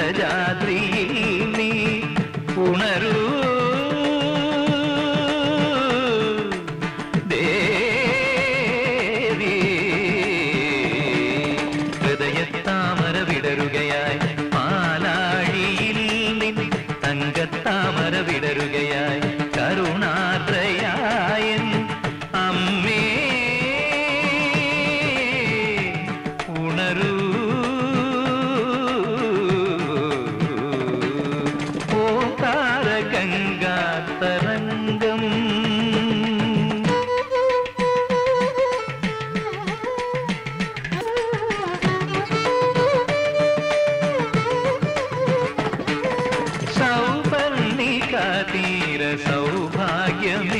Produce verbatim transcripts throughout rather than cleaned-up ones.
കുടജാദ്രിയിൽ നീ ഉണരൂ ദേവി. ഹൃദയത്താമര വിടരുകയായി പാലാഴിയിൽ നിൻ തങ്കത്താമര വിടരുകയായി കരുണാദ്രയായൻ അമ്മേ ഉണരൂ. ഓംകാര ഗംഗാ തരംഗം സൗപർണികാ തീര സൗഭാഗ്യമേ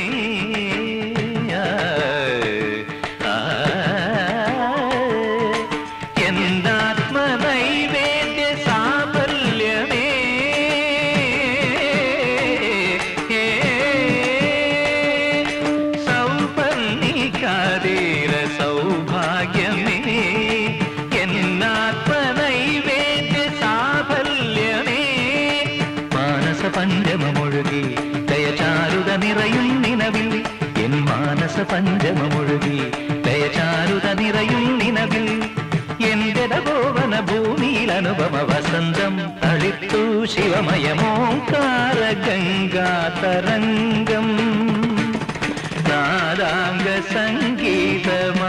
എന്താത്മനൈവേദ്യ സാഫല്യമേ സൗപർണികാ തീര സൗഭാഗ്യമേ എന്നാത്മനൈവേദ്യ സാഫല്യമേ. മാനസ പഞ്ചമൊഴുകി ദയചാരുത നിറയും നിലവിൽ എൻ മാനസ പഞ്ചമൊഴുകി ദയചാരുത നിറയും നിലവിൽ എന്റെ ഭുവന ഭൂമിയിൽ അനുപമ വസന്തം തളിർത്തു ശിവമയമോംകാര ഗംഗാ തരംഗം നാദാംഗ സംഗീതമാ.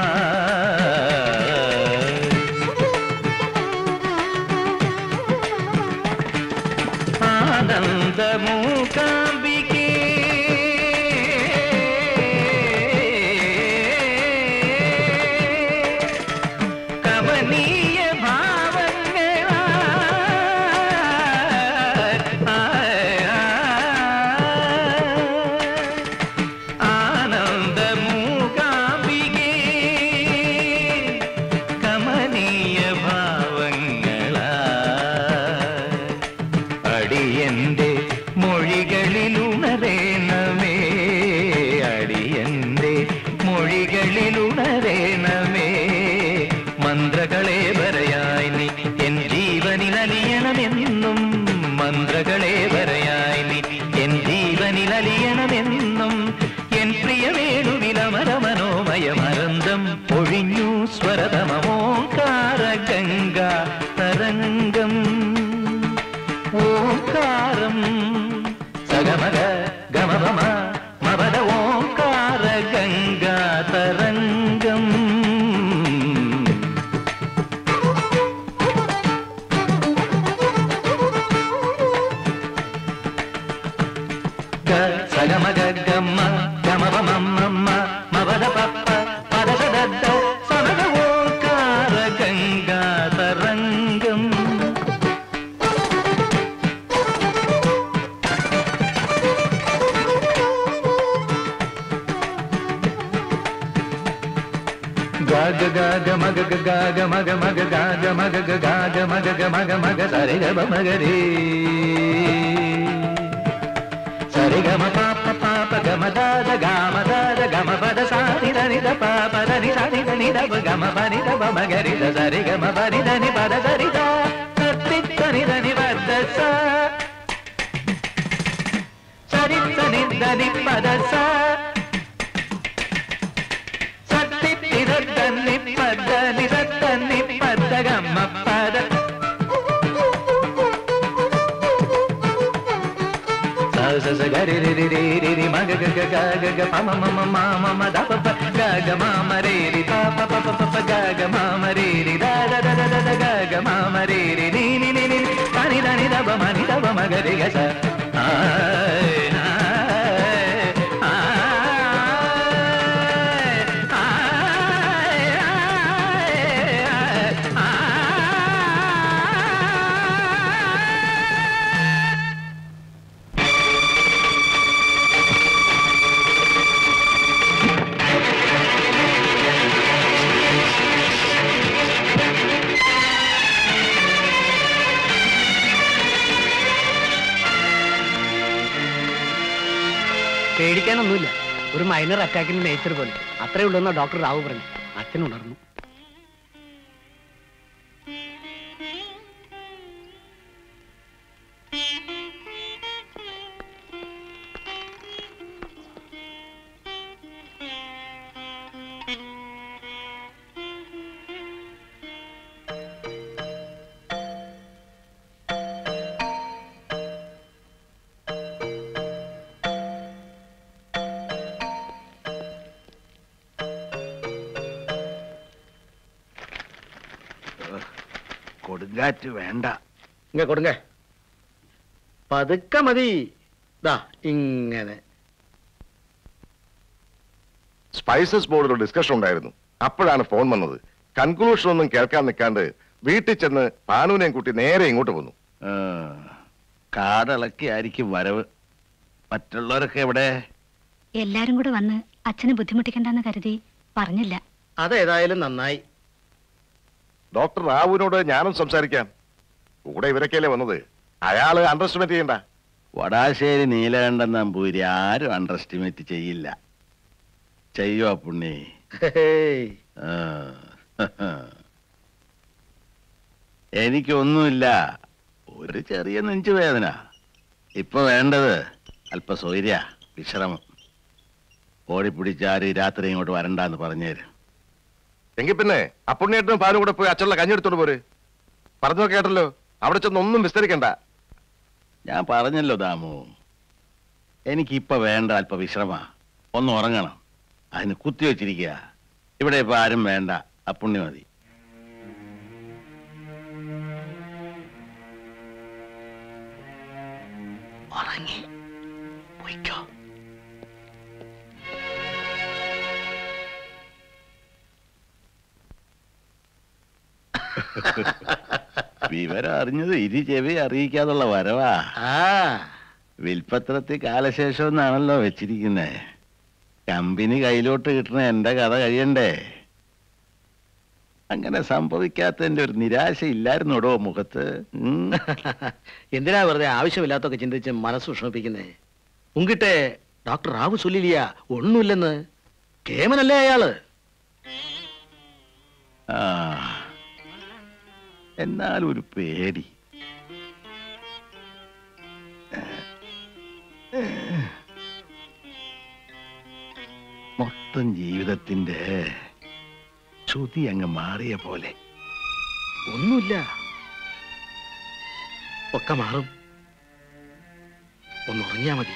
ആനന്ദമൂകാംബികേ കമനീയ ഭാവങ്ങളാ ആനന്ദമൂകാംബികേ കമനീയ ഭാവങ്ങളാ അടിയന്റെ മൊഴികളിലുണരേണമേ അടിയന്റെ മൊഴികളിലുണരേണമേ. മന്ത്രകളെ വരയായി നീ എൻ ജീവനിലലിയണമെന്നും മന്ത്രകളെ വരയായി നീ എൻ ജീവനിലലിയണമെന്നും എൻ പ്രിയ വേണുവിലമര മനോമയമരന്തം ഒഴിഞ്ഞു സ്വരതമോംകാര ഗംഗാ തരംഗം. ഓംകാരം സഗമഗ ഗമഭമ മപദ ഓംകാര ഗംഗാ തരംഗം. ഗ സഗമഗ ഗമ ഗമഭമമ്മ മപദ പപ്പ പദസദദ്ദ സമഗ ഓംകാര ഗംഗാ തരംഗം. ഗാഗ ഗാഗ മഗ ഗാഗ മഗ മഗ ഗാഗ മഗ ഗാഗ മഗ മഗ മഗ സരി ഗ മഗ രേ സരി ഗ മ പാപ പാപ ഗ മ ദാദ ഗ മ ദാദ ഗ മ പദ സാരി ധ നി ധ പ പദ നി സാരി ധ നി ധ പ ഗ മ പ നി ധ പ മഗ രി ധ സരി ഗ മ പ നി ധ നി പദ സരി ധ സത്തി ധ നി ധ നി പദ സ സരി ധ നി ധ നി പദ സ നിരത്തന്നി പദ നിരത്തന്നി പദ ഗമ പദ സ സ ഗരി രി രി രി രി രി മഗ ഗ ഗ ഗ ഗ ഗ പ മ മ മ മ മ മ ദ പ പ ഗ ഗ മ മ രി രി പ പ പ പ പ ഗ ഗ മ മ രി രി ദ ദ ദ ദ ദ ഗ ഗ മ മ രി രി നി നി നി നി ത നി ധ നി ധ പ മ നി ധ പ മ ഗ രി ഗ സ ആ പേടിക്കാനൊന്നുമില്ല, ഒരു മൈനർ അറ്റാക്കിന്റെ നേച്ചർ പോലെ. അത്രേ ഉള്ളൂന്ന ഡോക്ടർ റാവു പറഞ്ഞു. അച്ഛൻ ഉണർന്നു. കൊടുങ്കാറ്റ് വേണ്ട. ഇങ്ങ കൊടുങ്ക പതുക്കെ മതി. ദാ ഇങ്ങനെ. സ്പൈസസ് ബോർഡിൽ ഒരു ഡിസ്കഷൻ ഉണ്ടായിരുന്നു. അപ്പോഴാണ് ഫോൺ വന്നത്. കൺക്ലൂഷൻ ഒന്നും കേൾക്കാൻ നിൽക്കാണ്ട് വീട്ടിൽ ചെന്ന് പാനുവിനെയും കൂട്ടി നേരെ ഇങ്ങോട്ട് പോന്നു. കാടിളക്കി ആയിരിക്കും വരവ്. മറ്റുള്ളവരൊക്കെ എവിടെ? എല്ലാരും കൂടെ വന്ന് അച്ഛനെ ബുദ്ധിമുട്ടിക്കണ്ടെന്ന് കരുതി പറഞ്ഞില്ല. അതേതായാലും നന്നായി. ഡോക്ടർ റാവുവിനോട് ഞാനും സംസാരിക്കാം. കൂടെ ഇവരൊക്കെയല്ലേ വന്നത്. അയാള് അണ്ടർ എസ്റ്റിമേറ്റ് ചെയ്യണ്ട. വടാശ്ശേരി നീലകണ്ഠൻ നമ്പൂരി ആരും അണ്ടർ എസ്റ്റിമേറ്റ് ചെയ്യില്ല. ചെയ്യോ പുണ്ണി? എനിക്കൊന്നുമില്ല, ഒരു ചെറിയ നെഞ്ചുവേദന. ഇപ്പൊ വേണ്ടത് അല്പ സൗകര്യ വിശ്രമം. ഓടിപ്പിടിച്ചാര് രാത്രി ഇങ്ങോട്ട് വരണ്ടെന്ന് പറഞ്ഞേര്. എങ്കിൽ പിന്നെ അപ്പുണ്ണിയേട്ടനും പാലും കൂടെ പോയി അച്ഛനുള്ള കഞ്ഞെടുത്തോണ്ട് പോര്. പറഞ്ഞു കേട്ടല്ലോ, അവിടെ ചെന്ന് ഒന്നും വിസ്തരിക്കണ്ട. ഞാൻ പറഞ്ഞല്ലോ ദാമു, എനിക്കിപ്പൊ വേണ്ട അല്പ വിശ്രമ. ഒന്ന് ഉറങ്ങണം. അതിന് കുത്തിവെച്ചിരിക്കുക. ഇവിടെ ഇപ്പൊ ആരും വേണ്ട, അപ്പുണ്ണി മതി. ഉറങ്ങി പോയിക്കോ. വിവരം അറിഞ്ഞത് ഇരി ചെവി അറിയിക്കാതുള്ള വരവാ. വിൽപ്പത്രത്തിൽ കാലശേഷം എന്നാണല്ലോ വെച്ചിരിക്കുന്നേ. കമ്പനി കയ്യിലോട്ട് കിട്ടണ എന്റെ കഥ കഴിയണ്ടേ? അങ്ങനെ സംഭവിക്കാത്തതിന്റെ ഒരു നിരാശ ഇല്ലായിരുന്നോടോ മുഖത്ത്? എന്തിനാ വെറുതെ ആവശ്യമില്ലാത്തൊക്കെ ചിന്തിച്ച് മനസ്സ് വിഷമിപ്പിക്കുന്നേ? ഉങ്കിട്ടെ ഡോക്ടർ റാവു ചൊല്ലില്ല ഒന്നുമില്ലെന്ന്. കേമനല്ലേ അയാള്? ആ, എന്നാലും ഒരു പേടി. മൊത്തം ജീവിതത്തിന്റെ ശ്രുതി അങ്ങ് മാറിയ പോലെ. ഒന്നുമില്ല, ഒക്കെ മാറും. ഒന്ന് ഉറങ്ങിയാ മതി.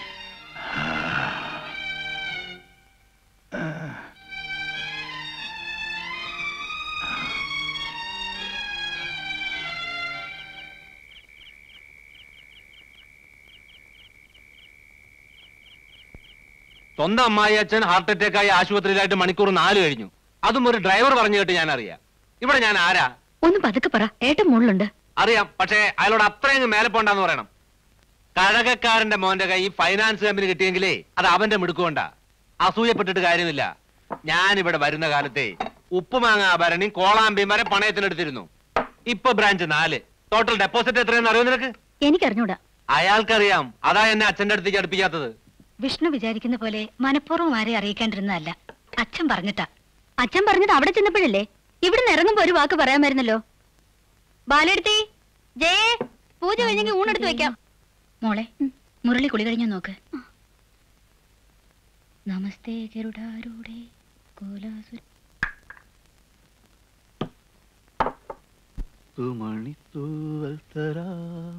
സ്വന്തം അമ്മായി അച്ഛൻ ഹാർട്ട് അറ്റാക്ക് ആയി ആശുപത്രിയിലായിട്ട് മണിക്കൂർ നാല് കഴിഞ്ഞു. അതും ഒരു ഡ്രൈവർ പറഞ്ഞു കേട്ട് ഞാൻ അറിയാം. ഇവിടെ ഞാൻ ആരാ? ഒന്ന് പതുക്കെ പറ, ഏട്ടൻ മുകളിലുണ്ട്. അറിയാം, പക്ഷേ അയാളോട് അത്രയും മേലെ പോണ്ടെന്ന് പറയണം. കഴകക്കാരന്റെ മോന്റെ കൈ ഫൈനാൻസ് കമ്പനി കിട്ടിയെങ്കിലേ അത് അവന്റെ മിടുക്കൊണ്ടാ. അസൂയപ്പെട്ടിട്ട് കാര്യമില്ല. ഞാൻ ഇവിടെ വരുന്ന കാലത്തെ ഉപ്പുമാങ്ങ ഭരണി കോളാമ്പിയും വരെ പണയത്തിനെടുത്തിരുന്നു. ഇപ്പൊ ബ്രാഞ്ച് നാല്. ടോട്ടൽ ഡെപ്പോസിറ്റ് എത്രയെന്ന് അറിയോ നിനക്ക്? എനിക്കറിഞ്ഞൂടാ. അയാൾക്കറിയാം. അതാ എന്നെ അച്ഛന്റെ അടുത്തേക്ക് അടുപ്പിക്കാത്തത്. വിഷ്ണു വിചാരിക്കുന്ന പോലെ മനഃപൂർവ്വം ആരെ അറിയിക്കാണ്ടിരുന്നതല്ല. അച്ഛൻ പറഞ്ഞിട്ടാ. അച്ഛൻ പറഞ്ഞത് അവിടെ ചെന്നപ്പോഴല്ലേ? ഇവിടുന്ന് ഇറങ്ങുമ്പോ ഒരു വാക്ക് പറയാമായിരുന്നല്ലോ. ബാലെടുത്തി ജയേ, പൂജ കഴിഞ്ഞെങ്കിൽ ഊണെടുത്ത് വെക്കാം. മോളെ, മുരളി കുളി കഴിഞ്ഞാ നോക്ക്. നമസ്തേ ഗരുഡാരൂഢേ കോലാസുര മണിത്തൂവൽ തരാം.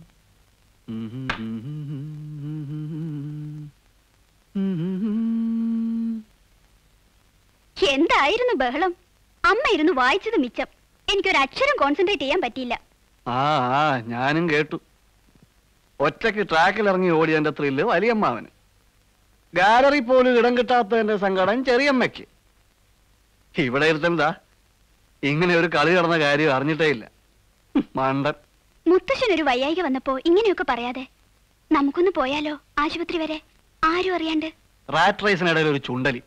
എന്തായിരുന്നു ബഹളം? അമ്മ ഇരുന്ന് വായിച്ചത് മിച്ചം. എനിക്കൊരു അക്ഷരം കോൺസെൻട്രേറ്റ് ചെയ്യാൻ പറ്റിയില്ല. ആ ആ ഞാനും കേട്ടു. ഒറ്റയ്ക്ക് ട്രാക്കിൽ ഇറങ്ങി ഓടിയതിന്റെ ത്രില്ല് വലിയമ്മാവന്. ഗാലറി പോലും ഇടം കിട്ടാത്തതിന്റെ സങ്കടം ചെറിയമ്മയ്ക്ക്. ഇവിടെ ഇരുത്തണ്ടാ ഇങ്ങനെ ഒരു കളി നടന്ന കാര്യം അറിഞ്ഞിട്ടേ ഇല്ല. മണ്ടൻ. മുത്തശ്ശൻ ഒരു വയ്യായിക വന്നപ്പോ ഇങ്ങനെയൊക്കെ പറയാതെ നമുക്കൊന്ന് പോയാലോ ആശുപത്രി വരെ, ആരും അറിയാണ്ട്. റാറ്റ് റേസിനിടയിൽ ഒരു ചുണ്ടലി.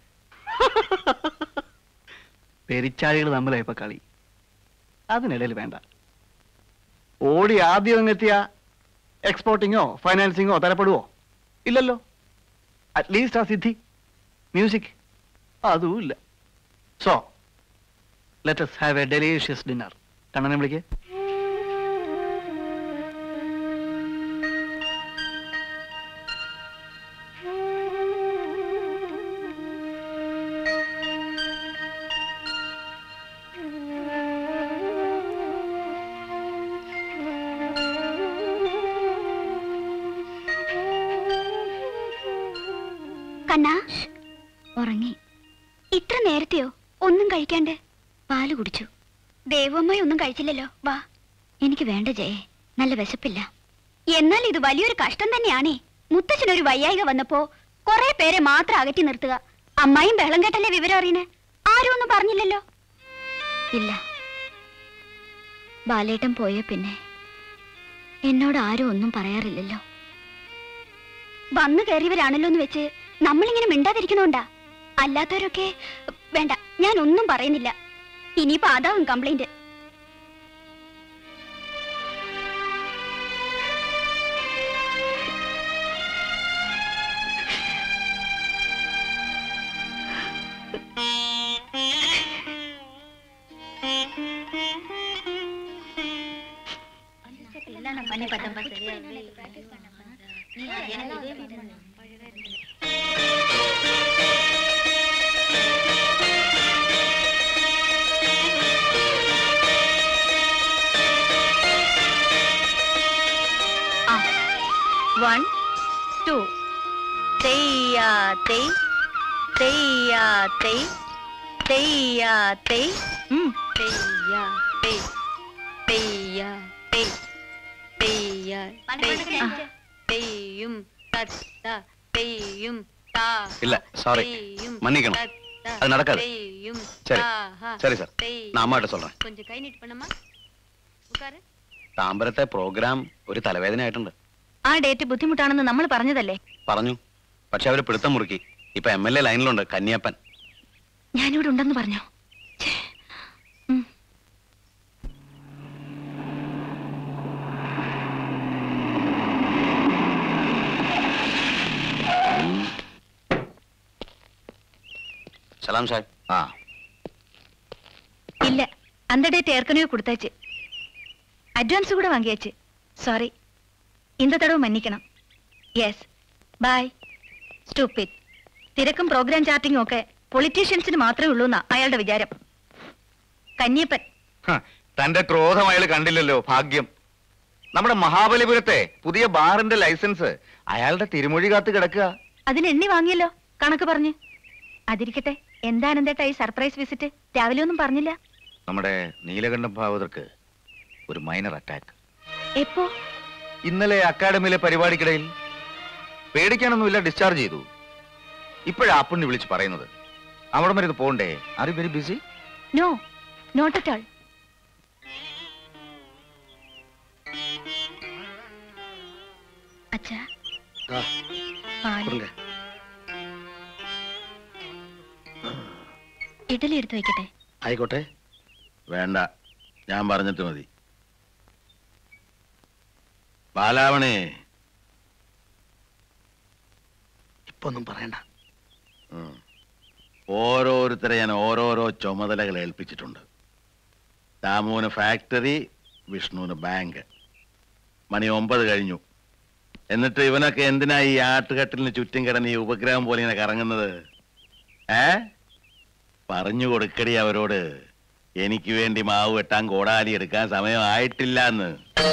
പെരിച്ചാഴികൾ തമ്മിലാ ഇപ്പൊ കളി. അതിനിടയിൽ വേണ്ട. ഓടി ആദ്യം അങ്ങെത്തിയ എക്സ്പോർട്ടിങ്ങോ ഫൈനാൻസിങ്ങോ തരപ്പെടുവോ? ഇല്ലല്ലോ. അറ്റ്ലീസ്റ്റ് ആ സിദ്ധി മ്യൂസിക് അതും ഇല്ല. So let us have a delicious dinner. കണ്ണനെ വിളിക്കേ. ഉറങ്ങി. ഇത്ര നേരത്തെയോ? ഒന്നും കഴിക്കാണ്ട്? പാല് കുടിച്ചു. ദേവമ്മ ഒന്നും കഴിച്ചില്ലല്ലോ. വാ. എനിക്ക് വേണ്ട ജയെ, നല്ല വിശപ്പില്ല. എന്നാൽ ഇത് വലിയൊരു കഷ്ടം തന്നെയാണേ. മുത്തച്ഛനൊരു വയ്യായിക വന്നപ്പോ കുറെ പേരെ മാത്രം അകറ്റി നിർത്തുക. അമ്മായും ബഹളം കേട്ടല്ലേ വിവരം അറിയണേ. ആരും ഒന്നും പറഞ്ഞില്ലല്ലോ. ഇല്ല, ബാലേട്ടൻ പോയ പിന്നെ എന്നോട് ആരും ഒന്നും പറയാറില്ലല്ലോ. വന്നു കയറിയവരാണല്ലോ എന്ന് വെച്ച് നമ്മളിങ്ങനെ മിണ്ടാതിരിക്കണോണ്ടാ. അല്ലാത്തവരൊക്കെ വേണ്ട, ഞാൻ ഒന്നും പറയുന്നില്ല. ഇനിയിപ്പോ അതാവും complaint. One, two. Teya te, teya te, teya te, hmm. Teya te, teya te, teya te. Teyum tatta, teyum ta. ഇല്ല, സോറി, മன்னிக்கணும். அது நடக்காது. சரி சரி சார், நான் அம்மாட்ட சொல்றேன். கொஞ்சம் கை நீட்டு பண்ணமா. உட்காரு. താമ്പരത്തെ പ്രോഗ്രാം ഒരു തലവേദന ആയിട്ടുണ്ട്. ആ ഡേറ്റ് ബുദ്ധിമുട്ടാണെന്ന് നമ്മൾ പറഞ്ഞതല്ലേ? പറഞ്ഞു, പക്ഷെ അവര് പിടുത്തം മുറുക്കി. ഇപ്പൊ എം എൽ എ ലൈനിലുണ്ട്, കന്യാപ്പൻ. ഞാനിവിടെ ഉണ്ടെന്ന് പറഞ്ഞു. സലാം സാഹിബ്. ആ இல்ல, அந்த டேட் ஏற்கனவே கொடுத்தாச்சு. அட்வான்ஸ் கூட வாங்கியாச்சு. சாரி, இந்த தடவை மன்னிக்கணும். Yes, bye. സ്റ്റുപ്പിഡ്. തിരക്കും പ്രോഗ്രാം ചാർട്ടിങ്ങും ഒക്കെ പൊളിറ്റീഷ്യൻസിന് മാത്രമേ ഉള്ളൂ എന്നാ അയാളുടെ വിചാരം. കന്യപ്പൻ. തന്റെ ക്രോധം അയാൾ കണ്ടില്ലല്ലോ, ഭാഗ്യം. നമ്മുടെ മഹാബലിപുരത്തെ പുതിയ ബാറിന്റെ ലൈസൻസ് അയാളുടെ തിരുമൊഴി കാത്ത് കിടക്കുക. അതിന് എണ്ണി വാങ്ങിയല്ലോ, കണക്ക് പറഞ്ഞ്. അതിരിക്കട്ടെ, എന്താണെന്തേട്ടാ ഈ സർപ്രൈസ് വിസിറ്റ്? രാവിലെ ഒന്നും പറഞ്ഞില്ല. നമ്മുടെ നീലകണ്ഠം ഭാഗവതർക്ക് ഒരു മൈനർ അറ്റാക്ക്. എപ്പോ? ഇന്നലെ അക്കാഡമിയിലെ പരിപാടിക്കിടയിൽ. പേടിക്കാനൊന്നുമില്ല, ഡിസ്ചാർജ് ചെയ്തു. ഇപ്പോഴാ പുണ്ണി വിളിച്ച് പറയുന്നത്. അവിടെ വരെ ഇത് പോണ്ടേ? Are you very busy? No, not at all. അച്ഛാ, പാല്. ഇഡലി എടുത്തു വെക്കട്ടെ? ആയിക്കോട്ടെ, വേണ്ട, ഞാൻ പറഞ്ഞിട്ട് മതി. ബാലാവണേ, ഇപ്പൊ ഒന്നും പറയണ്ട. ഓരോരുത്തരെ ഞാൻ ഓരോരോ ചുമതലകൾ ഏൽപ്പിച്ചിട്ടുണ്ട്. ദാമുവിന് ഫാക്ടറി, വിഷ്ണുവിന് ബാങ്ക്. മണി ഒമ്പത് കഴിഞ്ഞു. എന്നിട്ട് ഇവനൊക്കെ എന്തിനാ ഈ ആട്ടുകെട്ടിലിന് ചുറ്റും കിടന്ന് ഈ ഉപഗ്രഹം പോലെ ഇങ്ങനെ കറങ്ങുന്നത്? ഏ പറഞ്ഞു കൊടുക്കടി അവരോട്, എനിക്ക് വേണ്ടി മാവ് വെട്ടാൻ കോടാലി എടുക്കാൻ സമയം ആയിട്ടില്ല എന്ന്.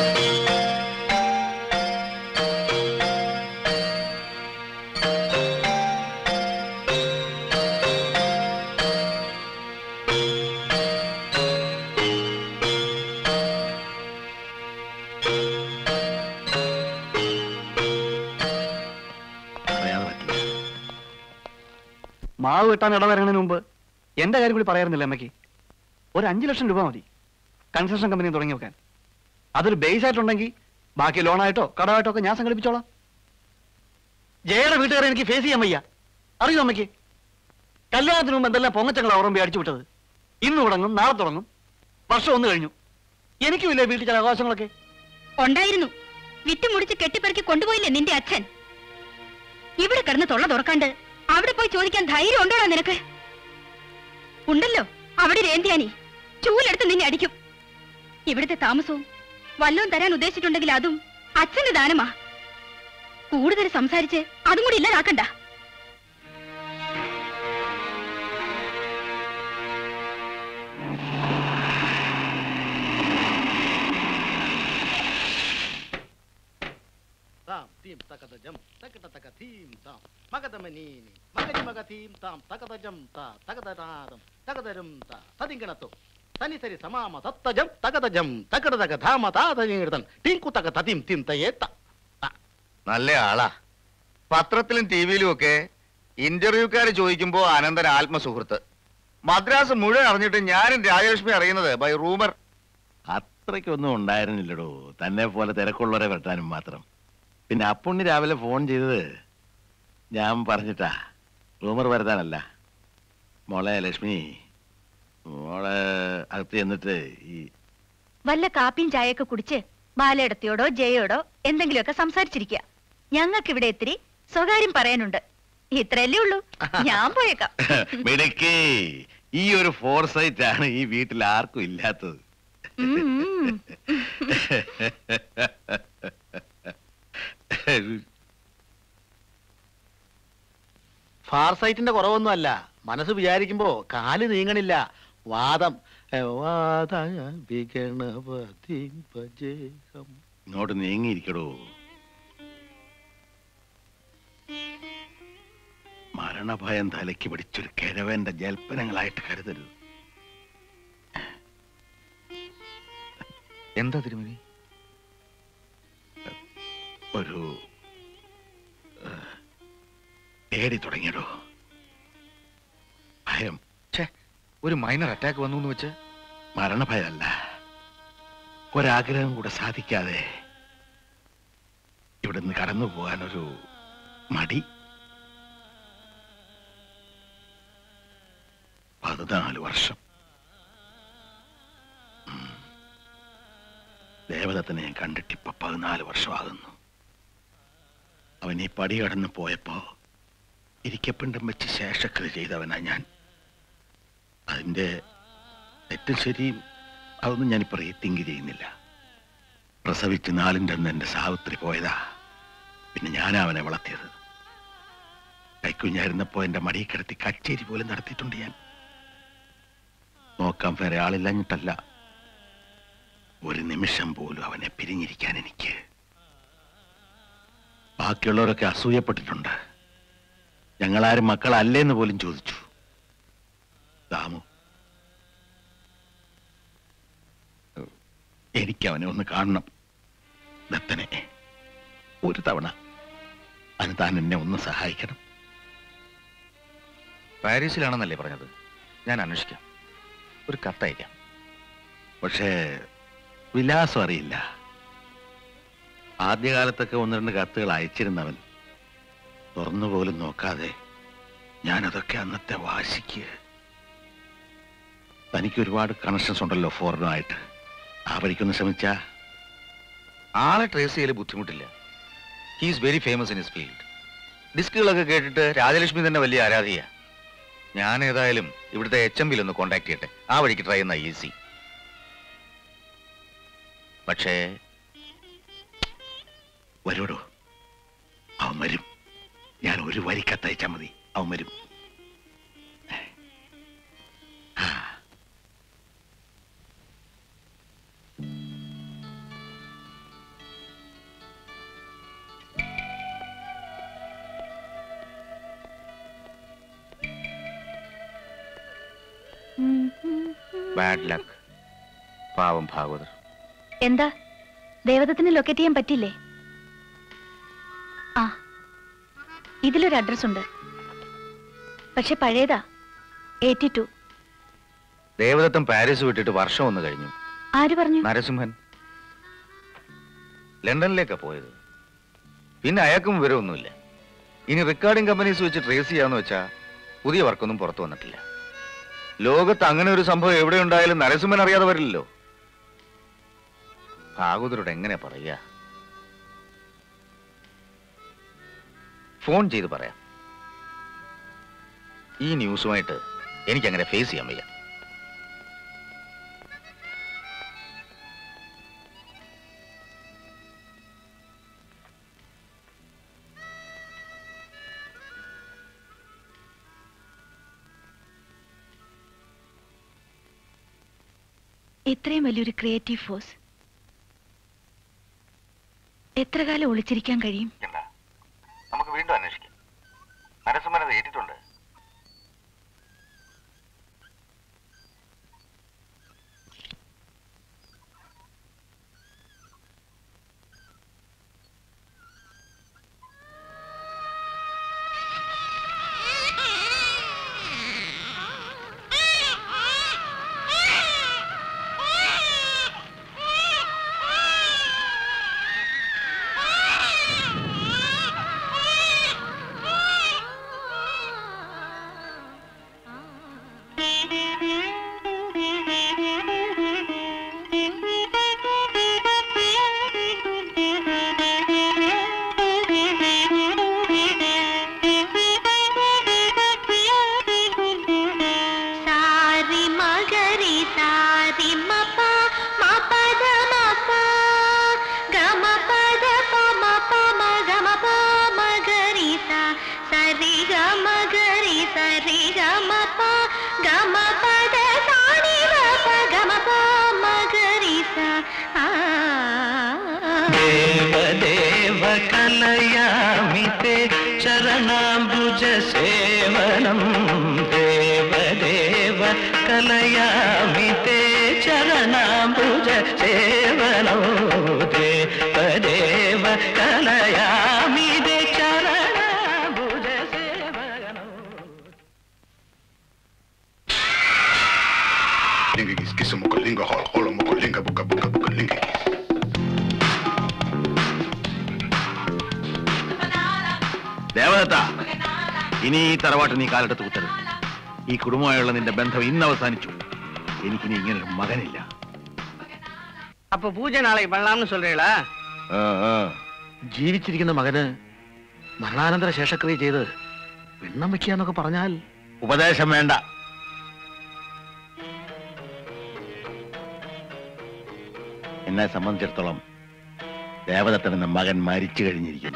മാവ് വെട്ടാൻ ഇടവരണതിന് മുമ്പ് എന്റെ കാര്യം കൂടി പറയാറുന്നില്ല അമ്മയ്ക്ക്. ഒരു അഞ്ചു ലക്ഷം രൂപ മതി കൺസ്ട്രക്ഷൻ കമ്പനി തുടങ്ങി വെക്കാൻ. അതൊരു ബേസ് ആയിട്ടുണ്ടെങ്കിൽ ബാക്കി ലോണായിട്ടോ കടമായിട്ടോ ഒക്കെ ഞാൻ സംഘടിപ്പിച്ചോളാം. ജയയുടെ വീട്ടുകാരെ എനിക്ക് ഫേസ് ചെയ്യാൻ വയ്യ, അറിയോ അമ്മയ്ക്ക്? കല്യാണത്തിന് മുമ്പ് എന്തെല്ലാം പൊങ്ങച്ചങ്ങൾ ഓർമ്മ അടിച്ചു വിട്ടത്. ഇന്ന് തുടങ്ങും, നാളെ തുടങ്ങും, വർഷം ഒന്ന് കഴിഞ്ഞു. എനിക്കുമില്ലേ വീട്ടിൽ ചില അവകാശങ്ങളൊക്കെ? ഉണ്ടായിരുന്നു. വിറ്റ് മുടിച്ച് കെട്ടിപ്പെറുക്കി കൊണ്ടുപോയില്ലേ നിന്റെ അച്ഛൻ? ഇവിടെ കിടന്ന് തൊള്ള തുറക്കാണ്ട് അവിടെ പോയി ചോദിക്കാൻ ധൈര്യം ഉണ്ടോടാ നിനക്ക്? ഉണ്ടല്ലോ, അവിടെ രേന്ത്യാനി ചൂലെടുത്ത് നിന്നെ അടിക്കും. ഇവിടുത്തെ താമസവും വല്ലവും തരാൻ ഉദ്ദേശിച്ചിട്ടുണ്ടെങ്കിൽ അതും അച്ഛന്റെ ദാനമാ. കൂടുതൽ സംസാരിച്ച് അതും കൂടി ഇല്ലാതാക്കണ്ട. സനി സരി സമാമ തത്തജം തകതജം തകട തക ധാമ താതീർത്തൻ ടിങ്കു തക തതിം തിന്തയേത്ത. നല്ല ആളാ. പത്രത്തിലും ടി വിയിലും ഒക്കെ ഇന്റർവ്യൂക്കാർ ചോദിക്കുമ്പോ അനന്തൻ ആത്മസുഹൃത്ത്. മദ്രാസ് മുഴുവൻ അറിഞ്ഞിട്ട് ഞാനും രാജലക്ഷ്മി അറിയുന്നത് ബൈ റൂമർ. അത്രയ്ക്കൊന്നും ഉണ്ടായിരുന്നില്ലടോ, തന്നെ പോലെ തിരക്കുള്ളവരെ വെട്ടാനും മാത്രം. പിന്നെ അപ്പുണ്ണി രാവിലെ ഫോൺ ചെയ്തത് ഞാൻ പറഞ്ഞിട്ടാ, റൂമർ വരുത്താനല്ല. മോളെ ലക്ഷ്മി, മോളെ അകത്ത് ചെന്നിട്ട് ഈ വല്ല കാപ്പിയും ചായയൊക്കെ കുടിച്ച് ബാലയിടത്തിയോടോ ജയോടോ എന്തെങ്കിലുമൊക്കെ സംസാരിച്ചിരിക്കുക. ഞങ്ങൾക്ക് ഇവിടെ ഇത്തിരി സ്വകാര്യം പറയാനുണ്ട്. ഇത്രയല്ലേ ഉള്ളൂ, ഞാൻ പോയേക്കാം. മിടുക്കി, ഈ ഒരു ഫോർസൈറ്റ് ആണ് ഈ വീട്ടിൽ ആർക്കും ഇല്ലാത്തത്. ഫാർസൈറ്റിന്റെ കുറവൊന്നും അല്ല, മനസ്സ് വിചാരിക്കുമ്പോ കാല് നീങ്ങണില്ല. വാദം ഇങ്ങോട്ട് നീങ്ങിയിരിക്കടോ. മരണഭയം തലയ്ക്ക് പിടിച്ചൊരു കിഴവന്റെ ജൽപ്പനങ്ങളായിട്ട് കരുതരുത്. എന്താ തിരുമേനി? ഒരു പേടി തുടങ്ങിയടോ. ഭയം. ഒരു മൈനർ അറ്റാക്ക് വന്നു എന്ന് വെച്ച് മരണഭയമല്ല, ഒരാഗ്രഹം കൂടെ സാധിക്കാതെ ഇവിടുന്ന് കടന്നു പോകാനൊരു മടി. പതിനാല് വർഷം ദേവദത്തനെ ഞാൻ കണ്ടിട്ടിപ്പോ പതിനാല് വർഷമാകുന്നു. അവൻ ഈ പടി കടന്ന് പോയപ്പോ ഇരിക്കപ്പിണ്ടം വെച്ച് ശേഷക്രിയ ചെയ്തവനാ ഞാൻ. അതിന്റെ തെറ്റും ശരിയും അതൊന്നും ഞാനിപ്പോ റീത്തിങ്ക് ചെയ്യുന്നില്ല. പ്രസവിച്ച് നാലിൻ്റെ അന്ന് എന്റെ സാവിത്രി പോയതാ. പിന്നെ ഞാനാ അവനെ വളർത്തിയത്. കൈക്കുഞ്ഞായിരുന്നപ്പോ എന്റെ മടിയിൽ കിടത്തി കച്ചേരി പോലും നടത്തിയിട്ടുണ്ട് ഞാൻ. നോക്കാൻ വേറെ ആളില്ലഞ്ഞിട്ടല്ല, ഒരു നിമിഷം പോലും അവനെ പിരിഞ്ഞിരിക്കാൻ എനിക്ക്. ബാക്കിയുള്ളവരൊക്കെ അസൂയപ്പെട്ടിട്ടുണ്ട്. ഞങ്ങളാരും മക്കളല്ലേന്ന് പോലും ചോദിച്ചു. ദാമു, എനിക്കവനെ ഒന്ന് കാണണം, ദത്തനെ ഒരു തവണ. അതിന് താൻ എന്നെ ഒന്ന് സഹായിക്കണം. പാരീസിലാണെന്നല്ലേ പറഞ്ഞത്? ഞാൻ അന്വേഷിക്കാം, ഒരു കത്തയക്കാം. പക്ഷേ വിലാസം അറിയില്ല. ആദ്യകാലത്തൊക്കെ ഒന്ന് രണ്ട് കത്തുകൾ അയച്ചിരുന്നവൻ തുറന്നു പോലും നോക്കാതെ ഞാനതൊക്കെ അന്നത്തെ വാശിക്ക്. തനിക്ക് ഒരുപാട് കണക്ഷൻസ് ഉണ്ടല്ലോ ഫോറിനുമായിട്ട്, ആ വഴിക്കൊന്ന് ശ്രമിച്ചാ. ആളെ ട്രേസ് ചെയ്യൽ ബുദ്ധിമുട്ടില്ല. He's very famous in his field. ഡിസ്കുകളൊക്കെ കേട്ടിട്ട് രാജലക്ഷ്മി തന്നെ വലിയ ആരാധിക. ഞാൻ ഏതായാലും ഇവിടുത്തെ എച്ച് എം വിൽ ഒന്ന് കോണ്ടാക്ട് ചെയ്യട്ടെ. ആ വഴിക്ക് ട്രൈ ചെയ്യുന്ന ഈസി. പക്ഷേ വരൂടോ, അവൻ വരും. ഞാൻ ഒരു വരി കത്തയച്ചാൽ മതി, അവൻ വരും. Bad luck. പാവം ഭാഗവതർ. എന്താ, ദേവദത്തിന് ലൊക്കേറ്റ് ചെയ്യാൻ പറ്റില്ലേ? ആ, ഇതിലൊരു അഡ്രസ് ഉണ്ട്, പക്ഷെ പഴയതാ. Eighty two. ദേവദത്തൻ പാരീസ് വിട്ടിട്ട് വർഷം ഒന്ന് കഴിഞ്ഞു. ആര് പറഞ്ഞു? നരസിംഹൻ ലണ്ടനിലേക്കാ പോയത്. പിന്നെ അയാൾക്കും വിവരമൊന്നുമില്ല. ഇനി റെക്കോർഡിംഗ് കമ്പനീസ് വെച്ച് ട്രേസ് ചെയ്യാന്ന് വെച്ചാ പുതിയ വർക്കൊന്നും പുറത്തു വന്നിട്ടില്ല. ലോകത്ത് അങ്ങനെ ഒരു സംഭവം എവിടെ ഉണ്ടായാലും നരസിംഹൻ അറിയാതെ വരില്ലല്ലോ. ഭാഗവതരോട് എങ്ങനെ പറയാ? ഫോൺ ചെയ്ത് പറയാം. ഈ ന്യൂസുമായിട്ട് എനിക്കങ്ങനെ ഫേസ് ചെയ്യാൻ വയ്യ. ഇത്രയും വലിയൊരു ക്രിയേറ്റീവ് ഫോഴ്സ് എത്ര കാലം ഒളിച്ചിരിക്കാൻ കഴിയും? നമുക്ക് വീണ്ടും അന്വേഷിക്കാം. നരസിംഹൻ അത് ഏറ്റിട്ടുണ്ട്. कलयामि ते चरणाम्बुज सेवनो देव कलयामि ते चरणाम्बुज सेवनो. Lingis kisa mukalinga hol hol mukalinga buka buka buka lingis. Devadatta, ഇനി ഈ തറവാട്ട് നീ കാലെടുത്ത് കുത്തരുത്. ഈ കുടുംബമായുള്ള നിന്റെ ബന്ധം ഇന്ന് അവസാനിച്ചു. എനിക്കിനി ഇങ്ങനൊരു മകനില്ല. അപ്പൊ പൂജ നാളെ പള്ളാമെന്ന് சொல்றீங்களா? ജീവിച്ചിരിക്കുന്ന മകന് മരണാനന്തര ശേഷക്രിയ ചെയ്ത് പിണ്ണം വെക്കാന്നൊക്കെ പറഞ്ഞാൽ ഉപദേശം വേണ്ട. എന്നെ സംബന്ധിച്ചിടത്തോളം ദേവദത്തൻ എന്ന മകൻ മരിച്ചു കഴിഞ്ഞിരിക്കുന്നു.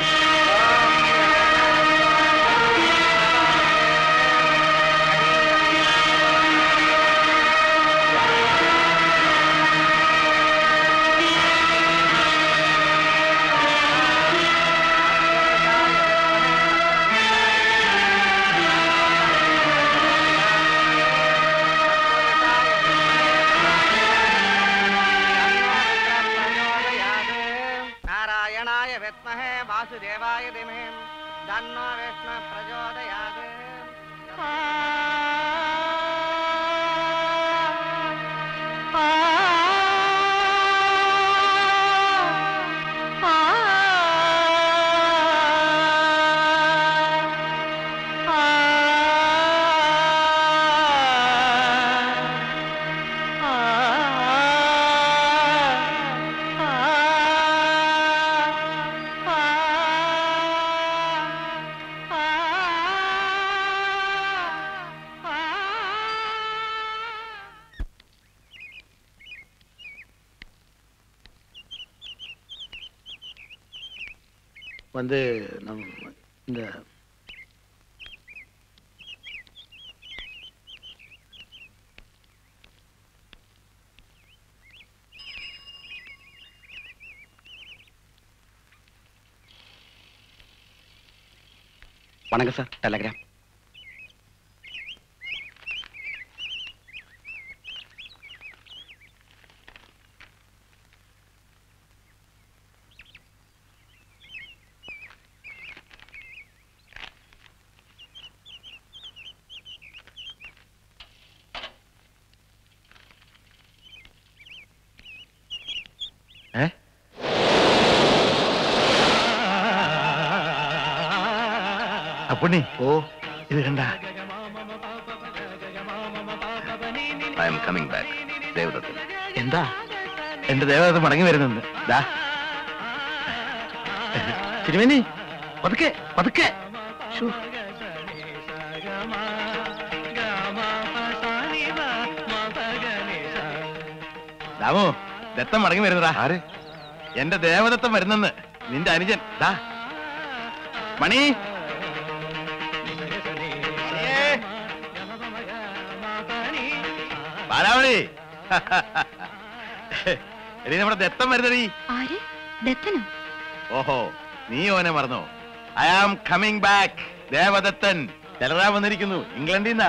वासुदेवाय धीमहि तन्नो विष्णुः प्रचोदयात्. வந்து நம் இந்த வணக்கம் சார், டெலகிராம். അപ്പുണ്ണി, ഓ ഇത് കണ്ട. I'm coming back. Devadathan. എന്താ? എന്റെ ദേവദത്തൻ മടങ്ങി വരുന്നുണ്ട്. ദാ തിരുമേനി, പതുക്കെ പതുക്കെ. ദാമു, ദത്തൻ മടങ്ങി വരുന്നതാ. ആര്? എന്റെ ദേവദത്തൻ വരുന്നെന്ന്. നിന്റെ അനുജൻ. ദാ മണി. ബാലാമണി, എടി നമ്മുടെ ദത്തൻ വരുന്നടി. ആര്? ദത്തനോ? ഓഹോ, നീ ഓനെ മറന്നോ? I am coming back. Devadathan telegram വന്നിരിക്കുന്നു ഇംഗ്ലണ്ടിൽ നിന്നാ.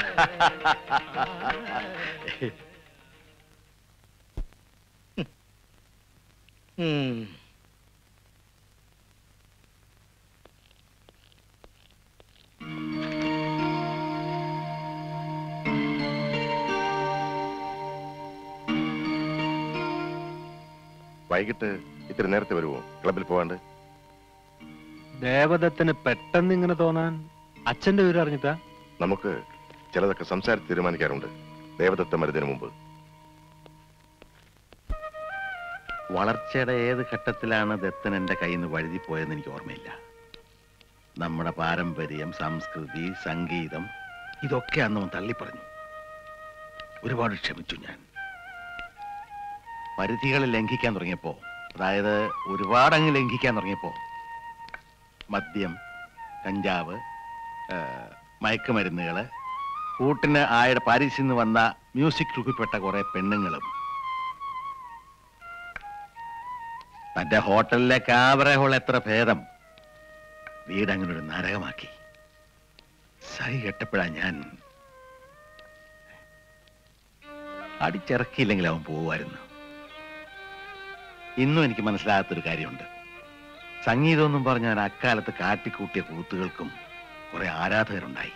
വൈകിട്ട് ഇത്തിരി നേരത്തെ വരുമോ? ക്ലബിൽ പോവാണ്ട്. ദേവദത്തിന് പെട്ടെന്ന് ഇങ്ങനെ തോന്നാൻ അച്ഛന്റെ വിവരം അറിഞ്ഞിട്ടാ? നമുക്ക് ചിലതൊക്കെ സംസാരിച്ച് തീരുമാനിക്കാറുണ്ട് ദേവദത്തൻ വരുന്നതിന് മുമ്പ്. വളർച്ചയുടെ ഏത് ഘട്ടത്തിലാണ് ദത്തൻ എന്റെ കയ്യിൽ നിന്ന് വഴുതി പോയെന്ന് എനിക്ക് ഓർമ്മയില്ല. നമ്മുടെ പാരമ്പര്യം, സംസ്കൃതി, സംഗീതം ഇതൊക്കെ അന്ന് അവൻ തള്ളിപ്പറഞ്ഞു. ഒരുപാട് ക്ഷമിച്ചു ഞാൻ. പരിധികൾ ലംഘിക്കാൻ തുടങ്ങിയപ്പോ, അതായത് ഒരുപാടങ്ങ് ലംഘിക്കാൻ തുടങ്ങിയപ്പോ മദ്യം, കഞ്ചാവ്, മയക്കുമരുന്നുകള്, കൂട്ടിന് ആയുടെ പാരീസിൽ നിന്ന് വന്ന മ്യൂസിക് ട്രൂപ്പിൽപ്പെട്ട കുറെ പെണ്ണുങ്ങളും തന്റെ ഹോട്ടലിലെ കാബറ ഹോൾ എത്ര ഭേദം വീട് അങ്ങനെ ഒരു നരകമാക്കി. സഹി കെട്ടപ്പോഴാ ഞാൻ അടിച്ചിറക്കിയില്ലെങ്കിൽ അവൻ പോവുമായിരുന്നു. ഇന്നും എനിക്ക് മനസ്സിലാകാത്തൊരു കാര്യമുണ്ട്. സംഗീതമൊന്നും പറഞ്ഞാൽ അക്കാലത്ത് കാട്ടിക്കൂട്ടിയ കൂത്തുകൾക്കും കുറെ ആരാധകരുണ്ടായി.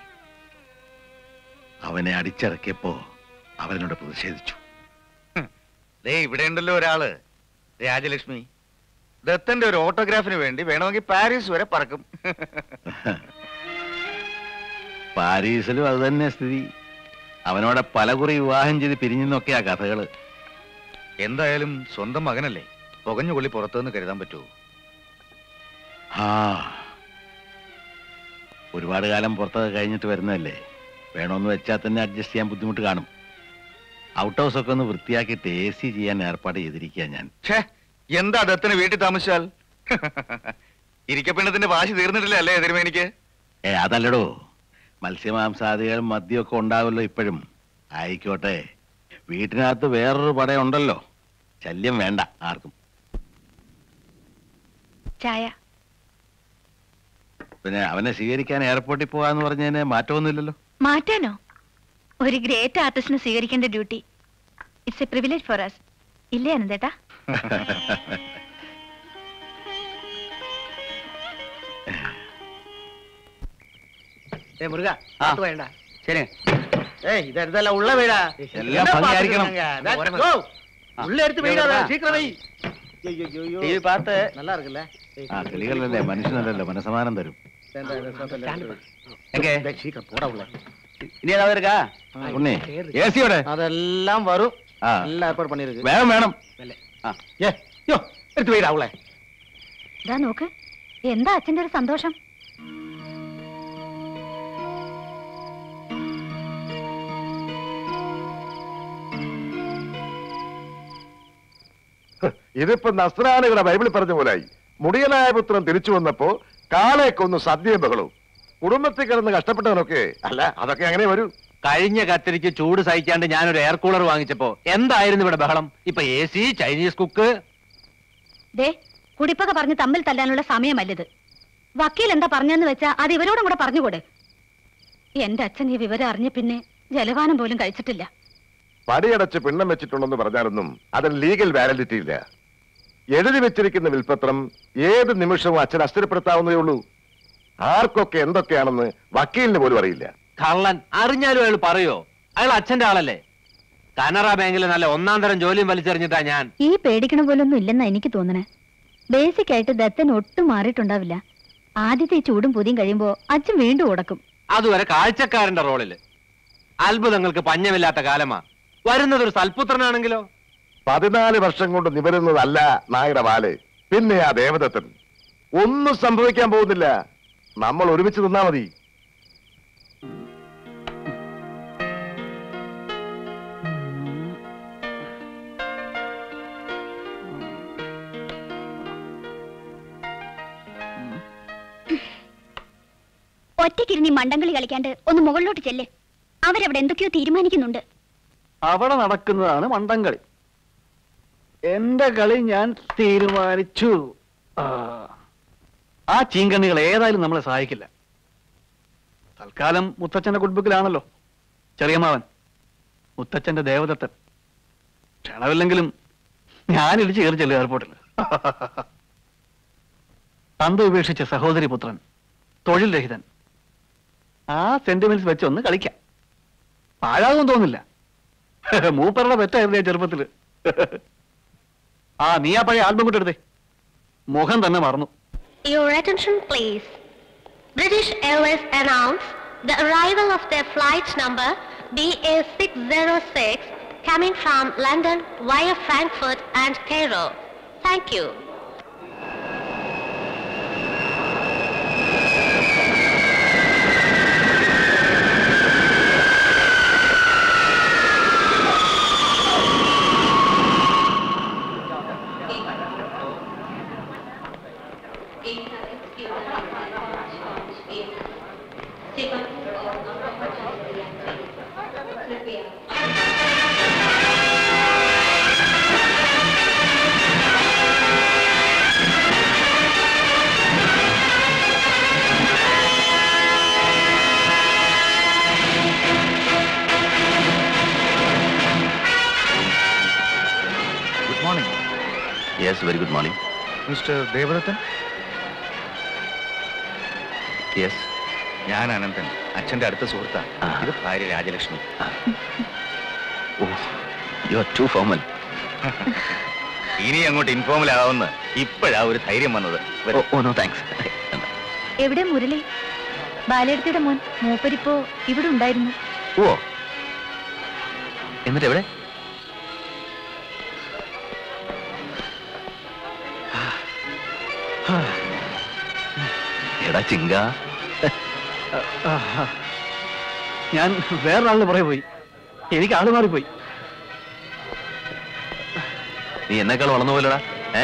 അവനെ അടിച്ചിറക്കിയപ്പോ അവനോട് പ്രതിഷേധിച്ചു. ദേ ഇവിടെ ഉണ്ടല്ലോ ഒരാള്, രാജലക്ഷ്മി. ദത്തന്റെ ഒരു ഓട്ടോഗ്രാഫിന് വേണ്ടി വേണമെങ്കിൽ പാരീസ് വരെ പറക്കും. പാരീസിലും അത് തന്നെ സ്ഥിതി. അവനോടെ പലകുറി വിവാഹം ചെയ്ത് പിരിഞ്ഞെന്നൊക്കെയാ കഥകള്. എന്തായാലും സ്വന്തം മകനല്ലേ, പുകഞ്ഞു കൊള്ളി പുറത്തുനിന്ന് കരുതാൻ പറ്റുമോ? ആ ഒരുപാട് കാലം പുറത്തൊക്കെ കഴിഞ്ഞിട്ട് വരുന്നതല്ലേ, വേണമെന്ന് വെച്ചാൽ തന്നെ അഡ്ജസ്റ്റ് ചെയ്യാൻ ബുദ്ധിമുട്ട് കാണും. ഔട്ട് ഹൗസ് ഒക്കെ ഒന്ന് വൃത്തിയാക്കിയിട്ട് എ സി ചെയ്യാൻ ഏർപ്പാട് ചെയ്തിരിക്കുക ഞാൻ. ഛേ, എന്താ ദത്തന് വീട്ടിൽ താമസിച്ചാൽ? ഇരിക്കപ്പെണ്ണത്തിന്റെ വാശി തീർന്നിട്ടില്ല അല്ലേ തിരുമേനിക്ക്? ഏ അതല്ലടോ, മത്സ്യമാംസാദികൾ മദ്യമൊക്കെ ഉണ്ടാവുമല്ലോ ഇപ്പോഴും. ആയിക്കോട്ടെ, വീട്ടിനകത്ത് വേറൊരു പടയുണ്ടല്ലോ, ശല്യം വേണ്ട ആർക്കും. ചായ. പിന്നെ അവനെ സ്വീകരിക്കാൻ എയർപോർട്ടിൽ പോകാന്ന് പറഞ്ഞതിന് മാറ്റമൊന്നുമില്ലല്ലോ. മാറ്റാനോ? ഒരു ഗ്രേറ്റ് ആർട്ടിസ്റ്റിനെ സ്വീകരിക്കേണ്ട duty it's a privilege for us. ഇല്ലേ അനന്തേട്ടാ? മുരുക വേണ്ട. ശരി. ഏയ് ഇതെടുത്തല്ല ഉള്ള വീടാ. എല്ലാം ഭംഗിയായിരിക്കണം. ഉള്ള എടുത്ത് വീടാ, ശീക്രം വൈ. பார்த்து நல்லா இருக்குல்ல? ആ കിളികളല്ലേ, മനുഷ്യനല്ലല്ലോ, മനസമാനം തരും. சீக்கிரம் போட உள்ள. ഇനി ഏതാ இருக்கா? ഉണ്ണി, എ സിയോടെ அதெல்லாம் வரும். ആ எல்லாம் ஏற்பாடு பண்ணிருக்கு. വേഗം വേണം. ஏ யோ எடுத்து வைடா உள்ள. ഇതാ നോക്ക്, എന്താ അച്ഛന്റെ ഒരു സന്തോഷം. ഇതിപ്പോ നസ്രാനികളുടെ ബൈബിളിൽ പറഞ്ഞ പോലായി. മുടിയനായ പുത്രൻ തിരിച്ചു വന്നപ്പോ കാളേക്കൊന്ന് സദ്യയും ബഹളവും. കുടുംബത്തിൽ കിടന്ന് കഷ്ടപ്പെട്ടവനൊക്കെ അല്ല, അതൊക്കെ അങ്ങനെ വരൂ. കഴിഞ്ഞ കത്തിരിക്ക് ചൂട് സഹിക്കാണ്ട് ഞാനൊരു എയർ കൂളർ വാങ്ങിച്ചപ്പോ എന്തായിരുന്നു ഇവിടെ ബഹളം? ഇപ്പൊ എ സി, ചൈനീസ് കുക്ക്. ദേ, കുടിപ്പൊക്കെ പറഞ്ഞ് തമ്മിൽ തല്ലാനുള്ള സമയമല്ലത്. വക്കീൽ എന്താ പറഞ്ഞെന്ന് വെച്ചാ അത് ഇവരോടും കൂടെ പറഞ്ഞുകൊട്. എന്റെ അച്ഛൻ ഈ വിവരം അറിഞ്ഞ പിന്നെ ജലപാനം പോലും കഴിച്ചിട്ടില്ല. പടിയടച്ച് പിണ്ണം വെച്ചിട്ടുണ്ടെന്ന് പറഞ്ഞാലൊന്നും അതിന് ലീഗൽ വാലിഡിറ്റി ഇല്ല. എഴുതി വെച്ചിരിക്കുന്ന വിൽപത്രം ഏത് നിമിഷവും അച്ഛൻ അസ്ഥിരപ്പെടുത്താവുന്നതേ ഉള്ളൂ. ആർക്കൊക്കെ എന്തൊക്കെയാണെന്ന് വക്കീലിന് പോലും അറിയില്ല. കള്ളൻ അറിഞ്ഞാലും അയാൾ പറയോ? അയാൾ അച്ഛന്റെ ആളല്ലേ. കാനറ ബാങ്കിൽ നല്ല ഒന്നാം തരം ജോലിയും വലിച്ചെറിഞ്ഞിട്ടാ ഞാൻ. ഈ പേടിക്കണ പോലൊന്നും ഇല്ലെന്നാ എനിക്ക് തോന്നണേ. ബേസിക് ആയിട്ട് ദത്തൻ ഒട്ടും മാറിയിട്ടുണ്ടാവില്ല. ആദ്യത്തെ ഈ ചൂടും പുതിയും കഴിയുമ്പോ അച്ഛൻ വീണ്ടും ഉടക്കും. അതുവരെ കാഴ്ചക്കാരന്റെ റോളില്. അത്ഭുതങ്ങൾക്ക് പഞ്ഞമില്ലാത്ത കാലമാ. വരുന്നതൊരു സൽപുത്രനാണെങ്കിലോ? പതിനാല് വർഷം കൊണ്ട് നിവരുന്നതല്ല നായയുടെ വാല്, പിന്നെ ആ ദേവദത്തൻ. ഒന്നും സംഭവിക്കാൻ പോകുന്നില്ല. നമ്മൾ ഒരുമിച്ച് നിന്നാ മതി. ഒറ്റയ്ക്കിരുന്ന് മണ്ടംകളി കളിക്കാണ്ട് ഒന്ന് മുകളിലോട്ട് ചെല്ല്. അവരവിടെ എന്തൊക്കെയോ തീരുമാനിക്കുന്നുണ്ട്. അവിടെ നടക്കുന്നതാണ് മണ്ടംകളി. എന്റെ കളി ഞാൻ തീരുമാനിച്ചു. ആ ചീങ്കണ്ണികൾ ഏതായാലും നമ്മളെ സഹായിക്കില്ല. തൽക്കാലം മുത്തച്ഛന്റെ ഗുഡ് ബുക്കിലാണല്ലോ ചെറിയമ്മാവൻ, മുത്തച്ഛന്റെ ദേവദത്തൻ. ക്ഷണമില്ലെങ്കിലും ഞാൻ ഇടിച്ചു കയറി ചെല്ലു എയർപോർട്ടിൽ. തന്ത ഉപേക്ഷിച്ച സഹോദരി പുത്രൻ, തൊഴിൽ രഹിതൻ. ആ സെന്റിമെന്റ്സ് വെച്ചൊന്ന് കളിക്കാം. പാഴാകും തോന്നില്ല. മൂപ്പറുടെ പെറ്റായിരുന്നു ഞാൻ ചെറുപ്പത്തില്. ആ നീ ആ പഴയ ആൽബം കൊണ്ടെടുത്തേ. മുഖം തന്നെ മറന്നു. Your attention please. British Airways announce the arrival of their flight number B A six zero six coming from London via Frankfurt and Cairo. Thank you. Yes, very good morning. Mister Devadathan? Yes. ഞാൻ അനന്തൻ, അച്ഛന്റെ അടുത്ത സുഹൃത്താണ്. ഇത് ഭാര്യ രാജലക്ഷ്മി. ഓ, you are too formal. ഇനി അങ്ങോട്ട് informal ആവുന്ന ഇപ്പോഴാ ഒരു ധൈര്യം വന്നത്. Oh no thanks. എവിടെ മുരളി? ബാലയെടുത്തിയുടെ മോൻ മൂപ്പരിപ്പോ ഇവിടെ ഉണ്ടായിരുന്നു. ഓ, എന്നിട്ട് എവിടെ? എടാ ചിങ്ക, ഞാൻ വേറൊരാളിന് പുറകെ പോയി. എനിക്ക് ആള് മാറിപ്പോയി. നീ എന്നെക്കാൾ വളർന്നു പോലടാ. ഏ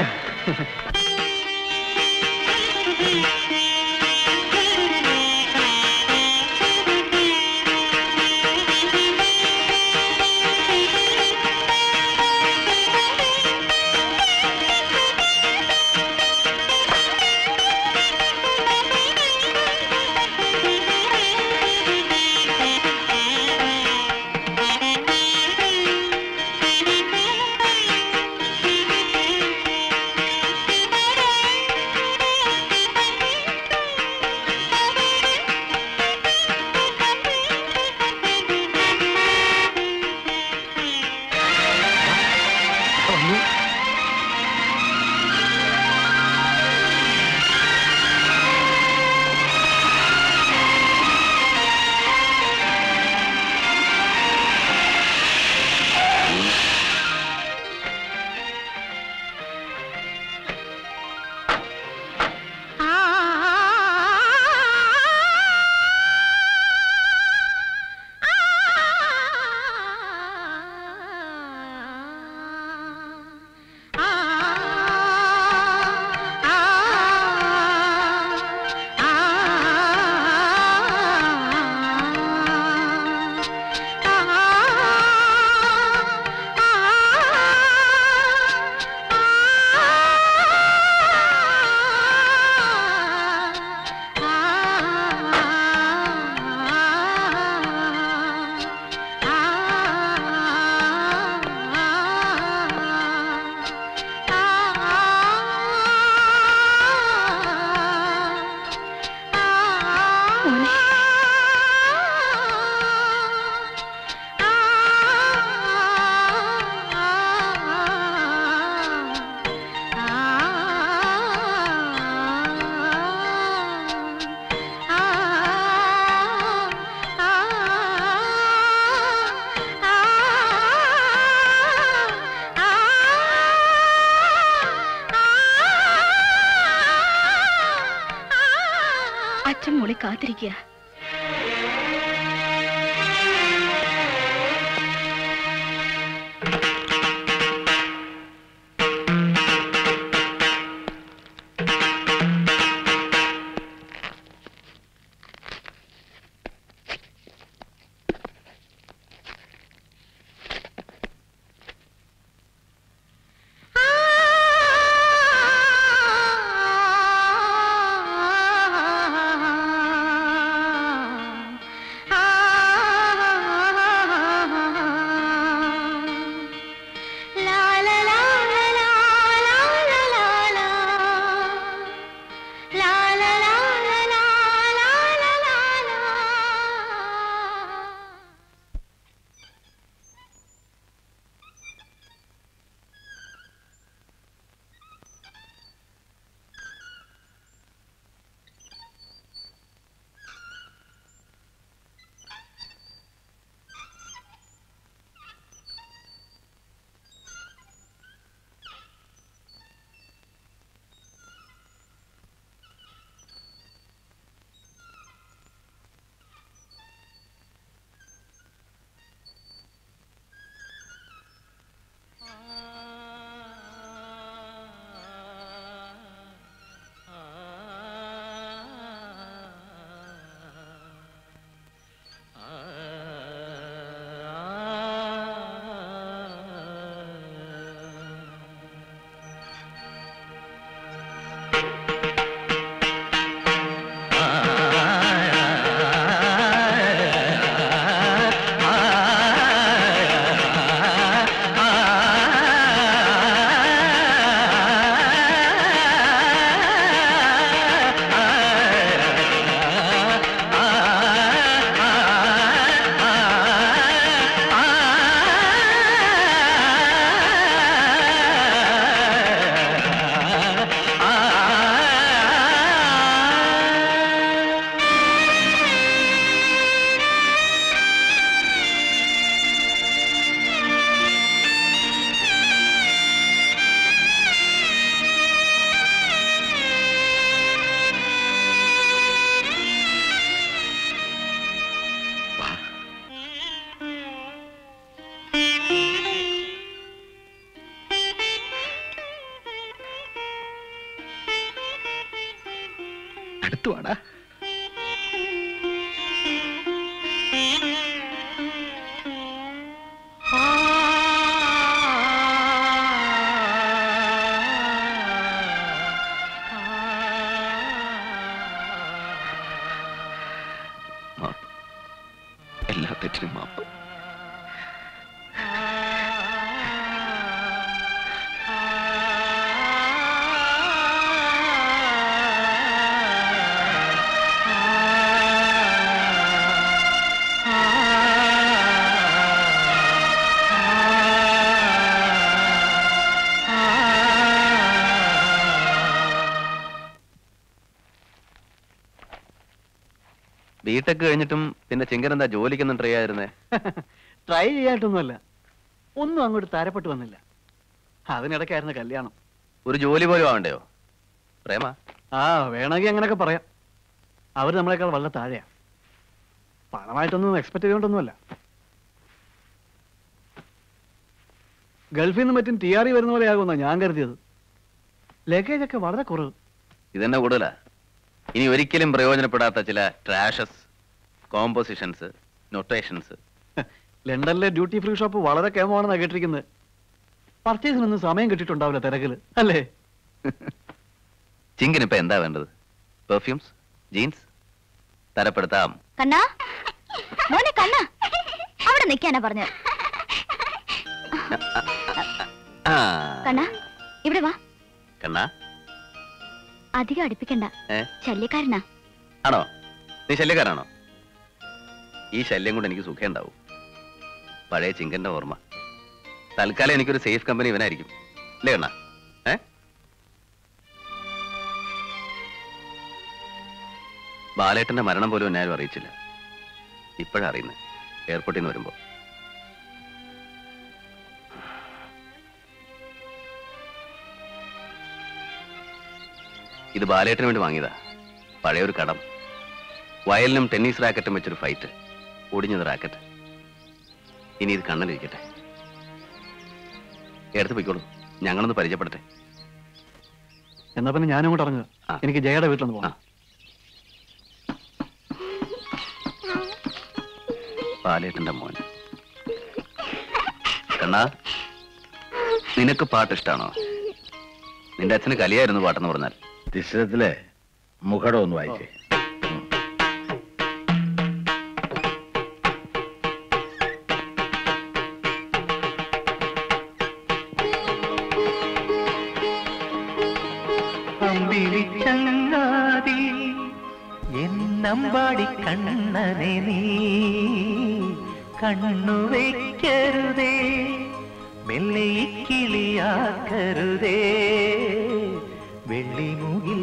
കാത്തിരിക്കുക. അടുത്തു വാടാ. മാപ്പ്, എല്ലാ തെറ്റിനും മാപ്പ്. ബിടെക് കഴിഞ്ഞിട്ടും പിന്നെ ചിങ്കൻ എന്താ ജോലിക്കൊന്നും ട്രൈ ആയിരുന്നേ? ട്രൈ ചെയ്യായിട്ടൊന്നുമല്ല, ഒന്നും അങ്ങോട്ട് താരപ്പെട്ട് വന്നില്ല. അതിനിടയ്ക്കായിരുന്നു കല്യാണം. ഒരു ജോലി പോലും ആവണ്ടയോ? പ്രേമ? ആ, വേണമെങ്കിൽ അങ്ങനെയൊക്കെ പറയാം. അവർ നമ്മളെക്കാൾ വളരെ താഴെയാ. പണമായിട്ടൊന്നും എക്സ്പെക്ട് ചെയ്തുകൊണ്ടൊന്നുമല്ല. ഗൾഫിൽ നിന്ന് മറ്റും ടി ആർ ഇ വരുന്ന പോലെ ആകുമെന്നാ ഞാൻ കരുതിയത്. ലഗേജ് ഒക്കെ വളരെ കുറവ്. ഇതന്നെ കൂടുതലാ. ഇനി ഒരിക്കലും പ്രയോജനപ്പെടാത്ത ചില ട്രാഷസ്, കോമ്പോസിഷൻസ്, നൊട്ടേഷൻസ്. ലണ്ടനിലെ ഡ്യൂട്ടി ഫ്രീ ഷോപ്പ് വളരെ കേമമാണെന്നാണ് കേട്ടിരിക്കുന്നത്. പർച്ചേസിനൊന്നും സമയം കിട്ടിയിട്ടുണ്ടാവില്ല തിരക്കില്, അല്ലേ? ചിങ്കിന് ഇപ്പൊ എന്താ വേണ്ടത്? പെർഫ്യൂംസ്, ജീൻസ് തരപ്പെടുത്താം. കണ്ണാ, മോനെ കണ്ണാ, അവിടെ നിൽക്കാനാ പറഞ്ഞത്. കണ്ണാ, ഇവിടെ വാ. കണ്ണാ, അധികം അടുപ്പിക്കണ്ട, ശല്യക്കാരനാ. ആണോ? നീ ശല്യക്കാരാണോ? ഈ ശല്യം കൊണ്ട് എനിക്ക് സുഖം ഉണ്ടാവും. പഴയ ചിങ്കന്റെ ഓർമ്മ. തൽക്കാലം എനിക്കൊരു സേഫ് കമ്പനി ഇവനായിരിക്കും, അല്ലേ കണ്ണാ? ഏ ബാലേട്ടന്റെ മരണം പോലും എന്നെ ആരും അറിയിച്ചില്ല. ഇപ്പോഴാ അറിയുന്നത്, എയർപോർട്ടിൽ നിന്ന് വരുമ്പോ. ഇത് ബാലേട്ടന് വേണ്ടി വാങ്ങിയതാ. പഴയൊരു കടം. വയലിനും ടെന്നീസ് റാക്കറ്റും വെച്ചൊരു ഫൈറ്റ്. ഒടിഞ്ഞത് റാക്കറ്റ്. ഇനി ഇത് കണ്ണനിരിക്കട്ടെ. എടുത്ത് പോയിക്കോളൂ, ഞങ്ങളൊന്ന് പരിചയപ്പെടട്ടെ. എന്നാ പിന്നെ ഞാനും അങ്ങോട്ട് ഇറങ്ങുക. എനിക്ക് ജയയുടെ വീട്ടിലൊന്ന് പോകാം. ബാലേട്ടന്റെ മോൻ. കണ്ണാ, നിനക്ക് പാട്ട് ഇഷ്ടാണോ? നിന്റെ അച്ഛന് കലിയായിരുന്നു പാട്ടെന്ന് പറഞ്ഞാൽ. ചിത്രത്തിലെ മുഖടം ഒന്ന് വായിച്ചേ. അമ്പിളിച്ചങ്ങാതി എന്നമ്പാടി കണ്ണനെ നീ കണ്ണു വയ്ക്കരുതേ, മെല്ലെ കിളിയാക്കരുതേ, വെള്ളിമുകിൽ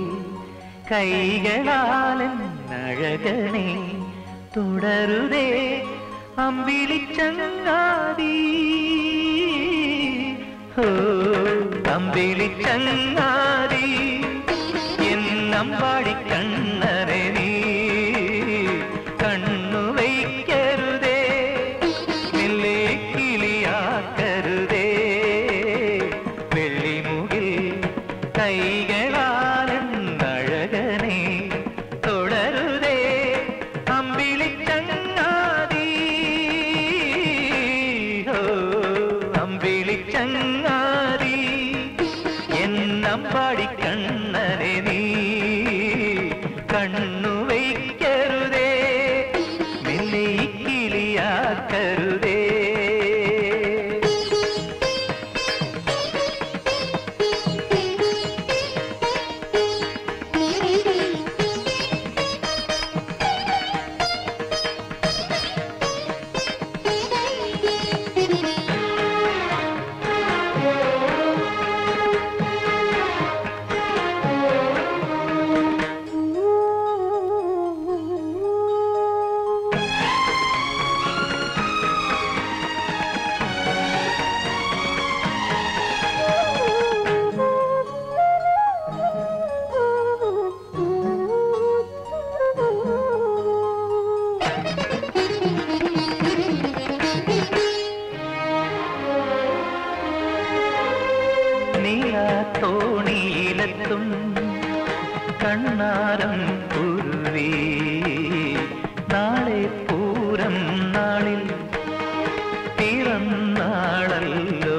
കൈകളാലഴകനെ തുടരുതേ, അമ്പിളിച്ചങ്ങാതി. ഓ അമ്പിളിച്ചങ്ങാതി എന്നമ്പാടി കണ്ണനെ നീ കണ്ണു വയ്ക്കരുതേ, മെല്ലെ കിളിയാക്കരുതേ, വെള്ളിമുകിൽ കൈകളാലഴകനെ തുടരുതേ, അമ്പിളിച്ചങ്ങാതി. ഓ അമ്പിളിച്ചങ്ങാതി എന്നമ്പാടി കണ്ണനെ നീ കണ്ണു വയ്ക്കരുതേ, മെല്ലെ കിളിയാക്കരുതേ. താരം കുരുവി നാളെ പൂരം നാളിൽ പിറന്നാളല്ലോ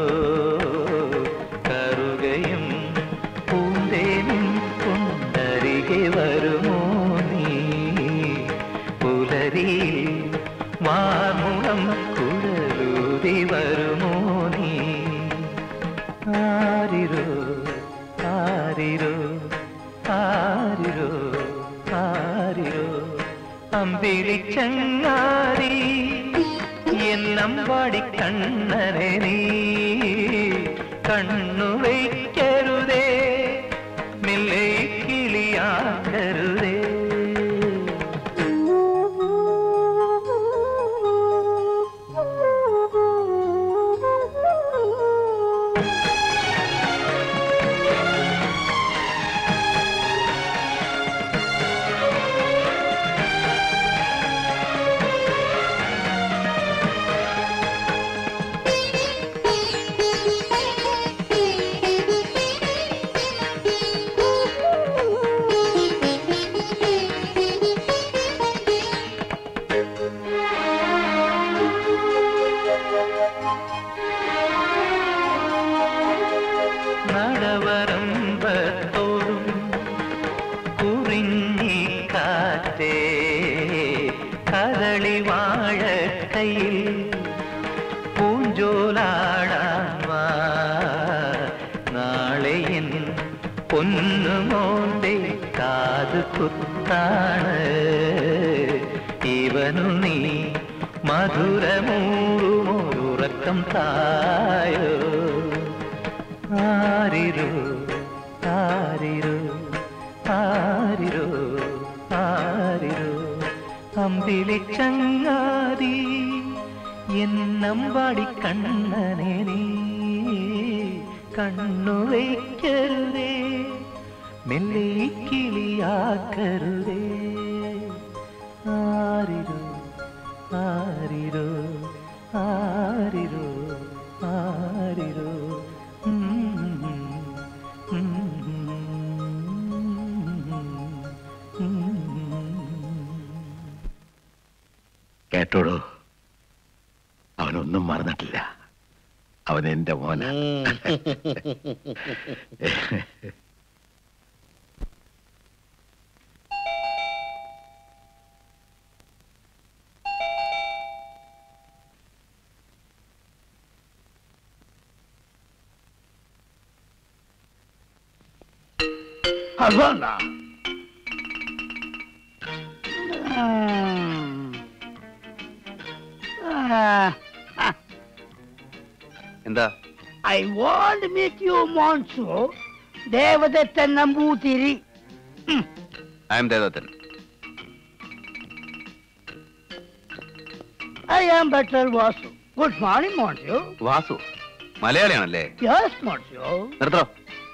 കറുകയും പൂന്തേനും കൊണ്ടരികെ വരുമോ നീ പുലരിയിൽ വാർമുളം കുഴലൂതി വരുമോ നീ ആരിരോ ആരിരോ ആരിരോ ആരിരോ അമ്പിളി ചങ്ങാതി എന്നമ്പാടി കണ്ണനെ നീ കണ്ണു വയ്ക്കരുതേ മെല്ലെ കിളിയാക്കരുതേ കുത്താണ് ഇവനു നീ മധുരമൂറുമൊരുറക്കം തായോ ആരിരോ ആരിരോ ആരിരോ ആരിരോ അമ്പിളി ചങ്ങാതി എന്നമ്പാടി കണ്ണനെ നീ കണ്ണു വയ്ക്കരുതേ മെല്ലെ കിളിയാക്കരുതേ ആരിരോ ആരിരോ ആരിരോ ആരിരോ കേട്ടോടോ അവനൊന്നും മറന്നിട്ടില്ല അവൻ എന്റെ മോന Havana. എന്താ? I want to meet you, Monsu. Devadatta Namboothiri. I am Devadatta. I am Butler Vasu. Good morning, Monsu. Vasu മലയാളിയാണല്ലേ? Yes, Monsu. നിർത്തോ.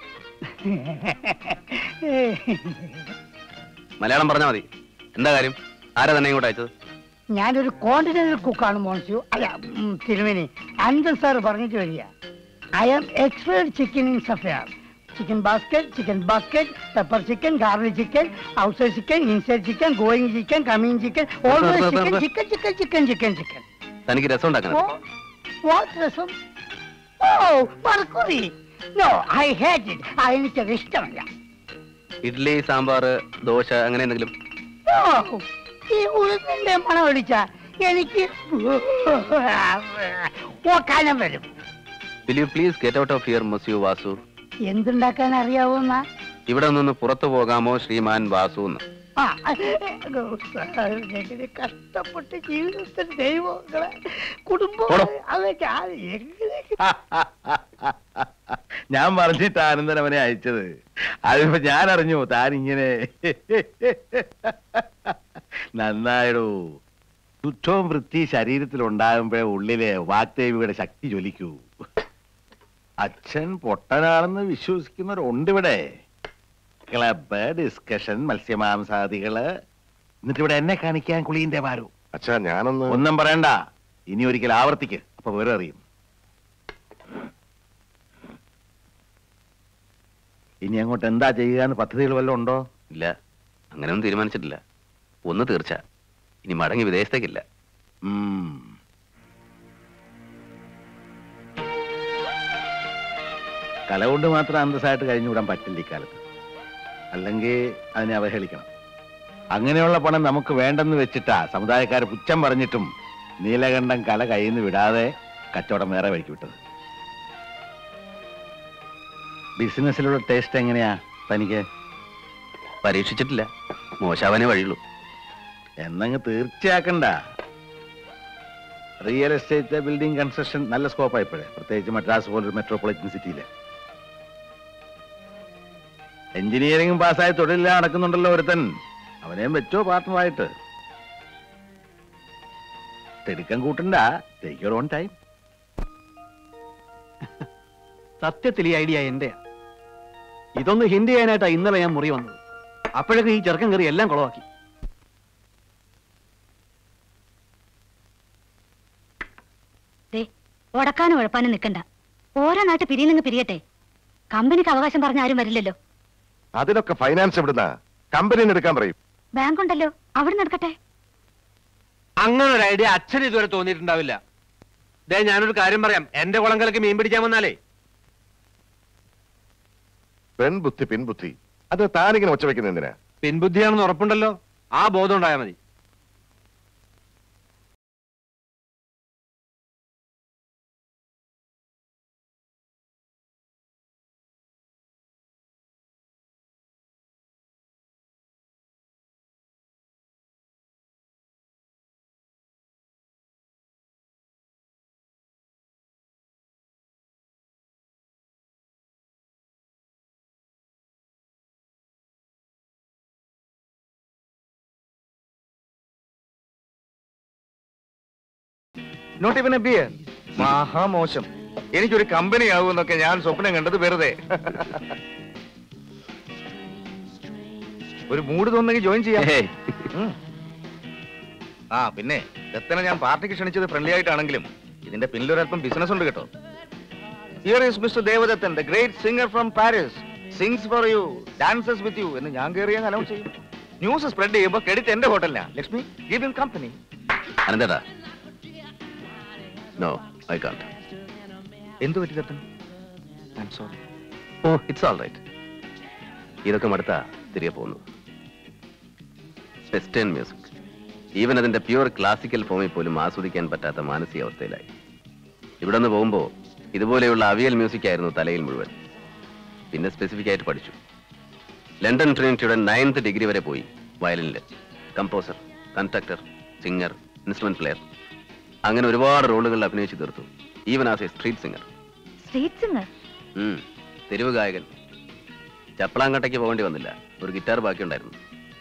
Malayalam പറഞ്ഞാ മതി. എന്താ കാര്യം? ആരാ തന്നെ ഇങ്ങോട്ട് അയച്ചത്? ഞാനൊരു കോണ്ടിനെന്റൽ കുക്കാണ് മോൻസു. അല്ല തിരുമേനി, അനന്തൻ സാർ പറഞ്ഞിട്ട് വരിക. I am expert chicken in sapphire. Chicken basket, chicken basket, pepper chicken, garlic chicken, outside chicken, inside chicken, going chicken, coming chicken, always chicken chicken chicken chicken chicken chicken. തനിക്ക് രസം ഉണ്ടാക്കണം. What rasam? ഓ മറക്കുറി. No, I hate it. എനിക്കത് ഇഷ്ടമല്ല. ഇഡ്ലി, സാമ്പാർ, ദോശ അങ്ങനെ എന്തെങ്കിലും? ഈ ഉഴുന്നിന്റെ മണം ഒടിച്ച എനിക്ക് ഓക്കാനം വരും. Will you please get out of here, Monsieur Vasu? എന്തുണ്ടാക്കാൻ അറിയാവോന്നാ? ഇവിടെ നിന്ന് പുറത്തു പോകാമോ ശ്രീമാൻ വാസു എന്ന്? കഷ്ടപ്പെട്ട് ജീവിതത്തിൽ ദൈവങ്ങളെ കുടുംബം അതൊക്കെ ഞാൻ പറഞ്ഞിട്ട് ആനന്ദൻ അവനെ അയച്ചത്. അതിപ്പോ ഞാൻ അറിഞ്ഞു താൻ ഇങ്ങനെ. നന്നായിടൂ. ശുദ്ധവും വൃത്തി ശരീരത്തിൽ ഉണ്ടാകുമ്പോഴേ ഉള്ളിലെ വാക്ദേവിയുടെ ശക്തി ജ്വലിക്കൂ. അച്ഛൻ പൊട്ടനാണെന്ന് വിശ്വസിക്കുന്നവരുണ്ട് ഇവിടെ. ക്ലബ്, ഡിസ്കഷൻ, മത്സ്യമാംസാദികള്. എന്നിട്ട് ഇവിടെ എന്നെ കാണിക്കാൻ കുളീന്റെ മാരൂ. അച്ഛാ ഞാനൊന്ന് ഒന്നും പറയണ്ട. ഇനി ഒരിക്കൽ ആവർത്തിക്ക്, അപ്പൊ വേറെ അറിയും. ഇനി അങ്ങോട്ട് എന്താ ചെയ്യുക എന്ന് പദ്ധതികൾ വല്ലതും ഉണ്ടോ? ഇല്ല. അങ്ങനെയൊന്നും തീരുമാനിച്ചിട്ടില്ല. ഒന്ന് തീർച്ച, ഇനി മടങ്ങി വിദേശത്തേക്കില്ല. കല കൊണ്ട് മാത്രം അന്തസ്സായിട്ട് കഴിഞ്ഞുകൂടാൻ പറ്റില്ല ഇക്കാലത്ത്. അല്ലെങ്കിൽ അതിനെ അവഹേളിക്കണം. അങ്ങനെയുള്ള പണം നമുക്ക് വേണ്ടെന്ന് വെച്ചിട്ടാ സമുദായക്കാർ പുച്ഛം പറഞ്ഞിട്ടും നീലകണ്ഠൻ കല കയ്യിൽ നിന്ന് വിടാതെ കച്ചവടം വേറെ വഴിക്ക് വിട്ടത്. ബിസിനസ്സിലുള്ള ടേസ്റ്റ് എങ്ങനെയാ തനിക്ക്? പരീക്ഷിച്ചിട്ടില്ല, മോശാവാനേ വഴിയുള്ളൂ. എന്നങ്ങ് തീർച്ചയാക്കണ്ട. റിയൽ എസ്റ്റേറ്റ് ബിൽഡിംഗ് കൺസ്ട്രക്ഷൻ നല്ല സ്കോപ്പായിപ്പോഴേ, പ്രത്യേകിച്ച് മദ്രാസ് പോലൊരു മെട്രോപൊളിറ്റൻ സിറ്റിയില്. എഞ്ചിനീയറിംഗും പാസ്സായി തൊഴിലില്ല നടക്കുന്നുണ്ടല്ലോ ഒരുത്തൻ, അവനെയും വെച്ചോ പാർട്ട്ണറായിട്ട്. തിടുക്കം കൂട്ടണ്ട, ടേക്ക് യുവർ ഓൺ ടൈം. സത്യത്തിൽ ഈ ഐഡിയ എന്റെയാ. ഇതൊന്ന് ഹിന്റ് ചെയ്യാനായിട്ടാ ഇന്നലെ ഞാൻ മുറി വന്നത്. അപ്പോഴൊക്കെ ഈ ചെറുക്കൻ കയറി എല്ലാം കുളവാക്കി. ഉടക്കാനും ഉഴപ്പാനും നിൽക്കണ്ട. ഓരോ നാട്ട് പിരിയുന്നെങ്കിൽ പിരിയട്ടെ. കമ്പനിക്ക് അവകാശം പറഞ്ഞ ആരും വരില്ലല്ലോ. അതിനൊക്കെ ഫൈനാൻസ് എവിടുന്ന? കമ്പനി എടുക്കാൻ പറയും. ബാങ്ക് ഉണ്ടല്ലോ, അവിടെ നടക്കട്ടെ. അങ്ങനെ ഒരു ഐഡിയ അച്ഛൻ ഇതുവരെ തോന്നിയിട്ടുണ്ടാവില്ല. ദേ ഞാനൊരു കാര്യം പറയാം, എന്റെ കുളങ്കലക്ക് മീൻ പിടിക്കാൻ വന്നാലേ. പെൺബുദ്ധി പിൻബുദ്ധി, അത് താനിങ്ങനെ ഒച്ച വെക്കുന്ന എന്തിനാ? പിൻബുദ്ധിയാണെന്ന് ഉറപ്പുണ്ടല്ലോ, ആ ബോധം ഉണ്ടായാൽ മതി. നോട്ട് ഇവൻ എ ബിയർ. മഹാമോശം. എനിക്കൊരു കമ്പനി ആവുമെന്നൊക്കെ ഞാൻ സ്വപ്നം കണ്ടത് വെറുതെ. ഒരു മൂഡ് തോന്നുന്നെങ്കിൽ ജോയിൻ ചെയ്യാം. ആ പിന്നെ ദത്തനെ ഞാൻ പാർട്ടിക്ക് ക്ഷണിച്ചത് ഫ്രണ്ട്ലി ആയിട്ടാണെങ്കിലും ഇതിന്റെ പിന്നിലൊരല്പം ബിസിനസ് ഉണ്ട് കേട്ടോ. Here is mister Devadathan, the great singer from Paris, sings for you, dances with you എന്ന് ഞാൻ കയറിയാൽ അനൗൺസ് ചെയ്യും. ന്യൂസ് സ്പ്രെഡ് ചെയ്യുമ്പോൾ ക്രെഡിറ്റ് എന്റെ ഹോട്ടലിനാ. Lakshmi, give him company. അനന്തേട്ടാ, നോ ഐ കാൺട്ട്. എന്തു പറ്റി ദത്തൻ? I am sorry. ഓ, ഇറ്റ്സ് ഓൾ റൈറ്റ്. ഇതൊക്കെ മടുത്താ തിരികെ പോകുന്നു. വെസ്റ്റേൺ മ്യൂസിക്, ഈവൻ അതിന്റെ പ്യുവർ ക്ലാസിക്കൽ ഫോമിൽ പോലും ആസ്വദിക്കാൻ പറ്റാത്ത മാനസികാവസ്ഥയിലായി. ഇവിടെ നിന്ന് പോകുമ്പോൾ ഇതുപോലെയുള്ള അവിയൽ മ്യൂസിക് ആയിരുന്നു തലയിൽ മുഴുവൻ. പിന്നെ സ്പെസിഫിക് ആയിട്ട് പഠിച്ചു. ലണ്ടൻ ട്രിനിറ്റിയുടെ നയൻത്ത് ഡിഗ്രി വരെ പോയി വയലിനില്. Composer, conductor, singer, instrument player, അങ്ങനെ ഒരുപാട് റോളുകളിൽ അഭിനയിച്ചു തീർത്തു. Even as a street singer. Street singer? തെരുവ് ഗായകൻ. ചപ്പളാങ്കട്ടയ്ക്ക് പോകേണ്ടി വന്നില്ല, ഒരു ഗിറ്റാർ ബാക്കിയുണ്ടായിരുന്നു.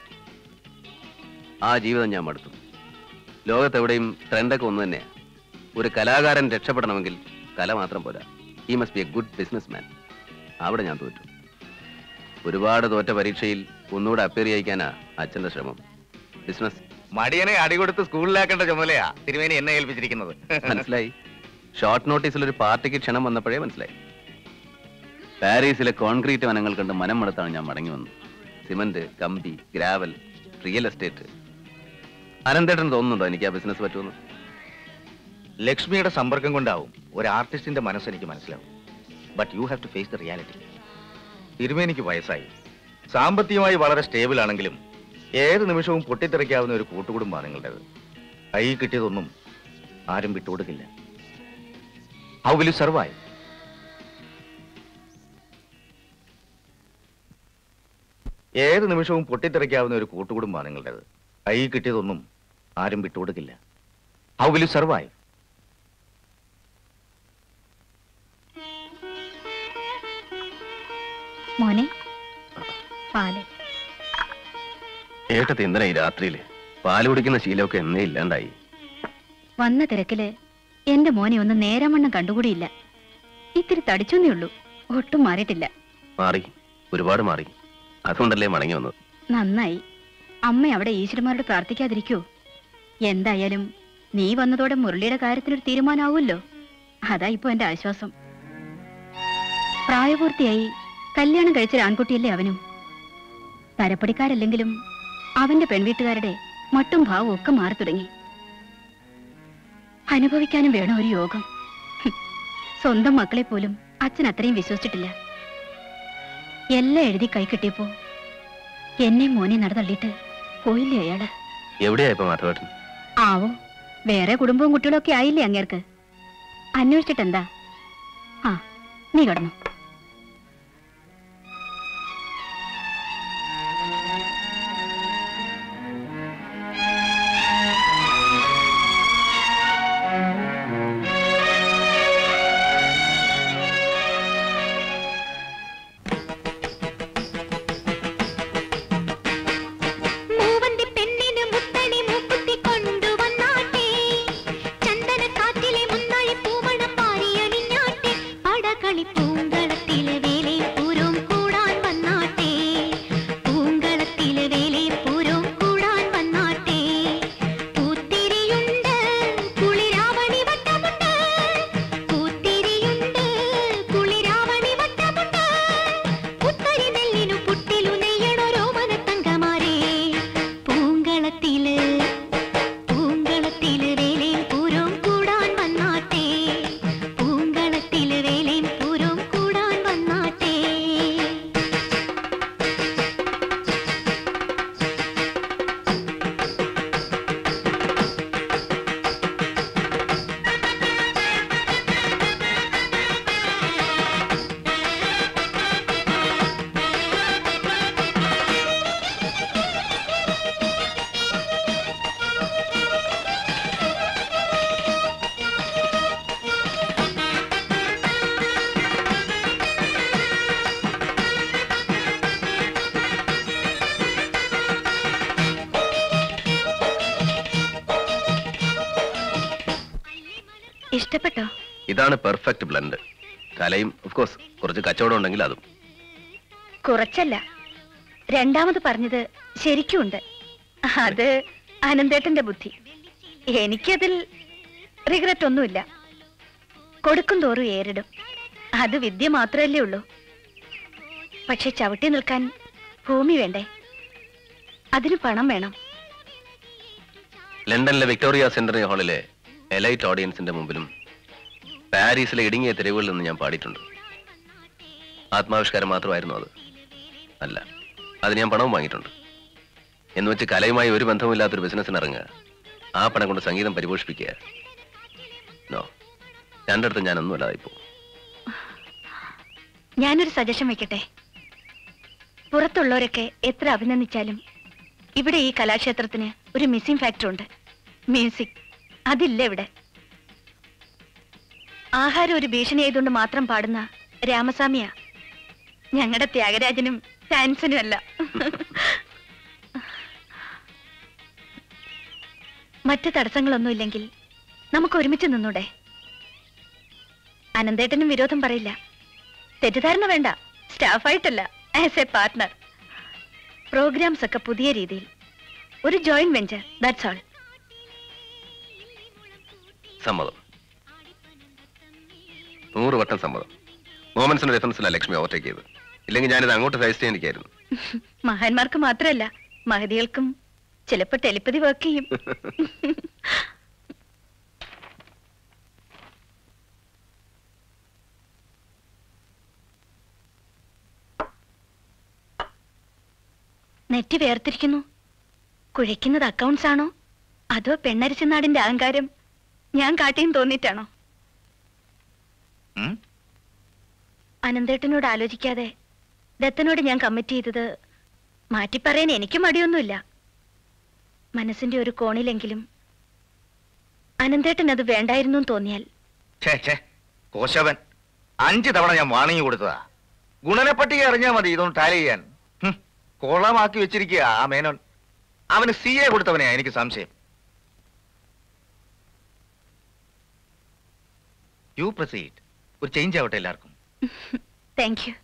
ആ ജീവിതം ഞാൻ മടുത്തു. ലോകത്തെവിടെയും ട്രെൻഡൊക്കെ ഒന്ന് തന്നെയാണ്. ഒരു കലാകാരൻ രക്ഷപ്പെടണമെങ്കിൽ കല മാത്രം പോരാ, he must be a good businessman. അവിടെ ഞാൻ തോറ്റു. ഒരുപാട് തോറ്റ പരീക്ഷയിൽ ഒന്നുകൂടെ അപ്പിയർ ചെയ്യിക്കാനാ അച്ഛന്റെ ശ്രമം. ബിസിനസ് മടിയനെ അടികൊടുത്ത് സ്കൂളിലാക്കേണ്ട ചുമതലയാ തിരുമേനി എന്നെ ഏൽപ്പിച്ചിരിക്കുന്നത്. മനസ്സിലായി. ഷോർട്ട് നോട്ടീസിൽ ഒരു പാർട്ടിക്ക് ക്ഷണം വന്നപ്പോഴേ മനസ്സിലായി. പാരീസിലെ കോൺക്രീറ്റ് വനങ്ങൾ കണ്ട് മനം മടുത്താണ് ഞാൻ മടങ്ങി വന്നത്. സിമന്റ്, കമ്പി, ഗ്രാവൽ, റിയൽ എസ്റ്റേറ്റ്. അനന്തേട്ടൻ തോന്നുന്നുണ്ടോ എനിക്ക് ആ ബിസിനസ് പറ്റുമെന്ന്? ലക്ഷ്മിയുടെ സമ്പർക്കം കൊണ്ടാവും ഒരു ആർട്ടിസ്റ്റിന്റെ മനസ്സെനിക്ക് മനസ്സിലാവും. But you have to face the reality. തിരുമേനിക്ക് വയസ്സായി, സാമ്പത്തികമായി വളരെ സ്റ്റേബിൾ ആണെങ്കിലും ഏത് നിമിഷവും പൊട്ടിത്തെറിക്കാവുന്ന ഒരു കൂട്ടുകുടുംബമാണ് നിങ്ങളുടേത്. കൈ കിട്ടിയതൊന്നും ആരും വിട്ടുകൊടുക്കില്ല. How will you survive? ഏത് നിമിഷവും പൊട്ടിത്തെറിക്കാവുന്ന ഒരു കൂട്ടുകുടുംബമാണ് നിങ്ങളുടേത്. കൈ കിട്ടിയതൊന്നും ആരും വിട്ടുകൊടുക്കില്ല. How will you survive? മോനെ, പാല്. ഏട്ടത്തി എന്തിനാ ഈ രാത്രിയില്? പാല് കുടിക്കുന്ന ശീലമൊക്കെ എന്നേ ഇല്ലാണ്ടായി. വന്ന തിരക്കില് എന്റെ മോനെ ഒന്ന് നേരം വണ്ണം കണ്ടുകൂടിയില്ല. ഇത്തിരി തടിച്ചെന്നേ ഉള്ളൂ, ഒട്ടും മാറിയിട്ടില്ല. മാറി, ഒരുപാട് മാറി. അതുകൊണ്ടല്ലേ മടങ്ങി വന്നത്. നന്നായി. അമ്മ അവിടെ ഈശ്വരന്മാരോട് പ്രാർത്ഥിക്കാതിരിക്കോ? എന്തായാലും നീ വന്നതോടെ മുരളിയുടെ കാര്യത്തിനൊരു തീരുമാനമാവുമല്ലോ. അതാ ഇപ്പൊ എന്റെ ആശ്വാസം. പ്രായപൂർത്തിയായി കല്യാണം കഴിച്ചൊരു ആൺകുട്ടിയല്ലേ അവനും. തരപ്പടിക്കാരല്ലെങ്കിലും അവന്റെ പെൺവീട്ടുകാരുടെ മട്ടും ഭാവവും ഒക്കെ മാറി തുടങ്ങി. അനുഭവിക്കാനും വേണം ഒരു യോഗം. സ്വന്തം മക്കളെ പോലും അച്ഛൻ അത്രയും വിശ്വസിച്ചിട്ടില്ല. എല്ലാം എഴുതി കൈ കിട്ടിയപ്പോ എന്നെ മോനെ നടതള്ളിയിട്ട് പോയില്ലേ അയാള്. എവിടെയാ ഇപ്പൊ മാധവേട്ടൻ? ആവോ, വേറെ കുടുംബവും കുട്ടികളും ഒക്കെ ആയില്ലേ അങ്ങേർക്ക്? അന്വേഷിച്ചിട്ടെന്താ? ആ, നീ കടന്നു. ഇഷ്ടപ്പെട്ടോ? ഇതാണ് പെർഫെക്റ്റ് ബ്ലെൻഡ്. കലയും ഓഫ് കോഴ്സ് കുറച്ച് കച്ചവടം ഉണ്ടെങ്കിൽ അതും. കുറച്ചല്ല, രണ്ടാമത് പറഞ്ഞത് ശരിക്കുമുണ്ട്. അത് അനന്തേട്ടന്റെ ബുദ്ധി. എനിക്കതിൽ റിഗ്രറ്റ് ഒന്നുമില്ല. കൊടുക്കും തോറും ഏറിടും. അത് വിദ്യ മാത്രമല്ലേ ഉള്ളൂ. പക്ഷെ ചവിട്ടി നിൽക്കാൻ ഭൂമി വേണ്ടേ? അതിന് പണം വേണം. ലണ്ടനിലെ വിക്ടോറിയ സെന്ററി ഹാളിലെ എലൈറ്റ് ഓഡിയൻസിന്റെ മുമ്പിലും പാരീസിലെ ഇടുങ്ങിയ തെരുവുകളിൽ നിന്ന് ഞാൻ പാടിയിട്ടുണ്ട്. ആത്മാവിഷ്കാരം മാത്രമായിരുന്നു അത്. അല്ല, അതിന് ഞാൻ പണവും വാങ്ങിയിട്ടുണ്ട്. എന്ന് വെച്ച് കലയുമായി ഒരു ബന്ധവുമില്ലാത്തൊരു ബിസിനസ്സിന് ഇറങ്ങുക, ആ പണം കൊണ്ട് സംഗീതം പരിപോഷിപ്പിക്കുക, നോ. രണ്ടിടത്തും ഞാനൊന്നും അല്ലാതായിപ്പോ. ഞാനൊരു സജഷൻ വെക്കട്ടെ. പുറത്തുള്ളവരൊക്കെ എത്ര അഭിനന്ദിച്ചാലും ഇവിടെ ഈ കലാക്ഷേത്രത്തിന് ഒരു മിസ്സിംഗ് ഫാക്ടർ ഉണ്ട്. മ്യൂസിക്. അതില്ല ഇവിടെ. ആഹാരം ഒരു ഭീഷണി ആയതുകൊണ്ട് മാത്രം പാടുന്ന രാമസ്വാമിയാ ഞങ്ങളുടെ ത്യാഗരാജനും ഫാൻസിനും അല്ല. മറ്റ് തടസ്സങ്ങളൊന്നുമില്ലെങ്കിൽ നമുക്ക് ഒരുമിച്ച് നിന്നൂടെ? അനന്തേട്ടനും വിരോധം പറയില്ല. തെറ്റിദ്ധാരണ വേണ്ട. സ്റ്റാഫായിട്ടല്ല, ആസ് എ പാർട്ട്ണർ. പ്രോഗ്രാംസ് ഒക്കെ പുതിയ രീതിയിൽ. ഒരു ജോയിന്റ് വെഞ്ചർ, ദാറ്റ്സ് ഓൾ. സമ്മതം. നൂറ് വട്ടം സമ്മതം. മോമൻസിന്റെ ഡിഫൻസിലാണ് ലക്ഷ്മി ഓവർടേക്ക് ചെയ്തത്. ഇല്ലെങ്കിൽ ഞാനിത് അങ്ങോട്ട് സജസ്റ്റ് ചെയ്യാനിരിക്കായിരുന്നു. മഹാന്മാർക്ക് മാത്രമല്ല, മഹതികൾക്കും ചിലപ്പോ ടെലിപ്പതി വർക്ക് ചെയ്യും. നെറ്റി വേർതിരിക്കുന്നു. കുഴയ്ക്കുന്നത് അക്കൗണ്ട്സ് ആണോ അതോ പെണ്ണരിച്ചനാടിന്റെ അഹങ്കാരം ഞാൻ കാട്ടിയും തോന്നിയിട്ടാണോ? അനന്തേട്ടനോട് ആലോചിക്കാതെ ദത്തനോട് ഞാൻ കമ്മിറ്റ് ചെയ്തത് മാറ്റിപ്പറയാൻ എനിക്ക് മടിയൊന്നുമില്ല. മനസ്സിന്റെ ഒരു കോണിലെങ്കിലും അനന്തേട്ടൻ അത് വേണ്ടായിരുന്നു തോന്നിയാൽ. കോശവൻ അഞ്ച് തവണ ഞാൻ വാണിംഗ് കൊടുത്തതാ. ഗുണനെ പട്ടിക അറിഞ്ഞാൽ മതി ഇതൊന്ന് ടാലി ചെയ്യാൻ. കോളമാക്കി വെച്ചിരിക്കുക ആ മേനോൻ. അവന് സി എ കൊടുത്തവനെയാ എനിക്ക് സംശയം. You proceed. ഒരു ചേഞ്ച് ആവട്ടെ എല്ലാവർക്കും. Thank you.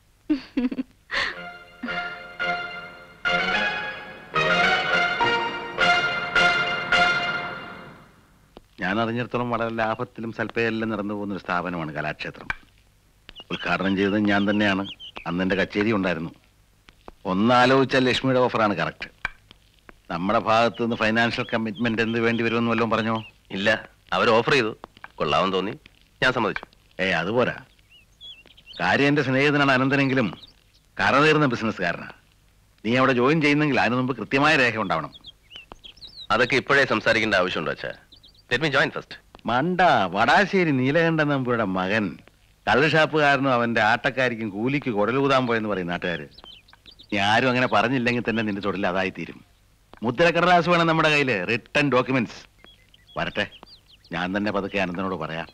ഞാൻ അറിഞ്ഞിടത്തോളം വളരെ ലാഭത്തിലും സൽപ്പേരിലും നടന്നു പോകുന്ന ഒരു സ്ഥാപനമാണ് കലാക്ഷേത്രം. ഉദ്ഘാടനം ചെയ്തത് ഞാൻ തന്നെയാണ്. അന്ന് എൻ്റെ കച്ചേരി ഉണ്ടായിരുന്നു. ഒന്നാലോചിച്ചാൽ ലക്ഷ്മിയുടെ ഓഫറാണ് കറക്റ്റ്. നമ്മുടെ ഭാഗത്തു നിന്ന് ഫൈനാൻഷ്യൽ കമ്മിറ്റ്മെന്റ് എന്ത് വേണ്ടി വരുമെന്ന് വല്ലതും പറഞ്ഞോ? ഇല്ല, അവർ ഓഫർ ചെയ്തു, കൊള്ളാമെന്ന് തോന്നി, ഞാൻ സമ്മതിച്ചു. ഏ അതുപോരാ. കാര്യം എന്റെ സ്നേഹിതനാണ് അനന്തനെങ്കിലും കറതീർന്ന ബിസിനസ്സുകാരനാണ്. നീ അവിടെ ജോയിൻ ചെയ്യുന്നെങ്കിൽ അതിനു മുമ്പ് കൃത്യമായ രേഖ ഉണ്ടാവണം. അതൊക്കെ ഇപ്പോഴേ സംസാരിക്കേണ്ട ആവശ്യമുണ്ടോ അച്ഛാ? Let me join first. മണ്ട, വടാശ്ശേരി നീലകണ്ഠൻ നമ്പൂരുടെ മകൻ കള്ളുഷാപ്പുകാരനും അവന്റെ ആട്ടക്കാരിക്കും കൂലിക്ക് കുടലൂതാൻ പോയെന്ന് പറയും നാട്ടുകാര്. നീ ആരും അങ്ങനെ പറഞ്ഞില്ലെങ്കിൽ തന്നെ നിന്റെ തൊഴിൽ അതായി തീരും. മുദ്രക്കടലാസ് വേണം നമ്മുടെ കയ്യില്, റിട്ടേൺ ഡോക്യുമെന്റ്സ്. വരട്ടെ, ഞാൻ തന്നെ പതുക്കെ അനന്തനോട് പറയാം.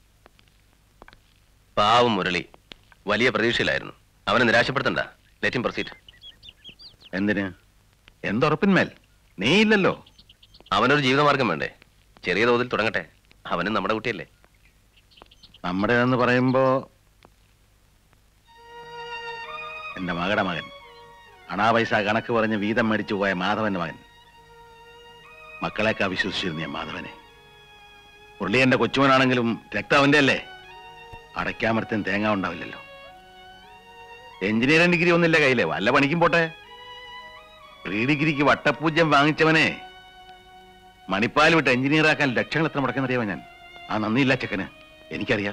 പാവം മുരളി വലിയ പ്രതീക്ഷയിലായിരുന്നു, അവനെ നിരാശപ്പെടുത്തണ്ട. Let him proceed. എന്തിന്? എന്തുറപ്പിന്മേൽ? നീ ഇല്ലല്ലോ. അവനൊരു ജീവിതമാർഗം വേണ്ടേ? ചെറിയ തോതിൽ തുടങ്ങട്ടെ, അവനും നമ്മുടെ കുട്ടിയല്ലേ. നമ്മുടെ എന്ന് പറയുമ്പോ എന്റെ മകളുടെ മകൻ, അണാ പൈസ കണക്ക് പറഞ്ഞ് വീതം മേടിച്ചു പോയ മാധവന്റെ മകൻ. മക്കളെയൊക്കെ വിശ്വസിച്ചിരുന്ന ഞാൻ മാധവനെ. മുരളി എന്റെ കൊച്ചുമനാണെങ്കിലും രക്തം അവന്റെ അല്ലേ. അടയ്ക്കാമർത്തിന് തേങ്ങ ഉണ്ടാവില്ലല്ലോ. എഞ്ചിനീയറിംഗ് ഡിഗ്രി ഒന്നില്ല കയ്യിലെ, വല്ല പണിക്കും പോട്ടെ. പ്രീ ഡിഗ്രിക്ക് വട്ടപൂജ്യം വാങ്ങിച്ചവനെ മണിപ്പാൽ വിട്ട് എഞ്ചിനീയർ ആക്കാൻ ലക്ഷങ്ങൾ എത്ര മുടക്കുന്നറിയാമോ ഞാൻ? ആ നന്ദിയില്ല ചെക്കന്, എനിക്കറിയാം.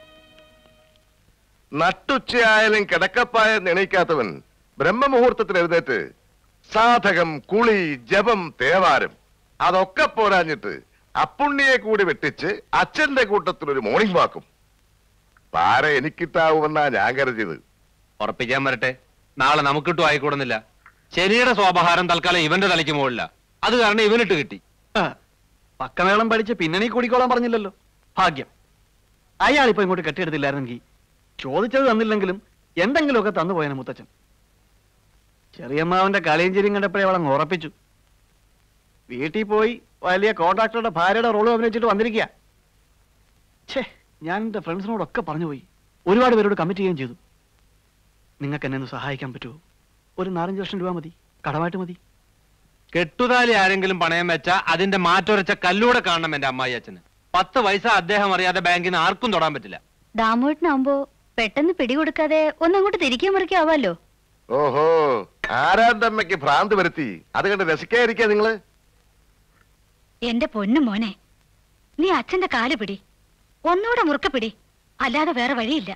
നട്ടുച്ചയായാലും കിടക്കപ്പായ എണീക്കാത്തവൻ ബ്രഹ്മമുഹൂർത്തത്തിൽ എഴുന്നേറ്റ് സാധകം, കുളി, ജപം, തേവാരം അതൊക്കെ പോരാഞ്ഞിട്ട് അപ്പുണ്ണിയെ കൂടി വെട്ടിച്ച് അച്ഛന്റെ കൂട്ടത്തിൽ ഒരു മോർണിംഗ് വാക്കും പാര എനിക്കിട്ടാവുമെന്നാ ഞാൻ കരുതിയത്. ഉറപ്പിക്കാൻ വരട്ടെ, നാളെ നമുക്കിട്ടും ആയിക്കൂടുന്നില്ല. ശനിയുടെ സ്വാപഹാരം തൽക്കാലം ഇവന്റെ തലയ്ക്ക് മുകളില്ല, അത് കാരണം ഇവനിട്ട് കിട്ടി. പക്കമേളം പഠിച്ച് പിന്നണി കൂടിക്കോളാൻ പറഞ്ഞില്ലല്ലോ, ഭാഗ്യം. അയാളിപ്പോ ഇങ്ങോട്ട് കെട്ടിയെടുത്തില്ലായിരുന്നെങ്കിൽ ചോദിച്ചത് തന്നില്ലെങ്കിലും എന്തെങ്കിലുമൊക്കെ തന്നു പോയനെ മുത്തച്ഛൻ. ചെറിയമ്മാവന്റെ കളിയും ചിരിയും കണ്ടപ്പോഴേ അവളങ്ങ് ഉറപ്പിച്ചു. വീട്ടിൽ പോയി വലിയ കോൺട്രാക്ടറുടെ ഭാര്യയുടെ റോളും അഭിനയിച്ചിട്ട് വന്നിരിക്കുക. ഛേ, ഞാൻ എന്റെ ഫ്രണ്ട്സിനോടൊക്കെ പറഞ്ഞു പോയി, ഒരുപാട് പേരോട് കമ്മിറ്റ് ചെയ്യുകയും ചെയ്തു. നിങ്ങൾക്ക് എന്നെ ഒന്ന് സഹായിക്കാൻ പറ്റുമോ? ഒരു നാലഞ്ച് ലക്ഷം രൂപ മതി, കടമായിട്ട് മതി. കെട്ടുതാലി ആരെങ്കിലും പണയം വെച്ചാ അതിന്റെ മാറ്റൊരച്ച കല്ലൂടെ കാണണം എന്റെ അമ്മായി അച്ഛന്. പത്ത് പൈസ അദ്ദേഹം അറിയാതെ ബാങ്കിൽ നിന്ന് ആർക്കും തൊടാൻ പറ്റില്ല. ദാമോട്ടനാവുമ്പോ പെട്ടെന്ന് പിടികൊടുക്കാതെ ഒന്നങ്ങോട്ട് തിരിക്കാൻ മറിക്കാൻ ആവാലോ. ഓഹോ, ആരാന്തമ്മയ്ക്ക് ഭ്രാന്ത് വരുത്തി അത് കണ്ട് രസിക്കാതിരിക്കാ നിങ്ങള്? എന്റെ പൊന്നു മോനെ, നീ അച്ഛന്റെ കാല് പിടി, ഒന്നുകൂടെ മുറുക്ക പിടി, അല്ലാതെ വേറെ വഴിയില്ല.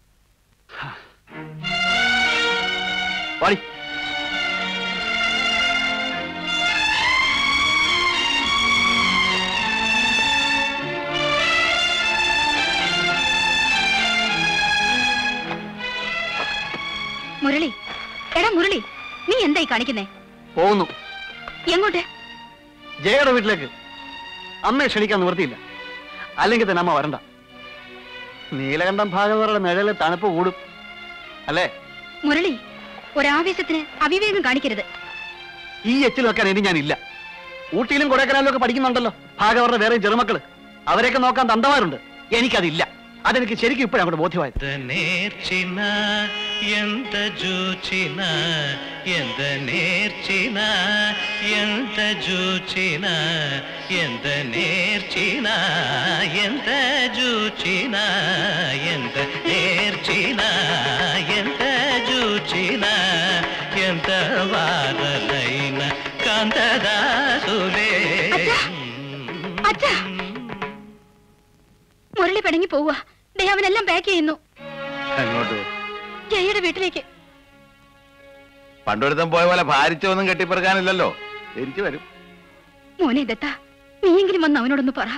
വാടി. മുരളി, എടാ മുരളി, നീ എന്തായി കാണിക്കുന്നേ? പോകുന്നു. എങ്ങോട്ട്? ജയയുടെ വീട്ടിലേക്ക്. അമ്മയെ ക്ഷണിക്കാൻ നിവൃത്തിയില്ല, അല്ലെങ്കിൽ തന്നെ അമ്മ വരണ്ട. നീലകണ്ഠം ഭാഗവതരുടെ നിഴല് തണുപ്പ് കൂടും അല്ലേ? മുരളി, ഒരാവേശത്തിന് അവിവേകം കാണിക്കരുത്. ഈ എച്ചിൽ വെക്കാൻ ഇനി ഞാനില്ല. ഊട്ടിയിലും കൊടൈക്കനാലിലും ഒക്കെ പഠിക്കുന്നുണ്ടല്ലോ ഭാഗവതരുടെ വേറെയും ചെറുമക്കള്, അവരെയൊക്കെ നോക്കാൻ തന്തമാരുണ്ട്. എനിക്കതില്ല. അതെനിക്ക് ശരിക്കും ഇപ്പോഴും അങ്ങോട്ട് ബോധ്യമായത്. നേർച്ചിന എന്ത ജൂച്ചിന എന്ത നേർച്ചിന എന്ത ജൂച്ചിന എന്ത നേർച്ചിന എന്ത ജൂച്ചിന എന്ത നേർച്ചിന എന്ത ജൂച്ചിന എന്ത വാദലൈന കാന്തദാസുലേ. മുരളി പിടങ്ങി പോവുക. അവനെല്ലാം പാക്ക് ചെയ്യുന്നു. അങ്ങോട്ട് ജയയുടെ വീട്ടിലേക്ക്. പണ്ടൊരുത്തം പോയ പോലെ ഭാരിച്ചൊന്നും കെട്ടിപ്പറക്കാനില്ലല്ലോ, തിരിച്ചു വരും. മോനെ ദത്ത, നീയെങ്കിലും വന്ന് അവനോടൊന്ന് പറ.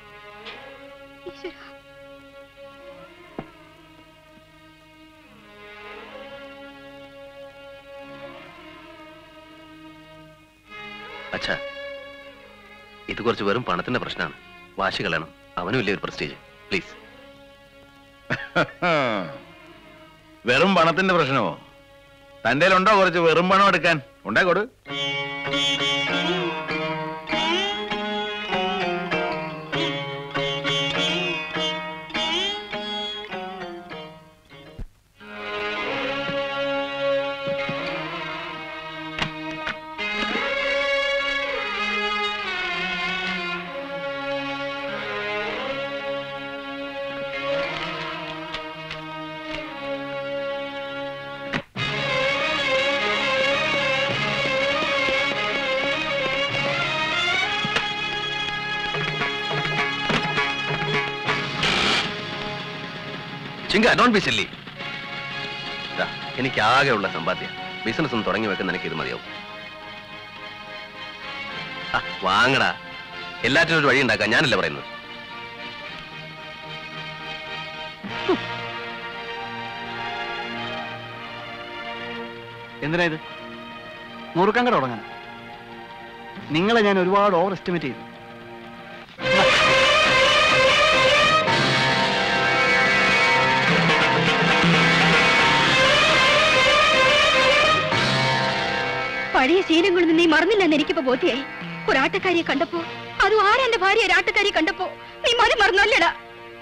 അച്ഛാ, ഇത് കുറച്ച് വെറും പണത്തിന്റെ പ്രശ്നമാണ്. വാശി കളയണം. അവനും ഇല്ലേ ഒരു പ്രസ്റ്റേജ്, പ്ലീസ്. വെറും പണത്തിന്റെ പ്രശ്നമോ? തന്റെ ഉണ്ടോ കുറച്ച് വെറും പണം എടുക്കാൻ? ഉണ്ടായിക്കോട്. ചിങ്ക ഡോണ്ട് ബി സില്ലി. എനിക്ക് ആകെയുള്ള സമ്പാദ്യം ബിസിനസ് ഒന്ന് തുടങ്ങി വെക്കുന്ന എനിക്ക് ഇത് മതിയാവും. വാങ്ങടാ, എല്ലാറ്റിനും ഒരു വഴി ഉണ്ടാക്കാം. ഞാനല്ല പറയുന്നത്. എന്തിനാ ഇത്? മുറുക്കം കട തുടങ്ങാൻ. നിങ്ങളെ ഞാൻ ഒരുപാട് ഓവർ എസ്റ്റിമേറ്റ് ചെയ്തു. പഴയ ശീലങ്ങളൊന്നും നീ മറന്നില്ലെന്ന് എനിക്കിപ്പോ ബോധ്യായി. ഒരാട്ടക്കാരിയെ കണ്ടപ്പോ, അതും ആരാ എന്റെ ഭാര്യ ഒരാട്ടക്കാരിയെ കണ്ടപ്പോ നീ മതി മറന്നല്ലടാ.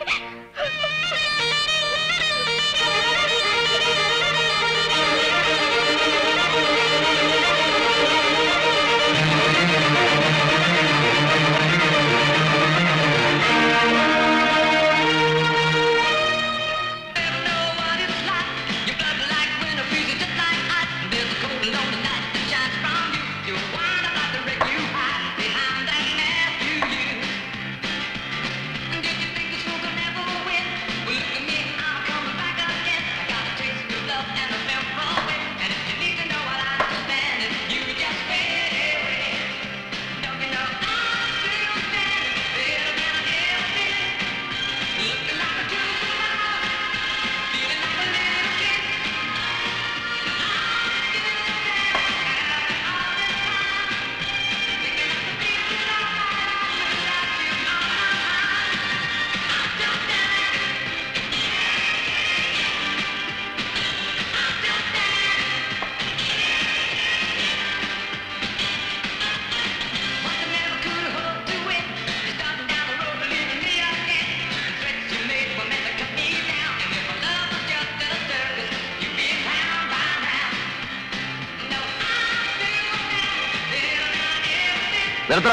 നിർത്തടാ.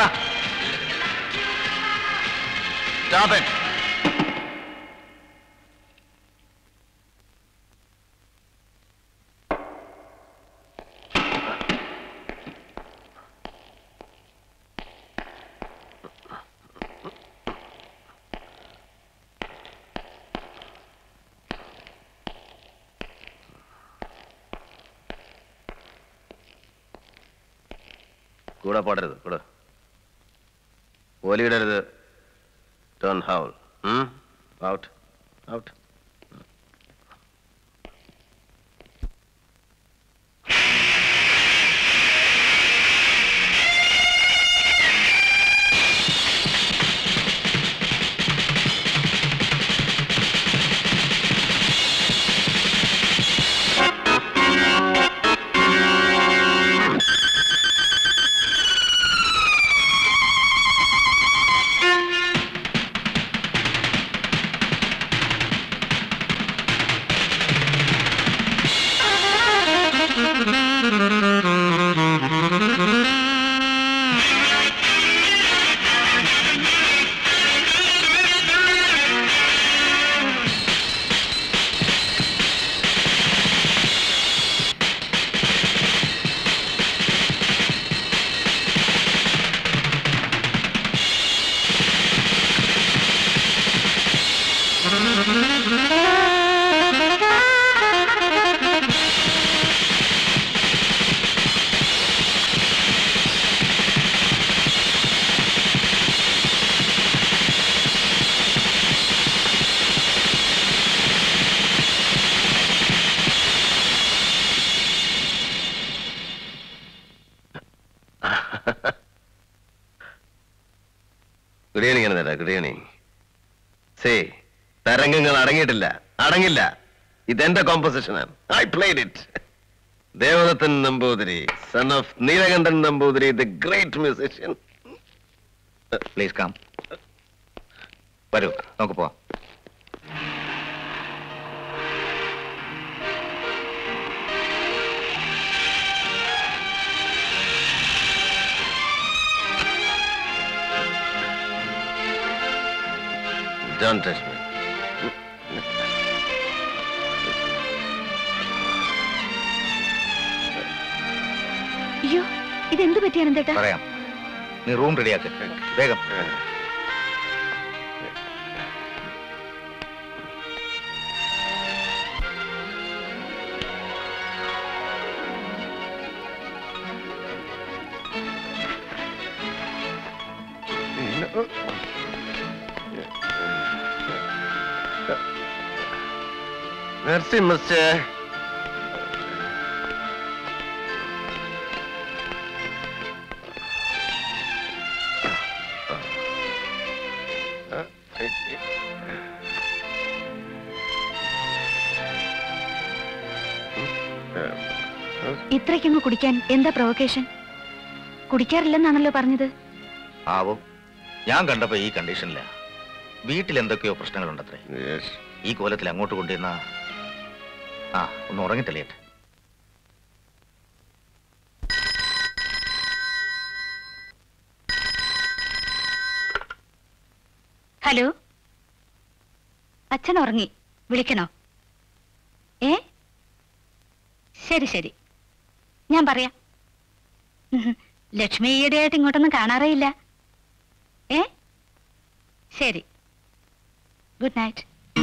Stop it. കൂടെ പാടരുത്. കൂടെ ഓലിയിടരുത്. Turn howl. Out out. Good evening ആണ് ഗുഡ് ഈവനിങ്. സേ തരംഗങ്ങൾ അടങ്ങിയിട്ടില്ല, അടങ്ങില്ല. ഇതെന്റെ കോമ്പോസിഷനാണ്. I played it. Devadathan Namboothiri, son of Neelakandan Namboothiri, the great musician. Please come. വരൂ, നമുക്ക് പോവാം. Don't touch me. അയ്യോ, ഇതെന്ത് പറ്റിയാണ് ചേട്ടാ? പറയാം. നീ റൂം റെഡിയാക്ക് വേഗം. Merci, monsieur. ഇത്രയ്ക്കങ്ങ് കുടിക്കാൻ എന്താ പ്രൊവക്കേഷൻ? കുടിക്കാറില്ലെന്നാണല്ലോ പറഞ്ഞത്. ആവോ, ഞാൻ കണ്ടപ്പോ ഈ കണ്ടീഷനില്ല. വീട്ടിൽ എന്തൊക്കെയോ പ്രശ്നങ്ങളുണ്ടത്രേ. ഈ കോലത്തിൽ അങ്ങോട്ട് കൊണ്ടുവന്ന ആ ഒന്ന് ഉറങ്ങിത്തെളിയട്ടെ. ഹലോ, അച്ഛൻ ഉറങ്ങി. വിളിക്കണോ? ഏ ശരി ശരി, ഞാൻ പറയാം. ലക്ഷ്മി ഈയിടെയായിട്ട് ഇങ്ങോട്ടൊന്നും കാണാറേ ഇല്ല. ഏ ശരി, ഗുഡ് നൈറ്റ്.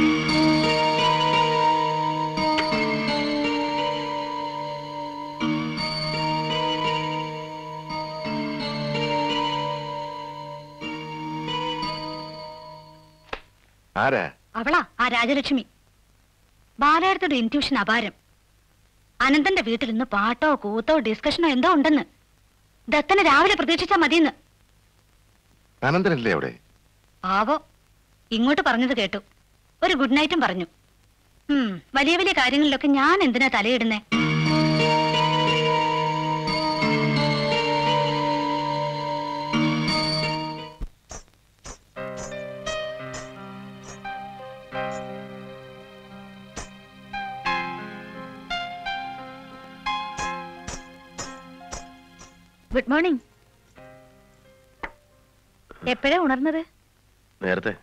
ആരാ? അവളാ ആ രാജലക്ഷ്മി. ബാലയടുത്തൊരു ഇൻറ്റ്യൂഷൻ അപാരം. അനന്തന്റെ വീട്ടിൽ നിന്ന് പാട്ടോ കൂത്തോ ഡിസ്കഷനോ എന്തോ ഉണ്ടെന്ന്. ദത്തനെ രാവിലെ പ്രതീക്ഷിച്ചാ മതിയെന്ന്. അനന്തനല്ലേ അവിടെ? ആവോ, ഇങ്ങോട്ട് പറഞ്ഞത് കേട്ടു. ഒരു ഗുഡ് നൈറ്റും പറഞ്ഞു. ഉം വലിയ വലിയ കാര്യങ്ങളിലൊക്കെ ഞാൻ എന്തിനാ തലയിടുന്നേ? Good morning. എപ്പോഴാ ഉണർന്നത്? നേരത്തെ.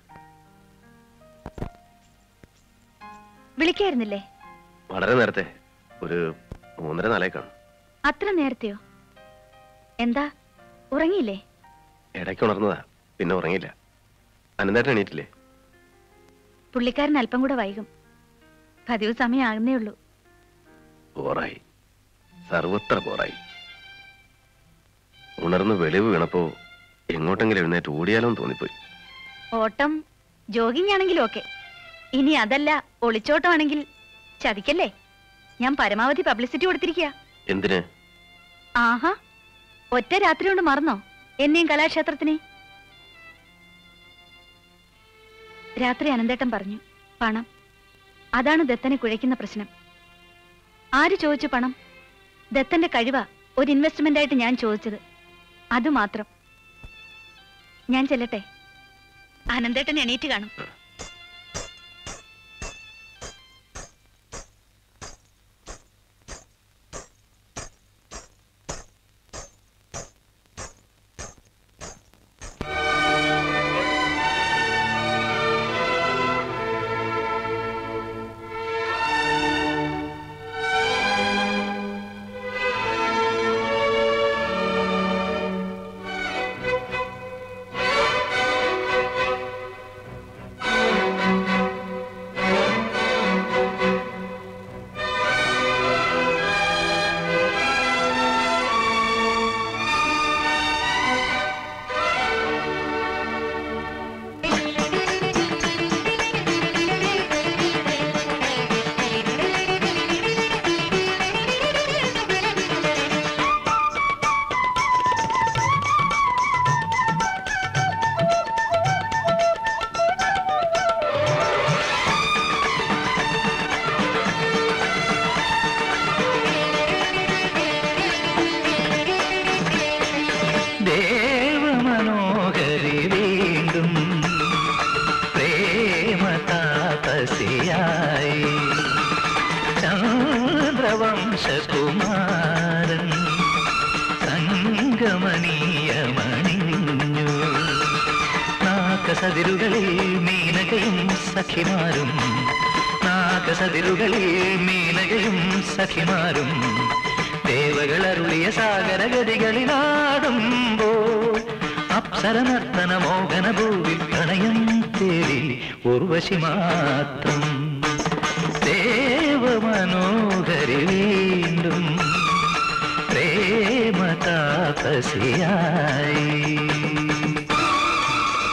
വിളിക്കായിരുന്നില്ലേ? വളരെ നേരത്തെ, ഒരു മൂന്നര നാലേ കാണും. അത്ര നേരത്തെയോ? എന്താ ഉറങ്ങിയില്ലേ? ഇടയ്ക്ക് ഉണർന്നതാ, പിന്നെ ഉറങ്ങിയില്ല. അനന്തേട്ടൻ എണീറ്റില്ലേ? പുള്ളിക്കാരൻ അല്പം കൂടെ വൈകും. പതിവ് സമയം ആകുന്നേ ഉള്ളൂ. ബോറായി, സർവത്ര ബോറായി. ഉണർന്ന് വെളിവ് വീണപ്പോ എങ്ങോട്ടെങ്കിലും എഴുന്നേറ്റ് ഓടിയാലോ തോന്നിപ്പോയി. ഓട്ടം ജോഗിങ് ആണെങ്കിലും ഓക്കെ. ഇനി അതല്ല ഒളിച്ചോട്ടമാണെങ്കിൽ ചതിക്കല്ലേ? ഞാൻ പരമാവധി പബ്ലിസിറ്റി കൊടുത്തിരിക്കുക. എന്തിന്? ആഹാ, ഒറ്റ രാത്രി കൊണ്ട് മറന്നോ എന്നെയും കലാക്ഷേത്രത്തിനെ? രാത്രി അനന്തേട്ടൻ പറഞ്ഞു, പണം അതാണ് ദത്തനെ കുഴയ്ക്കുന്ന പ്രശ്നം. ആര് ചോദിച്ചു പണം? ദത്തന്റെ കഴിവാ ഒരു ഇൻവെസ്റ്റ്മെന്റ് ആയിട്ട് ഞാൻ ചോദിച്ചത്. അതുമാത്രം. ഞാൻ ചെല്ലട്ടെ? അനന്തേട്ടൻ എണീറ്റ് കാണും. ചന്ദ്രവംശകുമാരൻ സംഗമനീയമണിഞ്ഞു. നാഗസതിരുകളിൽ മീനകയും സഖിമാരും, നാഗസതിരുകളിൽ മീനകയും സഖിമാരും ദേവകളരുളിയ സാഗരഗതികളിലാടുമ്പോൾ അപ്സരനർത്തന മോഹന ഭൂവിൽ പ്രണയം തേടി ഉർവശി മാത്രം. ദേവമനോഹരി വീണ്ടും പ്രേമ താപസിയായി.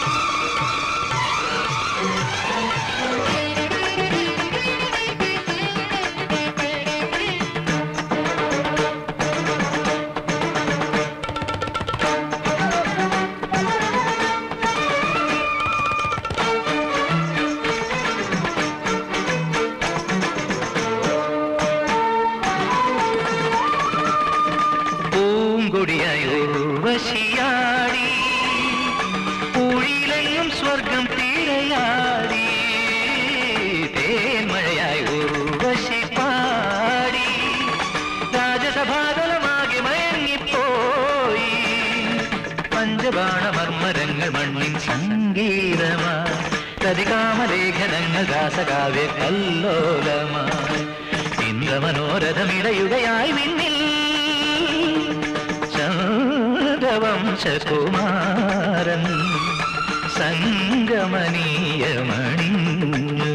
പഞ്ചബാണമർമരങ്ങൾ മണ്ണിൻ സംഗീതമായി കതികാമലേഖനങ്ങൾ രാസകാവ്യ കല്ലോലമായി ഇന്ദ്രമനോരഥമിടയുകയായി മിന്നിൽ ചന്ദ്രവംശകുമാരൻ സംഗമനീയമണിഞ്ഞു.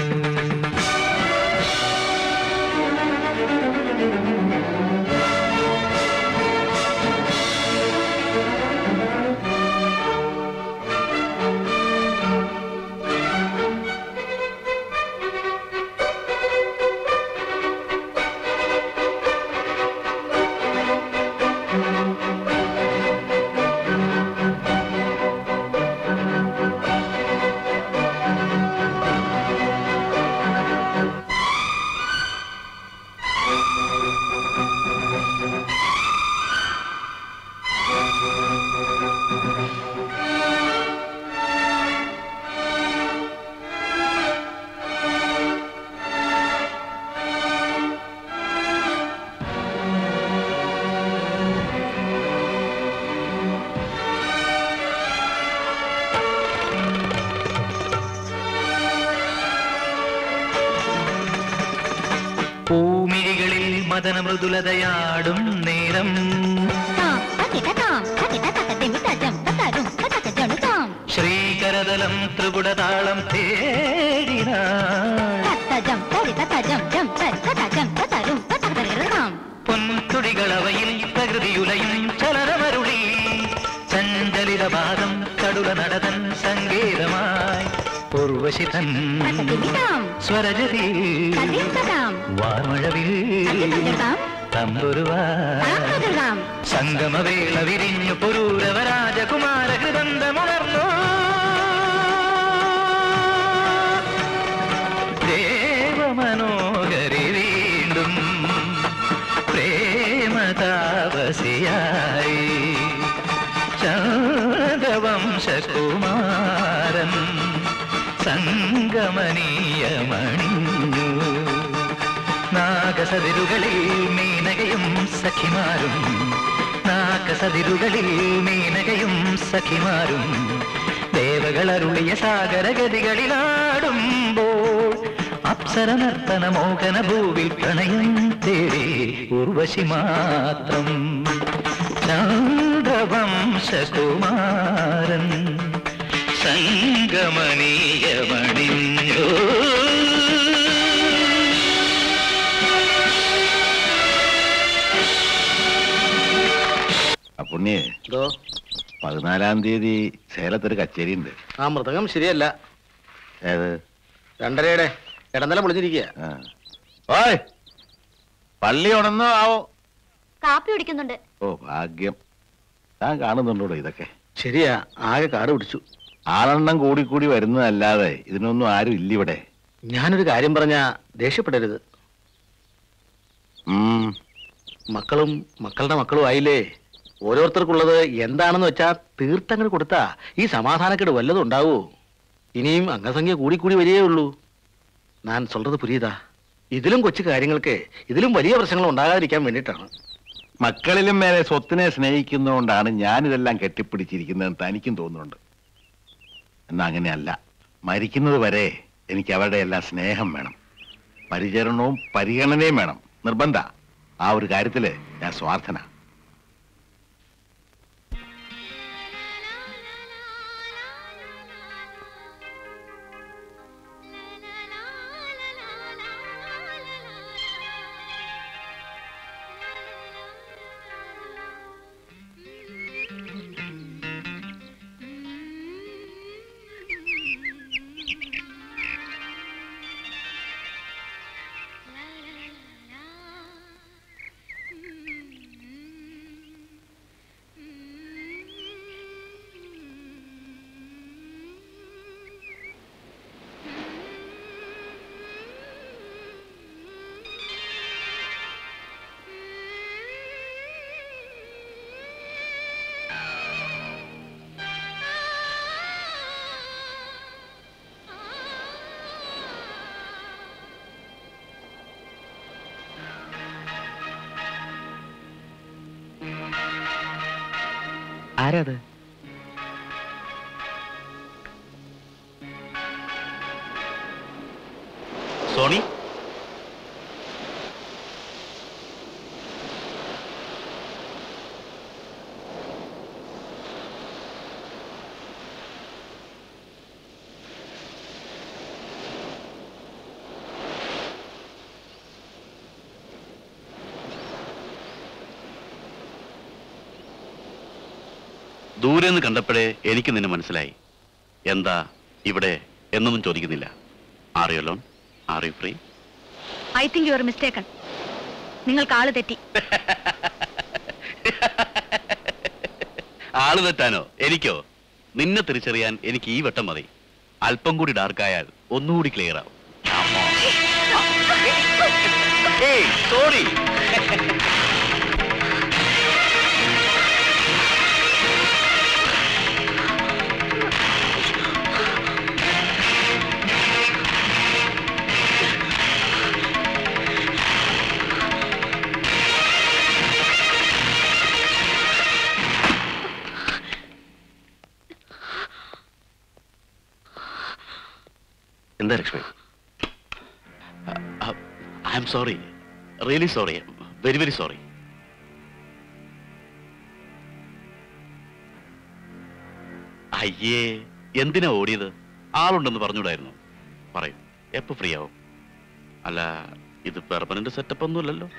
പൂമിഴികളിൽ മദന മൃദുലതയാടും നേരം ശ്രീകരതലം ത്രിപുടതാളം തേടിന പൊൻതുടികളവയിൽ പ്രകൃതിയുലയും ചലനമരുളി ചഞ്ചലിതപാദം കടുല നടതൻ സംഗീതമായി പൂർവശിതൻ സ്വരജതി വാർമഴവിൽ തമ്പുരുവാ സംഗമവേള വിരിഞ്ഞു പുരൂരവരാജകുമാര ഹൃദന്തമുണർന്നു ദേവമനോഹരി വീണ്ടും പ്രേമതാപസിയായി ചന്ദ്രവംശകുമാരൻ സംഗമനീയമണിഞ്ഞു. നാഗസതിരുകളിൽ മീനകയും സഖിമാരും നാഗസതിരുകളിൽ മീനകയും സഖിമാരും ദേവകളരുളിയ സാഗരഗതികളിലാടുമ്പോൾ അപ്സര നർത്തന മോഹന ഭൂവിൽ പ്രണയം തേടി ഉർവശി മാത്രം ചന്ദ്രവംശകുമാരൻ സംഗമനീയമണിഞ്ഞു. പുണ്യേ പതിനാലാം തീയതി സേലത്തൊരു കച്ചേരി ഉണ്ട്. ആ മൃതകം ശരിയല്ല. ഏത്? രണ്ടരയുടെ ഇടനില പൊളിഞ്ഞിരിക്കുക. ഓയ് പള്ളി ഉണന്നോ ആവോ? കാപ്പി കുടിക്കുന്നുണ്ട്. ഓ ഭാഗ്യം. ഞാൻ കാണുന്നുണ്ടോ ഇതൊക്കെ? ശരിയാ, ആകെ കാട് പിടിച്ചു. ആളെണ്ണം കൂടി കൂടി വരുന്നതല്ലാതെ ഇതിനൊന്നും ആരും ഇല്ല ഇവിടെ. ഞാനൊരു കാര്യം പറഞ്ഞാ ദേഷ്യപ്പെടരുത്. മക്കളും മക്കളുടെ മക്കളും ആയില്ലേ. ഓരോരുത്തർക്കുള്ളത് എന്താണെന്ന് വെച്ചാ തീർത്ഥങ്ങൾ കൊടുത്താ ഈ സമാധാനക്കേട് വല്ലതും ഉണ്ടാവോ? ഇനിയും അംഗസംഖ്യ കൂടിക്കൂടി വരികയേ ഉള്ളൂ. ഞാൻ சொல்றது പുരിയതാ. ഇതിലും കൊച്ചു കാര്യങ്ങൾക്ക് ഇതിലും വലിയ പ്രശ്നങ്ങൾ ഉണ്ടാകാതിരിക്കാൻ വേണ്ടിയിട്ടാണ്. മക്കളിലും മേലെ സ്വത്തിനെ സ്നേഹിക്കുന്നതുകൊണ്ടാണ് ഞാനിതെല്ലാം കെട്ടിപ്പിടിച്ചിരിക്കുന്നതെന്ന് തനിക്കും തോന്നുന്നുണ്ട്. എന്നാ അങ്ങനെയല്ല. മരിക്കുന്നത് വരെ എനിക്ക് അവരുടെ എല്ലാം സ്നേഹം വേണം, പരിചരണവും പരിഗണനയും വേണം. നിർബന്ധ. ആ ഒരു കാര്യത്തില് ഞാൻ സ്വാർത്ഥന. ആരാത്? സോണി, ദൂരെ നിന്ന് കണ്ടപ്പോഴേ എനിക്ക് നിന്നെ മനസ്സിലായി. എന്താ ഇവിടെ എന്നൊന്നും ചോദിക്കുന്നില്ല. Are you alone? Are you free? I think you are mistaken. നിങ്ങൾക്ക് ആള് തെറ്റി. ആള് തെറ്റാനോ? എനിക്കോ? നിന്നെ തിരിച്ചറിയാൻ എനിക്ക് ഈ വട്ടം മതി. അല്പം കൂടി ഡാർക്കായാൽ ഒന്നുകൂടി ക്ലിയർ ആവും. സോറി. എന്താ Lakshmi? I'm sorry, really sorry, very very sorry. അയ്യേ, എന്തിനാ ഓടിയത്? ആളുണ്ടെന്ന് പറഞ്ഞൂടായിരുന്നു. പറയൂ, എപ്പോ ഫ്രീ ആവും? അല്ല, ഇത് പെർമനന്റ് സെറ്റപ്പ് ഒന്നുമല്ലല്ലോ.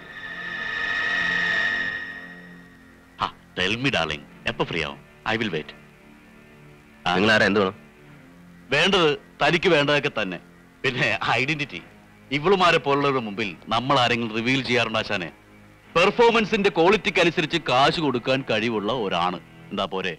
ആ, ടെൽ മി ഡാർലിംഗ്, എപ്പോ ഫ്രീ ആവും? I will wait. നിങ്ങൾ ആരാ? എന്ത് വേണം? വേണ്ടത് തനിക്ക് വേണ്ടതൊക്കെ തന്നെ. പിന്നെ ഐഡന്റിറ്റി. ഇവളുമാരെ പോലുള്ളവരുടെ മുമ്പിൽ നമ്മൾ ആരെങ്കിലും റിവീൽ ചെയ്യാറുണ്ട് ആശാനെ? പെർഫോമൻസിന്റെ ക്വാളിറ്റിക്ക് അനുസരിച്ച് കാശ് കൊടുക്കാൻ കഴിവുള്ള ഒരാണ്. എന്താ പോരെ?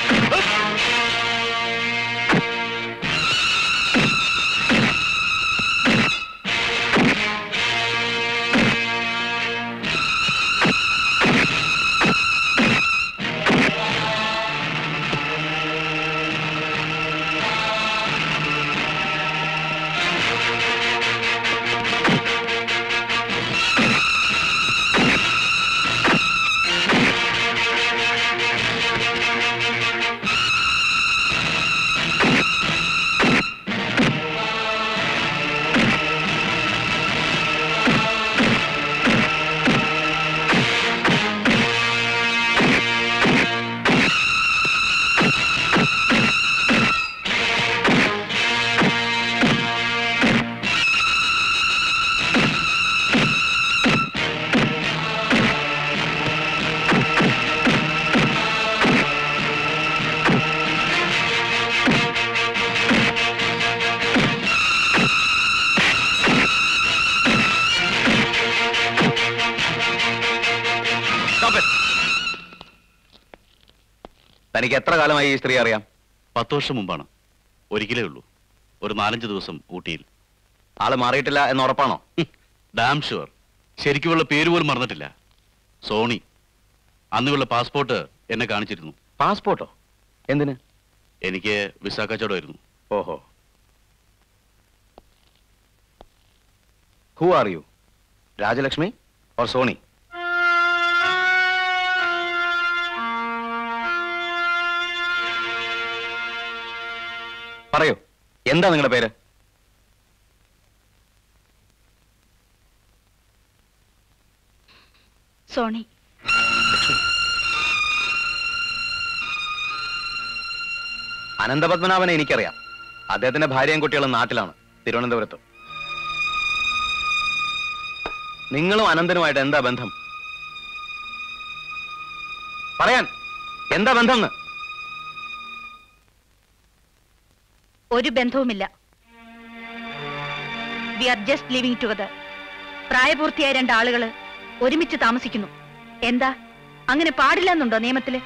തനിക്ക് എത്ര കാലമായി ഈ സ്ത്രീ അറിയാം? പത്ത് വർഷം മുമ്പാണ്. ഒരിക്കലേ ഉള്ളൂ. ഒരു നാലഞ്ച് ദിവസം ഊട്ടിയിൽ. ആള് മാറിയിട്ടില്ല എന്ന് ഉറപ്പാണോ? Damn sure. ശരിക്കുമുള്ള പേര് പോലും മറന്നിട്ടില്ല. സോണി. അന്നുമുള്ള പാസ്പോർട്ട് എന്നെ കാണിച്ചിരുന്നു. പാസ്പോർട്ടോ? എന്തിന്? എനിക്ക് വിസ കച്ചവടമായിരുന്നു. ഓഹോ. Who are you? Rajalakshmi or Soni? പറയൂ, എന്താ നിങ്ങളുടെ പേര്? സോണി. അനന്തപത്മനാഭനെ എനിക്കറിയാം. അദ്ദേഹത്തിന്റെ ഭാര്യയും കുട്ടികളും നാട്ടിലാണ്, തിരുവനന്തപുരത്ത്. നിങ്ങളും അനന്തനുമായിട്ട് എന്താ ബന്ധം? പറയാൻ എന്താ ബന്ധം? ഒരു ബന്ധവുമില്ല. We are just living together. പ്രായപൂർത്തിയായ രണ്ടാളുകള് ഒരുമിച്ച് താമസിക്കുന്നു. എന്താ, അങ്ങനെ പാടില്ല എന്നുണ്ടോ നിയമത്തില്?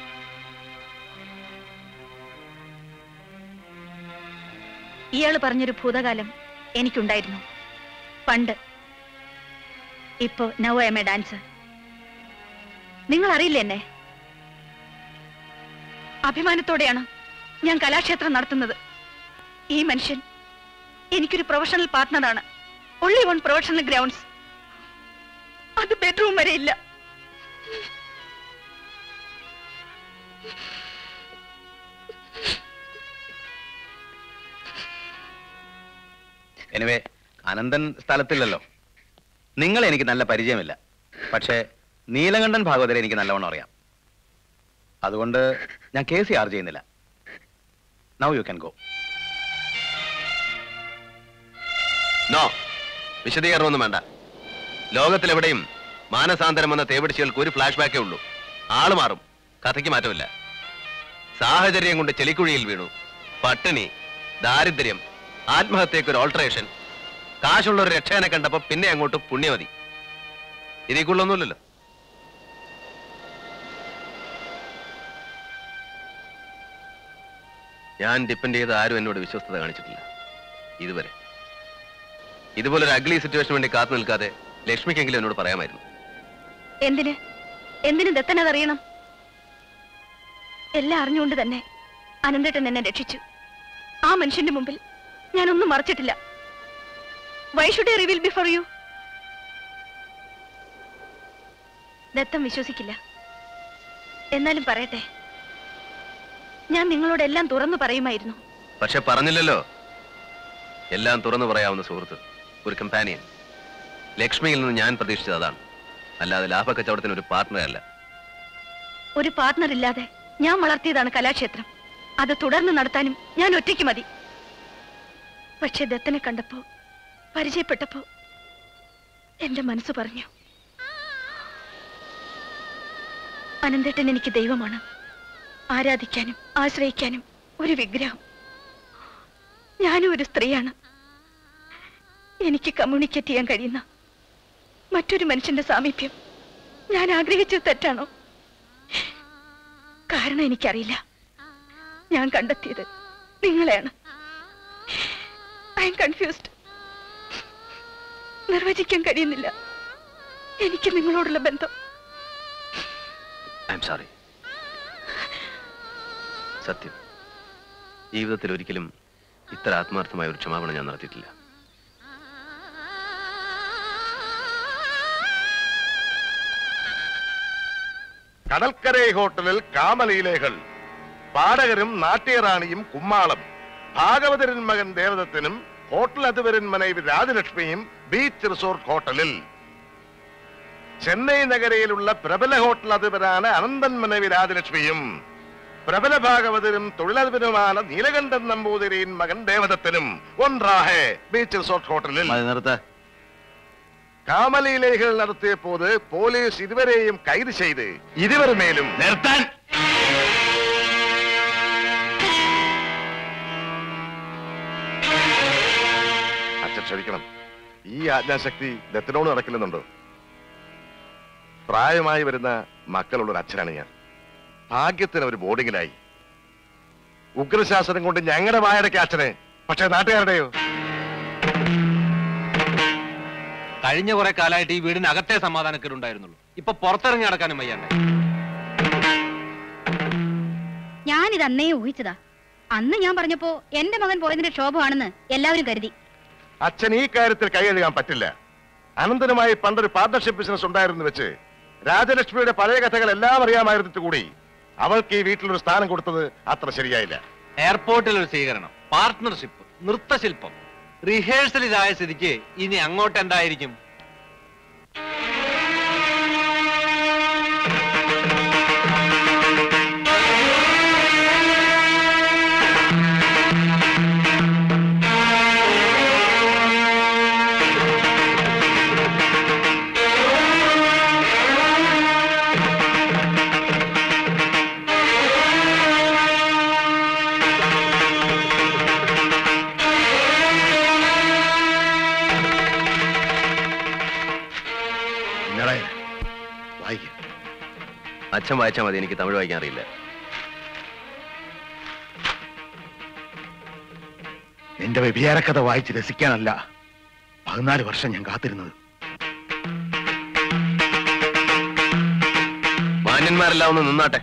ഇയാള് പറഞ്ഞൊരു ഭൂതകാലം എനിക്കുണ്ടായിരുന്നു പണ്ട്. ഇപ്പോ now I am a dancer. നിങ്ങൾ അറിയില്ല എന്നെ? അഭിമാനത്തോടെയാണ് ഞാൻ കലാക്ഷേത്രം നടത്തുന്നത്. ഈ മനുഷ്യൻ എനിക്കൊരു പ്രൊഫഷണൽ പാർട്ട്ണറാണ്. Only one professional grounds. അത് ബെഡ്റൂം വരെ ഇല്ല. എനിവേ അനന്തൻ സ്ഥലത്തില്ലല്ലോ. നിങ്ങളെ എനിക്ക് നല്ല പരിചയമില്ല, പക്ഷേ നീലകണ്ഠൻ ഭാഗവതരെ എനിക്ക് നല്ലവണ്ണം അറിയാം. അതുകൊണ്ട് ഞാൻ കേസ് ചാർജ് ചെയ്യുന്നില്ല. Now you can go. No, വിശദീകരണമൊന്നും വേണ്ട. ലോകത്തിലെവിടെയും മാനസാന്തരം എന്ന തേവിടിച്ചുകൾക്ക് ഒരു ഫ്ലാഷ് ബാക്കേ ഉള്ളൂ. ആള് മാറും, കഥയ്ക്ക് മാറ്റമില്ല. സാഹചര്യം കൊണ്ട് ചെളിക്കുഴിയിൽ വീണു, പട്ടിണി, ദാരിദ്ര്യം, ആത്മഹത്യക്ക് ഒരു ഓൾട്ടറേഷൻ, കാശുള്ള ഒരു രക്ഷകനെ കണ്ടപ്പോ പിന്നെ അങ്ങോട്ട് പുണ്യമതി. ഇതിക്കുള്ളൊന്നുമില്ലല്ലോ. ഞാൻ ഡിപ്പെൻഡ് ചെയ്ത് ആരും എന്നോട് വിശ്വസ്തത കാണിച്ചിട്ടില്ല ഇതുവരെ. ഇതുപോലൊരു അഗ്ലി സിറ്റുവേഷൻ വേണ്ടി കാത്തു നിൽക്കാതെ ലക്ഷ്മിക്കെങ്കിലും എന്നോട് പറയാമായിരുന്നു. എന്തിന് എന്തിന് ദത്തനതറിയണം? എല്ലാം അറിഞ്ഞുകൊണ്ട് തന്നെ അനന്തേട്ടൻ എന്നെ രക്ഷിച്ചു. ആ മനുഷ്യന്റെ മുമ്പിൽ ഞാനൊന്നും മറച്ചിട്ടില്ല. Why should I reveal before you? ദത്തം വിശ്വസിക്കില്ല. എന്നാലും പറയട്ടെ, ഞാൻ നിങ്ങളോട് എല്ലാം തുറന്നു പറയുമായിരുന്നു. പക്ഷെ പറഞ്ഞില്ലല്ലോ. എല്ലാം തുറന്നു പറയാവുന്ന സുഹൃത്ത്, ഒരു കമ്പാനിയൻ. ലക്ഷ്മിയിൽ നിന്ന് ഞാൻ പ്രതീക്ഷിച്ചത് അതാണ്, അല്ലാതെ ലാഭക്കച്ചവടത്തിന് ഒരു പാർട്ട്ണർ അല്ല. ഒരു പാർട്ട്ണർ ഇല്ലാതെ ഞാൻ വളർത്തിയതാണ് കലാക്ഷേത്രം. അത് തുടർന്ന് നടത്താനും ഞാൻ ഒറ്റയ്ക്ക് മതി. പക്ഷെ ദത്തനെ കണ്ടപ്പോ, പരിചയപ്പെട്ടപ്പോ എന്റെ മനസ്സ് പറഞ്ഞു, അനന്തേട്ടൻ എനിക്ക് ദൈവമാണ്. ആരാധിക്കാനും ആശ്രയിക്കാനും ഒരു വിഗ്രഹം. ഞാനും ഒരു സ്ത്രീയാണ്. എനിക്ക് കമ്മ്യൂണിക്കേറ്റ് ചെയ്യാൻ കഴിയുന്ന മറ്റൊരു മനുഷ്യന്റെ സാമീപ്യം ഞാൻ ആഗ്രഹിച്ചത് തെറ്റാണോ? കാരണം എനിക്കറിയില്ല. ഞാൻ കണ്ടെത്തിയത് നിങ്ങളെയാണ്. I M confused. നിർവചിക്കാൻ കഴിയുന്നില്ല എനിക്ക് നിങ്ങളോടുള്ള ബന്ധം. I'm sorry. സത്യം, ജീവിതത്തിൽ ഒരിക്കലും ഇത്ര ആത്മാർത്ഥമായ ഒരു ക്ഷമാപണം ഞാൻ നടത്തിയിട്ടില്ല. കടൽക്കരൈ ഹോട്ടലിൽ കാമലീലകൾ. പാടകരും നാട്യറാണിയും കുമ്മാളം. ഭാഗവതരൻ മകൻ ദേവദത്തനും ഹോട്ടൽ അധിപരൻ മനൈവി രാജലക്ഷ്മിയും ബീച്ച് റിസോർട്ട് ഹോട്ടലിൽ. ചെന്നൈ നഗരയിലുള്ള പ്രബല ഹോട്ടൽ അധിപരാണ് അനന്തൻ മനൈവി രാജലക്ഷ്മിയും. പ്രബല ഭാഗവതരും തൊഴിലധിപനുമാണ് നീലകണ്ഠൻ നമ്പൂതിരിയും മകൻ ദേവദത്തനും. ഒൻറാഹെ ബീച്ച് റിസോർട്ട് ഹോട്ടലിൽ. കാമലീലകൾ നടത്തിയപ്പോത് പോലീസ് ഇരുവരെയും കൈത് ചെയ്ത് ഇരുവർ മേലും നിർത്താൻ അച്ഛൻ ക്ഷമിക്കണം. ഈ ആജ്ഞാശക്തി ദത്തനോട് നടക്കില്ലെന്നുണ്ടോ? പ്രായമായി വരുന്ന മക്കളുള്ളൊരു അച്ഛനാണ് ഞാൻ. ഭാഗ്യത്തിന് ഒരു ബോർഡിങ്ങിലായി. ഉഗ്രശാസനം കൊണ്ട് ഞങ്ങളുടെ വായടയ്ക്ക് അച്ഛനെ, പക്ഷെ നാട്ടുകാരുടെയോ? കഴിഞ്ഞ കുറെ കാലമായിട്ട് ഈ വീടിന് അകത്തെ സമാധാനക്കേടുണ്ടായിരുന്നുള്ളൂ. ഇപ്പൊ പുറത്തിറങ്ങി നടക്കാനും വയ്യാണ്ട്. ഞാനിത് അന്നേ ഊഹിച്ചതാ. അന്ന് ഞാൻ പറഞ്ഞപ്പോ എന്റെ മകൻ പോയതിന്റെ ക്ഷോഭമാണെന്ന് എല്ലാവരും കരുതി. അച്ഛൻ ഈ കാര്യത്തിൽ കൈയെഴുകാൻ പറ്റില്ല. അനന്തനുമായി പണ്ടൊരു പാർട്ണർഷിപ്പ് ബിസിനസ് ഉണ്ടായിരുന്നു വെച്ച് രാജലക്ഷ്മിയുടെ പഴയ കഥകൾ എല്ലാം അറിയാമായിരുന്നിട്ട് കൂടി അവൾക്ക് ഈ വീട്ടിലൊരു സ്ഥാനം കൊടുത്തത് അത്ര ശരിയായില്ല. എയർപോർട്ടിൽ ഒരു സ്വീകരണം, പാർട്ട്ണർഷിപ്പ്, നൃത്തശില്പം, റിഹേഴ്സൽ ഇതായ സ്ഥിതിക്ക് ഇനി അങ്ങോട്ട് എന്തായിരിക്കും? അച്ഛൻ വായിച്ചാൽ മതി, എനിക്ക് തമിഴ് വായിക്കാൻ അറിയില്ല. നിന്റെ വ്യഭിചാരക്കഥ വായിച്ച് രസിക്കാനല്ല പതിനാല് വർഷം ഞാൻ കാത്തിരുന്നത്. മാന്യന്മാരെല്ലാം ഒന്ന് നിന്നാട്ടെ.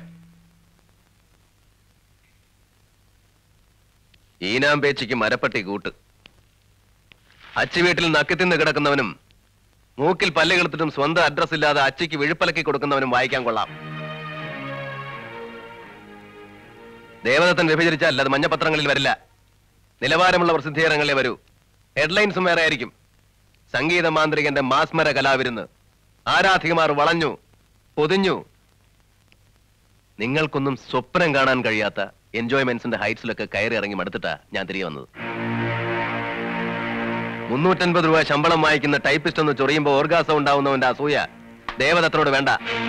ഈനാമ്പേച്ചിക്ക് മരപ്പട്ടി കൂട്ട്. അച്ചി വീട്ടിൽ നക്കിത്തിന്ന് കിടക്കുന്നവനും മൂക്കിൽ പല്ല് കിളത്തിട്ടും സ്വന്തം അഡ്രസ് ഇല്ലാതെ അച്ചിക്ക് വിഴുപ്പലക്കി കൊടുക്കുന്നവനും വായിക്കാൻ കൊള്ളാം. ദേവദത്തൻ വ്യഭിചരിച്ചാൽ അത് മഞ്ഞപത്രങ്ങളിൽ വരില്ല. നിലവാരമുള്ള പ്രസിദ്ധീകരണങ്ങളെ വരൂ. ഹെഡ്ലൈൻസും വേറെ ആയിരിക്കും. സംഗീത മാന്ത്രികന്റെ മാസ്മര കലാവിരുന്ന്, ആരാധികമാർ വളഞ്ഞു പൊതിഞ്ഞു. നിങ്ങൾക്കൊന്നും സ്വപ്നം കാണാൻ കഴിയാത്ത എൻജോയ്മെന്റ്സിന്റെ ഹൈറ്റ്സിലൊക്കെ കയറി ഇറങ്ങി മടുത്തിട്ടാ ഞാൻ തിരികെ വന്നത്. മുന്നൂറ്റൻപത് രൂപ ശമ്പളം വായിക്കുന്ന ടൈപ്പിസ്റ്റ് ഒന്ന് ചൊറിയുമ്പോ ഓർഗാസം ഉണ്ടാവുന്നവന്റെ അസൂയ ദേവദത്തോട് വേണ്ട.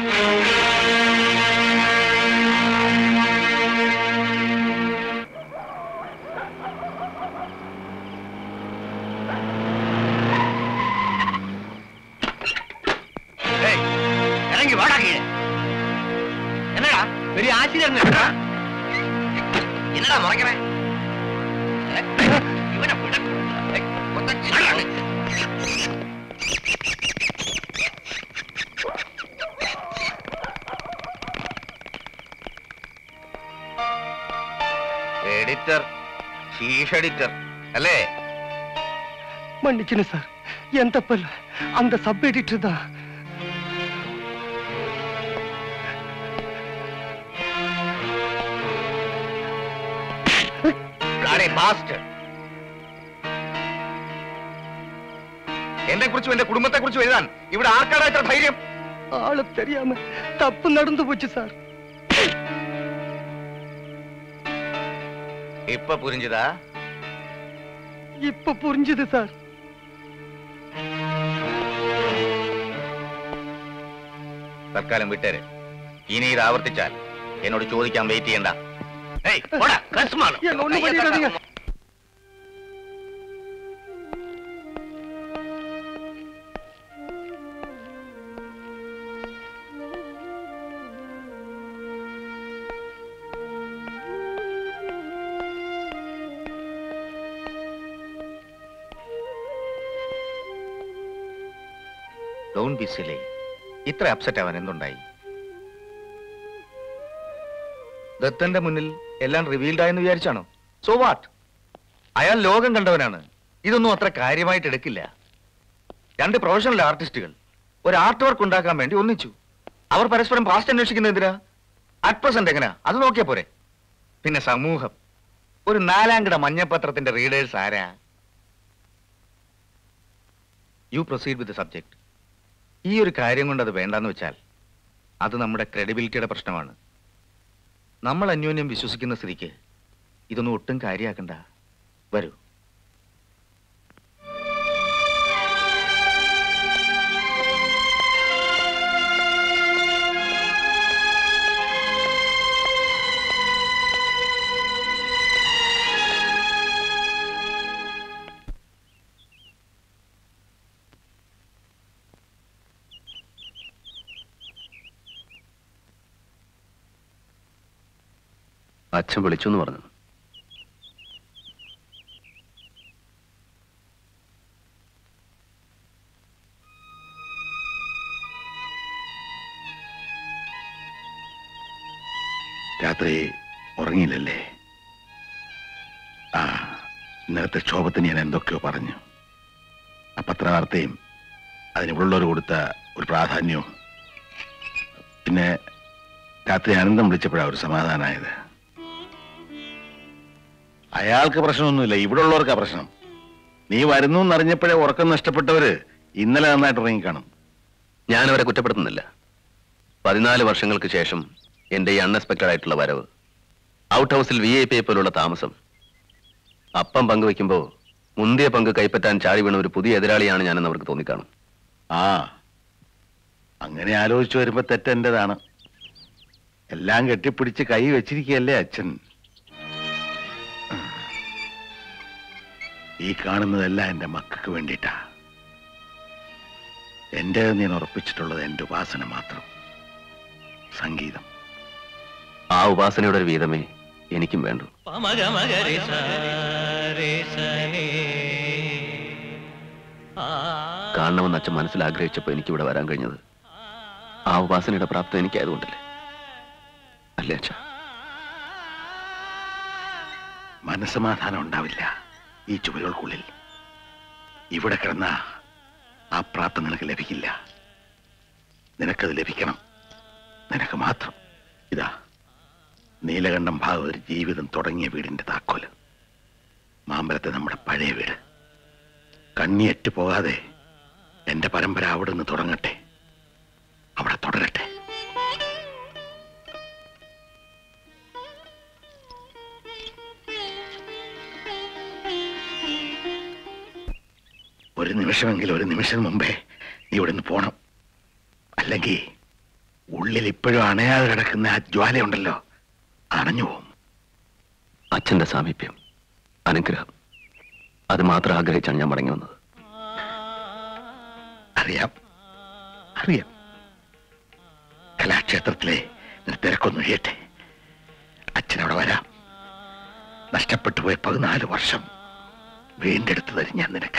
ഇറങ്ങി വാടാക്കിയേ. എന്നടാ ഒരു ആശീർവാദം എന്നടാ മുറയ്ക്കണേ. ഇവനെ എഡിറ്റർ, ചീഫ് എഡിറ്റർ അല്ലേ? மன்னிக்கணும் சார், என் தப்பல்ல, அந்த சப் எடிட்டர் தான். എന്നെ കുറിച്ചും എന്റെ കുടുംബത്തെ കുറിച്ചും എഴുതാൻ ഇവിടെ ആർക്കാണ് ഇത്ര ധൈര്യം? ஆளு தெரியாம தப்பு நடந்து போச்சு சார். ഇപ്പൊ പുരിഞ്ചതാ? ഇപ്പൊ പുരിഞ്ചത് സാർ. തൽക്കാലം വിട്ടേരെ. ഇനി ഇത് ആവർത്തിച്ചാൽ എന്നോട് ചോദിക്കാൻ വെയിറ്റ് ചെയ്യണ്ട. ஒண்ணு பண்ணிடாதீங்க. Don't be silly. ഇത്ര അപ്സെറ്റ് ആവാൻ എന്തുണ്ടായി? ദത്തന്റെ മുന്നിൽ എല്ലാം റിവീൽഡ് ആയെന്ന് വിചാരിച്ചാണോ? So what? അയാൾ ലോകം കണ്ടവനാണ്. ഇതൊന്നും അത്ര കാര്യമായിട്ട് എടുക്കില്ല. രണ്ട് പ്രൊഫഷണൽ ആർട്ടിസ്റ്റുകൾ ഒരു ആർട്ട് വർക്ക് ഉണ്ടാക്കാൻ വേണ്ടി ഒന്നിച്ചു. അവർ പരസ്പരം പാസ്റ്റ് അന്വേഷിക്കുന്നത് എന്തിനാ? അറ്റ് പ്രസന്റ് എങ്ങനെയാ അത് നോക്കിയാ പോരെ? പിന്നെ സമൂഹം, ഒരു നാലാംകിട മഞ്ഞപ്പത്രത്തിന്റെ റീഡേഴ്സ് ആരാ? You proceed with the subject. ഈ ഒരു കാര്യം കൊണ്ട് അത് വേണ്ടെന്ന് വെച്ചാൽ അത് നമ്മുടെ ക്രെഡിബിലിറ്റിയുടെ പ്രശ്നമാണ്. നമ്മൾ അന്യോന്യം വിശ്വസിക്കുന്ന സ്ഥിതിക്ക് ഇതൊന്നും ഒട്ടും കാര്യമാക്കണ്ട. വരൂ. അച്ഛൻ വിളിച്ചു എന്ന് പറഞ്ഞു. രാത്രി ഉറങ്ങിയില്ലല്ലേ? ആ, ഇന്നലത്തെ ക്ഷോഭത്തിന് ഞാൻ എന്തൊക്കെയോ പറഞ്ഞു. ആ പത്രവാർത്തയും അതിനുള്ളവർ കൊടുത്ത ഒരു പ്രാധാന്യവും, പിന്നെ രാത്രി ആനന്ദം വിളിച്ചപ്പോഴാണ് ഒരു സമാധാനമായത്. അയാൾക്ക് പ്രശ്നമൊന്നുമില്ല, ഇവിടെ ഉള്ളവർക്കാ പ്രശ്നം. നീ വരുന്നു എന്നറിഞ്ഞപ്പോഴേ ഉറക്കം നഷ്ടപ്പെട്ടവര് ഇന്നലെ നന്നായിട്ട് ഉറങ്ങിക്കാണും. ഞാനവരെ കുറ്റപ്പെടുത്തുന്നില്ല. പതിനാല് വർഷങ്ങൾക്ക് ശേഷം എന്റെ ഈ അൺഎക്സ്പെക്റ്റഡ് ആയിട്ടുള്ള വരവ്, ഔട്ട് ഹൗസിൽ വി ഐ പി പോലുള്ള താമസം, അപ്പം പങ്കുവെക്കുമ്പോ മുന്തിയ പങ്ക് കൈപ്പറ്റാൻ ചാടി വീണ ഒരു പുതിയ എതിരാളിയാണ് ഞാനെന്ന് അവർക്ക് തോന്നിക്കാണും. ആ, അങ്ങനെ ആലോചിച്ചു വരുമ്പോ തെറ്റെന്റേതാണ്. എല്ലാം കെട്ടിപ്പിടിച്ച് കൈ വെച്ചിരിക്കുകയല്ലേ അച്ഛൻ. ഈ കാണുന്നതെല്ലാം എന്റെ മക്കൾക്ക് വേണ്ടിയിട്ടാ. എന്റെ ഞാൻ ഉറപ്പിച്ചിട്ടുള്ളത് എന്റെ ഉപാസന മാത്രം, സംഗീതം. ആ ഉപാസനയുടെ ഒരു വീതമേ എനിക്കും വേണ്ടു. കാണണമെന്ന് അച്ഛൻ മനസ്സിൽ ആഗ്രഹിച്ചപ്പോ എനിക്കിവിടെ വരാൻ കഴിഞ്ഞത് ആ ഉപാസനയുടെ പ്രാപ്തം എനിക്കായതുകൊണ്ടല്ലേ? അല്ലേ അച്ഛ? മനസ്സമാധാനം ഉണ്ടാവില്ല ഈ ചുവരുകൾക്കുള്ളിൽ. ഇവിടെ കിടന്ന ആ പ്രാപ്തം നിനക്ക് ലഭിക്കില്ല. നിനക്കത് ലഭിക്കണം, നിനക്ക് മാത്രം. ഇതാ നീലകണ്ഠം ഭാഗവതർ ജീവിതം തുടങ്ങിയ വീടിന്റെ താക്കോല്. മാമ്പലത്തെ നമ്മുടെ പഴയ വീട്. കണ്ണിയറ്റ് പോകാതെ എന്റെ പരമ്പര അവിടെ നിന്ന് തുടങ്ങട്ടെ, അവിടെ തുടരട്ടെ. ഒരു നിമിഷമെങ്കിലും ഒരു നിമിഷം മുമ്പേ നീ ഇവിടെ നിന്ന് പോണം. അല്ലെങ്കിൽ ഉള്ളിൽ ഇപ്പോഴും അണയാതെ കിടക്കുന്ന ആ ജ്വാലയുണ്ടല്ലോ, അണഞ്ഞു പോവും. അച്ഛന്റെ സാമീപ്യം, അനുഗ്രഹം, അത് മാത്രം ആഗ്രഹിച്ചാണ് ഞാൻ മടങ്ങി വന്നത്. അറിയാം അറിയാം കലാക്ഷേത്രത്തിലെ തിരക്കൊന്നു ചെയ്യട്ടെ. അച്ഛനവിടെ വരാം. നഷ്ടപ്പെട്ടു പോയ പതിനാല് വർഷം വീണ്ടെടുത്തു തരും ഞാൻ നിനക്ക്.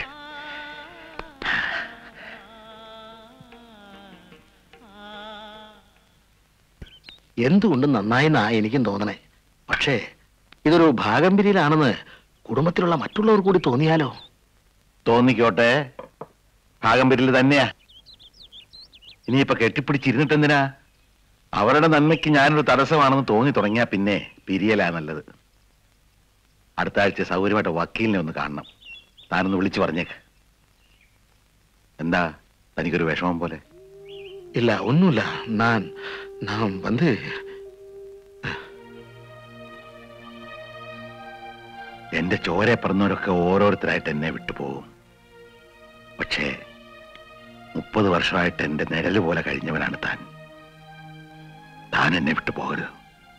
എന്തുകൊണ്ടും നന്നായെന്നാ എനിക്കും തോന്നണേ. പക്ഷേ ഇതൊരു ഭാഗംപിരിയിലാണെന്ന് കുടുംബത്തിലുള്ള മറ്റുള്ളവർ കൂടി തോന്നിയാലോ? തോന്നിക്കോട്ടെ, ഭാഗംപിരിൽ തന്നെയാ. ഇനിയിപ്പൊ കെട്ടിപ്പിടിച്ചിരുന്നിട്ടെന്തിനാ? അവരുടെ നന്മയ്ക്ക് ഞാനൊരു തടസ്സമാണെന്ന് തോന്നി തുടങ്ങിയാ പിന്നെ പിരിയലാ നല്ലത്. അടുത്ത ആഴ്ച സൗകര്യമായിട്ട് വക്കീലിനെ ഒന്ന് കാണണം. താനൊന്ന് വിളിച്ചു പറഞ്ഞേക്ക്. എന്താ തനിക്കൊരു വിഷമം പോലെ? ഇല്ല, ഒന്നുമില്ല. ഞാൻ നാം വന്ന് എന്റെ ചോരെ പറഞ്ഞവരൊക്കെ ഓരോരുത്തരായിട്ട് എന്നെ വിട്ടുപോകും. പക്ഷേ മുപ്പത് വർഷമായിട്ട് എന്റെ നിഴല് പോലെ കഴിഞ്ഞവനാണ് താൻ. താൻ എന്നെ വിട്ടു പോകരുത്.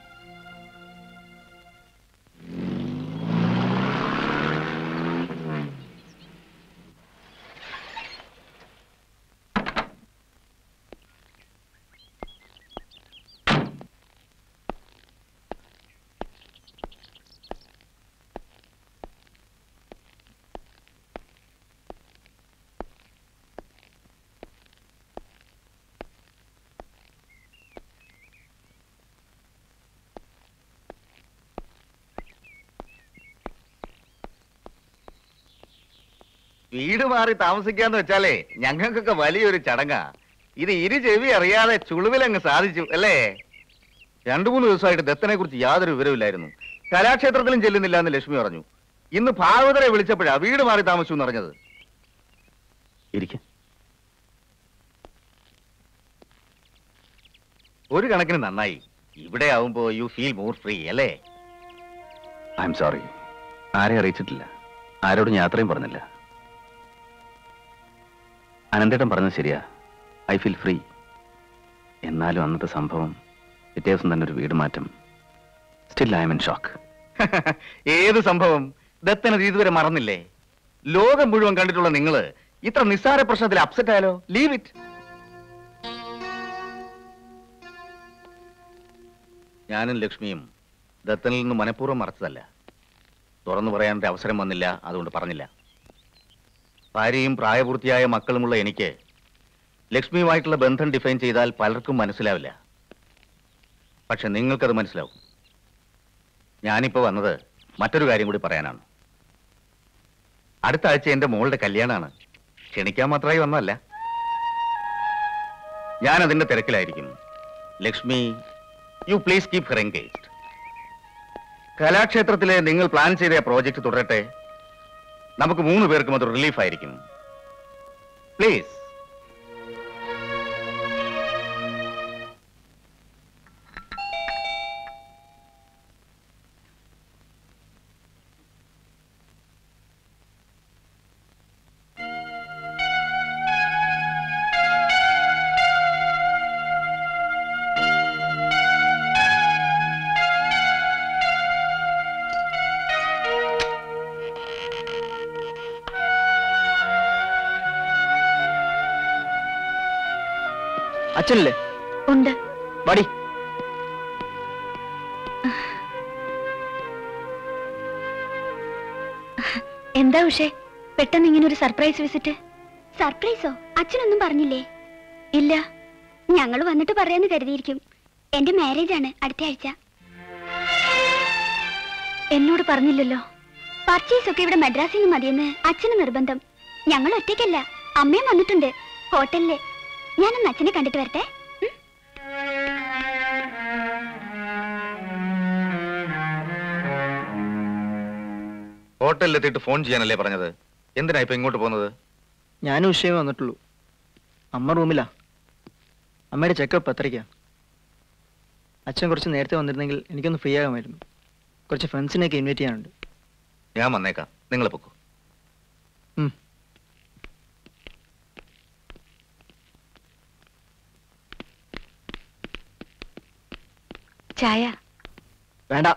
വീട് മാറി താമസിക്കാന്ന് വെച്ചാലേ ഞങ്ങൾക്കൊക്കെ വലിയൊരു ചടങ്ങാ. ഇത് ഇരു ചെവി അറിയാതെ ചുളുവിലങ്ങ് സാധിച്ചു അല്ലേ? രണ്ടു മൂന്ന് ദിവസമായിട്ട് ദത്തനെ കുറിച്ച് യാതൊരു വിവരമില്ലായിരുന്നു. കലാക്ഷേത്രത്തിലും ചെല്ലുന്നില്ല എന്ന് ലക്ഷ്മി പറഞ്ഞു. ഇന്ന് ഭാഗവതരെ വിളിച്ചപ്പോഴാ വീട് മാറി താമസിച്ചു എന്ന് പറഞ്ഞത്. ഇരിക്കും. ഒരു കണക്കിന് നന്നായി. ഇവിടെ ആവുമ്പോ യു ഫീൽ മോർ ഫ്രീ അല്ലേ? ഐ എം സോറി, ആരെയും അറിയിച്ചിട്ടില്ല, ആരോടും യാത്രയും പറഞ്ഞില്ല. അനന്തേട്ടൻ പറഞ്ഞത് ശരിയാ, ഐ ഫീൽ ഫ്രീ. എന്നാലും അന്നത്തെ സംഭവം, പിറ്റേ ദിവസം തന്നെ ഒരു വീട് മാറ്റം, still I'm in shock. ഏത് സംഭവം? ദത്തനത് ഇതുവരെ മറന്നില്ലേ? ലോകം മുഴുവൻ കണ്ടിട്ടുള്ള നിങ്ങള് ഇത്ര നിസ്സാര പ്രശ്നത്തിൽ അപ്സെറ്റ് ആയാലോ? Leave it. ഞാനും ലക്ഷ്മിയും ദത്തനിൽ നിന്ന് മനഃപൂർവ്വം മറച്ചതല്ല. തുറന്നു പറയാനൊരു അവസരം വന്നില്ല, അതുകൊണ്ട് പറഞ്ഞില്ല. ഭാര്യയും പ്രായപൂർത്തിയായ മക്കളുമുള്ള എനിക്ക് ലക്ഷ്മിയുമായിട്ടുള്ള ബന്ധം ഡിഫൈൻ ചെയ്താൽ പലർക്കും മനസ്സിലാവില്ല. പക്ഷെ നിങ്ങൾക്കത് മനസ്സിലാവും. ഞാനിപ്പോ വന്നത് മറ്റൊരു കാര്യം കൂടി പറയാനാണ്. അടുത്ത ആഴ്ച എന്റെ മോളുടെ കല്യാണമാണ്. ക്ഷണിക്കാൻ മാത്രമായി വന്നതല്ല. ഞാൻ അതിന്റെ തിരക്കിലായിരിക്കും. Lakshmi, you please keep her engaged. കലാക്ഷേത്രത്തിലെ നിങ്ങൾ പ്ലാൻ ചെയ്ത പ്രോജക്റ്റ് തുടരട്ടെ. നമുക്ക് മൂന്ന് പേർക്കും അത് റിലീഫ് ആയിരിക്കും. പ്ലീസ്. അച്ഛനല്ലേ? ഉണ്ട്. വടി. എന്താ ഉഷേ പെട്ടെന്ന് ഇങ്ങനെ ഒരു സർപ്രൈസ് വിസിറ്റ്? സർപ്രൈസോ? അച്ഛനൊന്നും പറഞ്ഞില്ലേ? ഇല്ല. ഞങ്ങൾ വന്നിട്ട് പറയാന്ന് കരുതിയിരിക്കും. എന്റെ മാരേജ് ആണ് അടുത്ത ആഴ്ച. എന്നോട് പറഞ്ഞില്ലല്ലോ. പർച്ചേസ് ഒക്കെ ഇവിടെ മദ്രാസിൽ നിന്ന് മതിയെന്ന് അച്ഛന് നിർബന്ധം. ഞങ്ങൾ ഒറ്റയ്ക്കല്ല, അമ്മയും വന്നിട്ടുണ്ട് ഹോട്ടലില്. ഞാനൊന്ന് അച്ഛനെ കണ്ടിട്ട് വരട്ടെ. ഹോട്ടലിലെത്തിയിട്ട് ഫോൺ ചെയ്യാനല്ലേ പറഞ്ഞത്? എന്തിനാ ഇപ്പൊ ഇങ്ങോട്ട് പോകുന്നത്? ഞാനും വിഷയം വന്നിട്ടുള്ളൂ. അമ്മ റൂമിലാ. അമ്മയുടെ ചെക്കപ്പ് എത്രയ്ക്കാ? അച്ഛൻ കുറച്ച് നേരത്തെ വന്നിരുന്നെങ്കിൽ എനിക്കൊന്ന് ഫ്രീ ആകാമായിരുന്നു. കുറച്ച് ഫ്രണ്ട്സിനെയൊക്കെ ഇൻവൈറ്റ് ചെയ്യാനുണ്ട്. ഞാൻ വന്നേക്കാം, നിങ്ങൾ പൊക്കോ. ചായ വേണ്ട.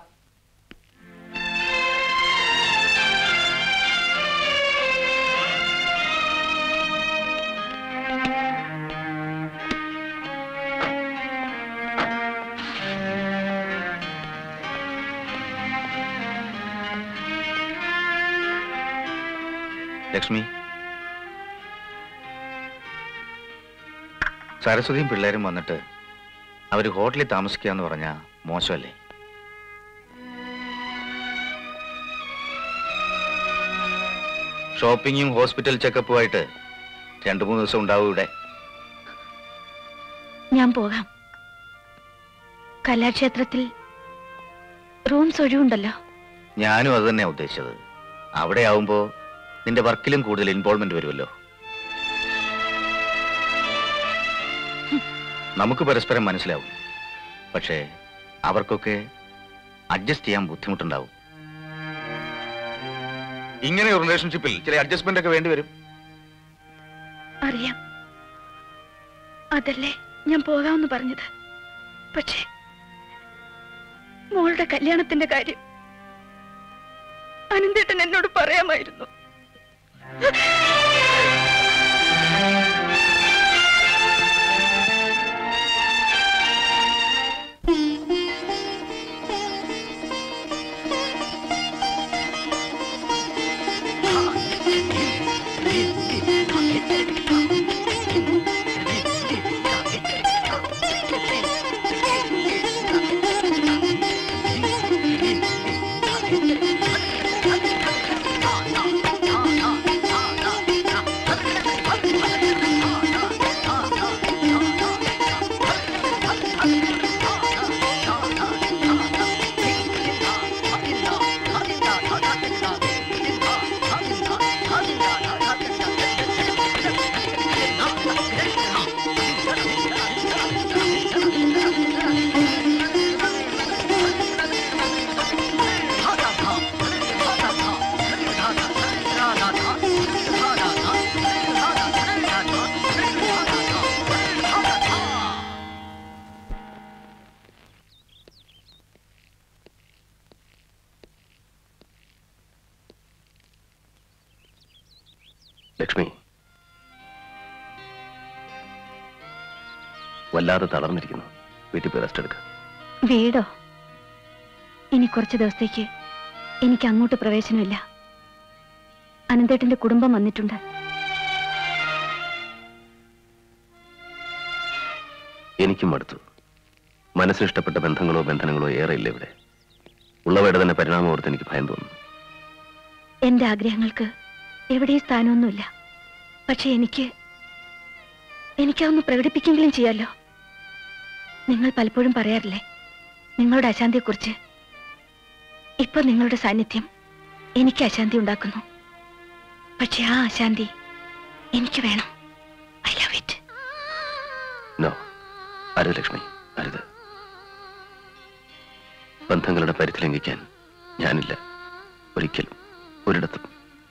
ലക്ഷ്മി, സരസ്വതിയും പിള്ളേരും വന്നിട്ട് അവര് ഹോട്ടലിൽ താമസിക്കാന്ന് പറഞ്ഞാ മോശമല്ലേ? ഷോപ്പിങ്ങും ഹോസ്പിറ്റൽ ചെക്കപ്പുമായിട്ട് രണ്ടു മൂന്ന് ദിവസം ഉണ്ടാവും ഇവിടെ. ഞാൻ പോകാം. കലാക്ഷേത്രത്തിൽ റൂംസ് ഒഴിവുണ്ടല്ലോ. ഞാനും അത് തന്നെയാ ഉദ്ദേശിച്ചത്. അവിടെ ആവുമ്പോ നിന്റെ വർക്കിലും കൂടുതൽ ഇൻവോൾവ്മെന്റ് വരുമല്ലോ. നമുക്ക് പരസ്പരം മനസ്സിലാവും, പക്ഷേ അവർക്കൊക്കെ അഡ്ജസ്റ്റ് ചെയ്യാൻ ബുദ്ധിമുട്ടുണ്ടാവും. ഇങ്ങനെ ഒരു റിലേഷൻഷിപ്പിൽ ചില അഡ്ജസ്റ്റ്മെന്റ് ഒക്കെ വേണ്ടി വരും. അറിയാം, അതല്ലേ ഞാൻ പോകാമെന്ന് പറഞ്ഞത്. പക്ഷേ മോളുടെ കല്യാണത്തിന്റെ കാര്യം അനന്തേട്ടൻ എന്നോട് പറയാമായിരുന്നു. ലക്ഷ്മി, വല്ലാതെ തളർന്നിരിക്കുന്നു. വീട്ടിൽ പോയി റെസ്റ്റ് എടുക്കുക. വീടോ? ഇനി കുറച്ച് ദിവസത്തേക്ക് എനിക്ക് അങ്ങോട്ട് പ്രവേശനമില്ല. അനന്തേട്ടന്റെ കുടുംബം വന്നിട്ടുണ്ട്. എനിക്കും മടുത്തു. മനസ്സിനിഷ്ടപ്പെട്ട ബന്ധങ്ങളോ ബന്ധനങ്ങളോ ഏറെ ഇല്ല ഇവിടെ. ഉള്ളവയുടെ തന്നെ പരിണാമം ഓർത്ത് എനിക്ക് ഭയം തോന്നുന്നു. എന്റെ ആഗ്രഹങ്ങൾക്ക് എവിടെയും സ്ഥാനമൊന്നുമില്ല. പക്ഷെ എനിക്ക് എനിക്കതൊന്ന് പ്രകടിപ്പിക്കെങ്കിലും ചെയ്യാലോ. നിങ്ങൾ പലപ്പോഴും പറയാറില്ലേ നിങ്ങളുടെ അശാന്തിയെക്കുറിച്ച്? ഇപ്പൊ നിങ്ങളുടെ സാന്നിധ്യം എനിക്ക് അശാന്തി ഉണ്ടാക്കുന്നു. പക്ഷെ ആ അശാന്തി എനിക്ക് വേണം. I love it. നോ, അരുത് ലക്ഷ്മി, അരുത്. ബന്ധങ്ങളുടെ പരിധി ലംഘിക്കാൻ ഞാനില്ല, ഒരിക്കലും, ഒരിടത്തും.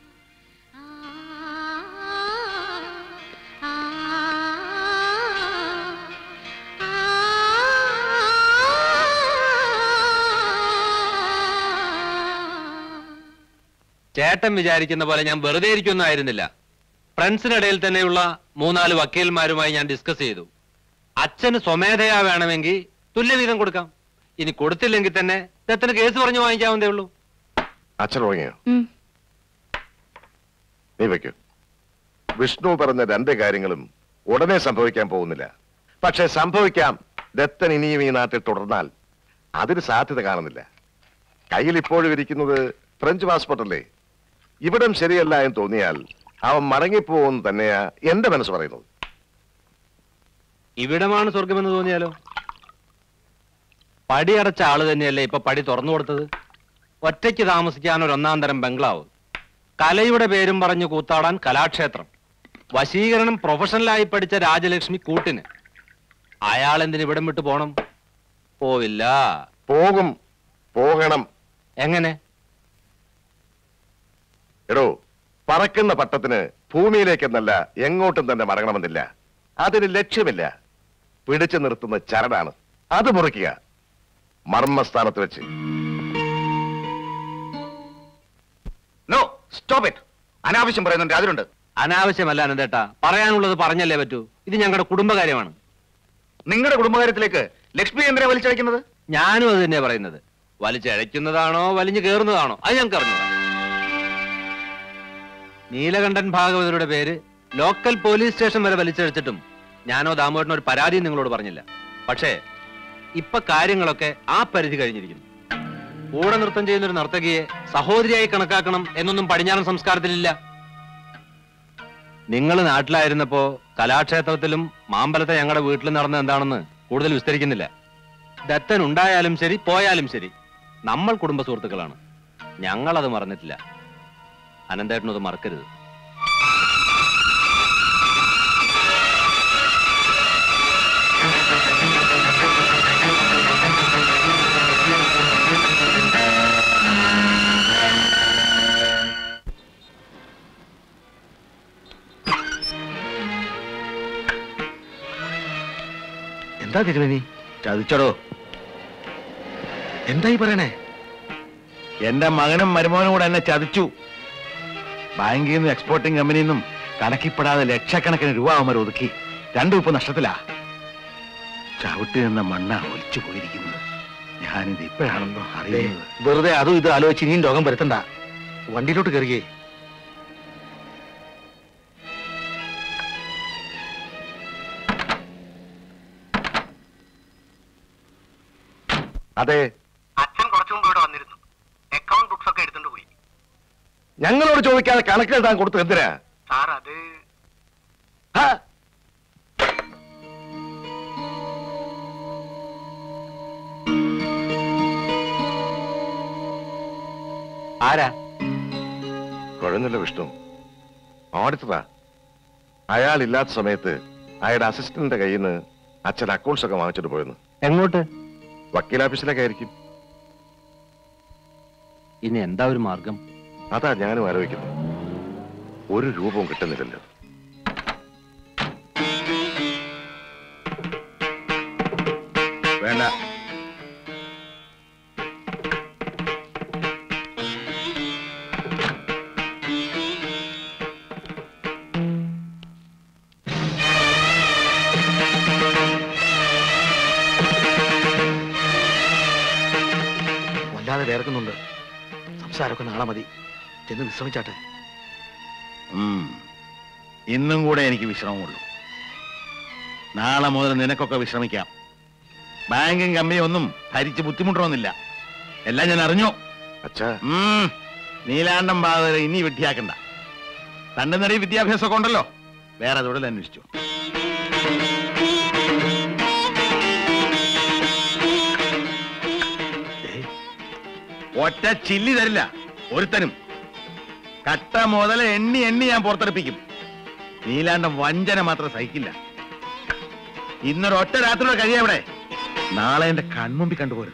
ചേട്ടൻ വിചാരിക്കുന്ന പോലെ ഞാൻ വെറുതെ ഇരിക്കൊന്നും ആയിരുന്നില്ല. ഫ്രണ്ട്സിനിടയിൽ തന്നെയുള്ള മൂന്നാല് വക്കീൽമാരുമായി ഞാൻ ഡിസ്കസ് ചെയ്തു. അച്ഛന് സ്വമേധയാ വേണമെങ്കിൽ തുല്യവീതം കൊടുക്കാം. ഇനി കൊടുത്തില്ലെങ്കിൽ തന്നെ ദത്തിന് കേസ് പറഞ്ഞു വാങ്ങിക്കാവുന്നതേ ഉള്ളൂ. അച്ഛൻ ഉറങ്ങിയോ? നീ വെക്കൂ. വിഷ്ണു പറഞ്ഞ രണ്ട് കാര്യങ്ങളും ഉടനെ സംഭവിക്കാൻ പോകുന്നില്ല. പക്ഷെ സംഭവിക്കാം. ദത്തൻ ഇനിയും ഈ നാട്ടിൽ തുടർന്നാൽ അതിന് സാധ്യത കാണുന്നില്ല. കയ്യിൽ ഇപ്പോഴും ഇരിക്കുന്നത് ഫ്രഞ്ച് പാസ്പോർട്ടല്ലേ? ഇവിടം ശരിയല്ല എന്ന് തോന്നിയാൽ അവൻ മടങ്ങിപ്പോകുന്നു തന്നെയാ എന്റെ മനസ്സ് പറയുന്നത്. ഇവിടമാണ് സ്വർഗമെന്ന് തോന്നിയാലോ? പടിയടച്ച ആള് തന്നെയല്ലേ ഇപ്പൊ പടി തുറന്നു കൊടുത്തത്. ഒറ്റയ്ക്ക് താമസിക്കാൻ ഒരു ഒന്നാം തരം ബംഗ്ലാവ്. കലയുടെ പേരും പറഞ്ഞു കൂത്താടാൻ കലാക്ഷേത്രം, വശീകരണം പ്രൊഫഷണലായി പഠിച്ച രാജലക്ഷ്മി കൂട്ടിന്. അയാൾ എന്തിന് ഇവിടം വിട്ടു പോണം? പോവില്ല. പോകും, പോകണം. എങ്ങനെ? എടോ, പറക്കുന്ന പട്ടത്തിന് ഭൂമിയിലേക്കെന്നല്ല എങ്ങോട്ടും തന്നെ മടങ്ങണമെന്നില്ല. അതിന് ലക്ഷ്യമില്ല. പിടിച്ചു നിർത്തുന്ന ചരടാണ്. അത് മുറിക്കുക മർമ്മസ്ഥാനത്ത് വെച്ച്. No, stop it. അനാവശ്യം പറയുന്നുണ്ട് അതിലുണ്ട്. അനാവശ്യമല്ല അനന്തേട്ടാ, പറയാനുള്ളത് പറഞ്ഞല്ലേ പറ്റൂ. ഇത് ഞങ്ങളുടെ കുടുംബകാര്യമാണ്. നിങ്ങളുടെ കുടുംബകാര്യത്തിലേക്ക് ലക്ഷ്മി എന്തിനാ വലിച്ചഴക്കുന്നത്? ഞാനും അത് തന്നെയാ പറയുന്നത്. വലിച്ചഴയ്ക്കുന്നതാണോ വലിഞ്ഞു കയറുന്നതാണോ അത് ഞങ്ങൾക്ക് അറിഞ്ഞു. നീലകണ്ഠൻ ഭാഗവതരുടെ പേര് ലോക്കൽ പോലീസ് സ്റ്റേഷൻ വരെ വലിച്ചഴിച്ചിട്ടും ഞാനോ ദാമോദരനോ ഒരു പരാതിയും നിങ്ങളോട് പറഞ്ഞില്ല. പക്ഷേ ഇപ്പൊ കാര്യങ്ങളൊക്കെ ആ പരിധി കഴിഞ്ഞിരിക്കുന്നു. കൂടെ നൃത്തം ചെയ്യുന്ന ഒരു നർത്തകിയെ സഹോദരിയായി കണക്കാക്കണം എന്നൊന്നും പടിഞ്ഞാറൻ സംസ്കാരത്തിലില്ല. നിങ്ങൾ നാട്ടിലായിരുന്നപ്പോ കലാക്ഷേത്രത്തിലും മാമ്പലത്തെ ഞങ്ങളുടെ വീട്ടിൽ നടന്ന എന്താണെന്ന് കൂടുതൽ വിസ്തരിക്കുന്നില്ല. ദത്തൻ ഉണ്ടായാലും ശരി പോയാലും ശരി നമ്മൾ കുടുംബ സുഹൃത്തുക്കളാണ്. ഞങ്ങളത് മറന്നിട്ടില്ല. അനന്തേട്ടനത് മറക്കരുത്. എന്താ തിരുമേനി? ചതിച്ചടോ. എന്തായി പറയണേ? എന്റെ മകനും മരുമോനും കൂടെ എന്നെ ചതിച്ചു. ബാങ്കിൽ നിന്നും എക്സ്പോർട്ടിംഗ് കമ്പനിയിൽ നിന്നും കണക്കിപ്പെടാതെ ലക്ഷക്കണക്കിന് രൂപ അവന്മാർ ഒതുക്കി. രണ്ടും ഇപ്പൊ നഷ്ടത്തിലാ. ചവിട്ടി നിന്ന മണ്ണ ഒലിച്ചു പോയിരിക്കുന്നത്. ഞാനിത് ഇപ്പോഴാണെന്നോ അറിയുന്നത്. വെറുതെ അതും ഇത് ആലോചിച്ച് ഇനിയും രോഗം വരുത്തണ്ട. വണ്ടിയിലോട്ട് കയറിയേ. അതെ, അച്ഛൻ കുറച്ചു മുമ്പ് ഇവിടെ വന്നിരുന്നു. അക്കൗണ്ട് ബുക്സ് ഒക്കെ എടുത്തോണ്ട് പോയി. ഞങ്ങളോട് ചോദിക്കാതെ കണക്കെഴുതാൻ കൊടുത്തു എന്തിനാ? സാർ അത് ആരാ? കുഴഞ്ഞല്ല വിഷ്ണു, ഓഡിറ്ററാ. അയാൾ ഇല്ലാത്ത സമയത്ത് അയാളുടെ അസിസ്റ്റന്റിന്റെ കയ്യിൽ നിന്ന് അച്ഛൻ അക്കൗണ്ട്സ് ഒക്കെ വാങ്ങിച്ചിട്ട് പോയെന്ന്. എങ്ങോട്ട്? വക്കീലാഫീസിലൊക്കെ ആയിരിക്കും. ഇനി എന്താ ഒരു മാർഗം? അതാ ഞാനും ആലോചിക്കുന്നു. ഒരു രൂപവും കിട്ടുന്നില്ലല്ലോ. വേണ്ട, വല്ലാതെ വേർക്കുന്നുണ്ട്. സംസാരമൊക്കെ നാളെ മതി. ചെന്ന് വിശ്രമിച്ചാട്ടെ. ഇന്നും കൂടെ എനിക്ക് വിശ്രമമുള്ളൂ. നാളെ മുതൽ നിനക്കൊക്കെ വിശ്രമിക്കാം. ബാങ്കും കമ്പനിയും ഒന്നും ഭരിച്ച് ബുദ്ധിമുട്ടണമെന്നില്ല. എല്ലാം ഞാൻ അറിഞ്ഞു. അച്ഛാ, നീലാണ്ടം ബാധ ഇനി വിഡ്ഢിയാക്കണ്ട. തന്റെ നിറയെ വിദ്യാഭ്യാസമൊക്കെ ഉണ്ടല്ലോ. വേറെ തൊഴിൽ അന്വേഷിച്ചു. ഒറ്റ ചില്ലി തരില്ല ഒരുത്തനും. കട്ട മുതൽ എണ്ണി എണ്ണി ഞാൻ പുറത്തെടുപ്പിക്കും. നീലാണ്ടം വഞ്ചന മാത്രം സഹിക്കില്ല. ഇന്നൊരു ഒറ്റ രാത്രിയുടെ കഴിയവിടെ. നാളെ എന്റെ കൺമുമ്പിൽ കണ്ടുപോരുത്.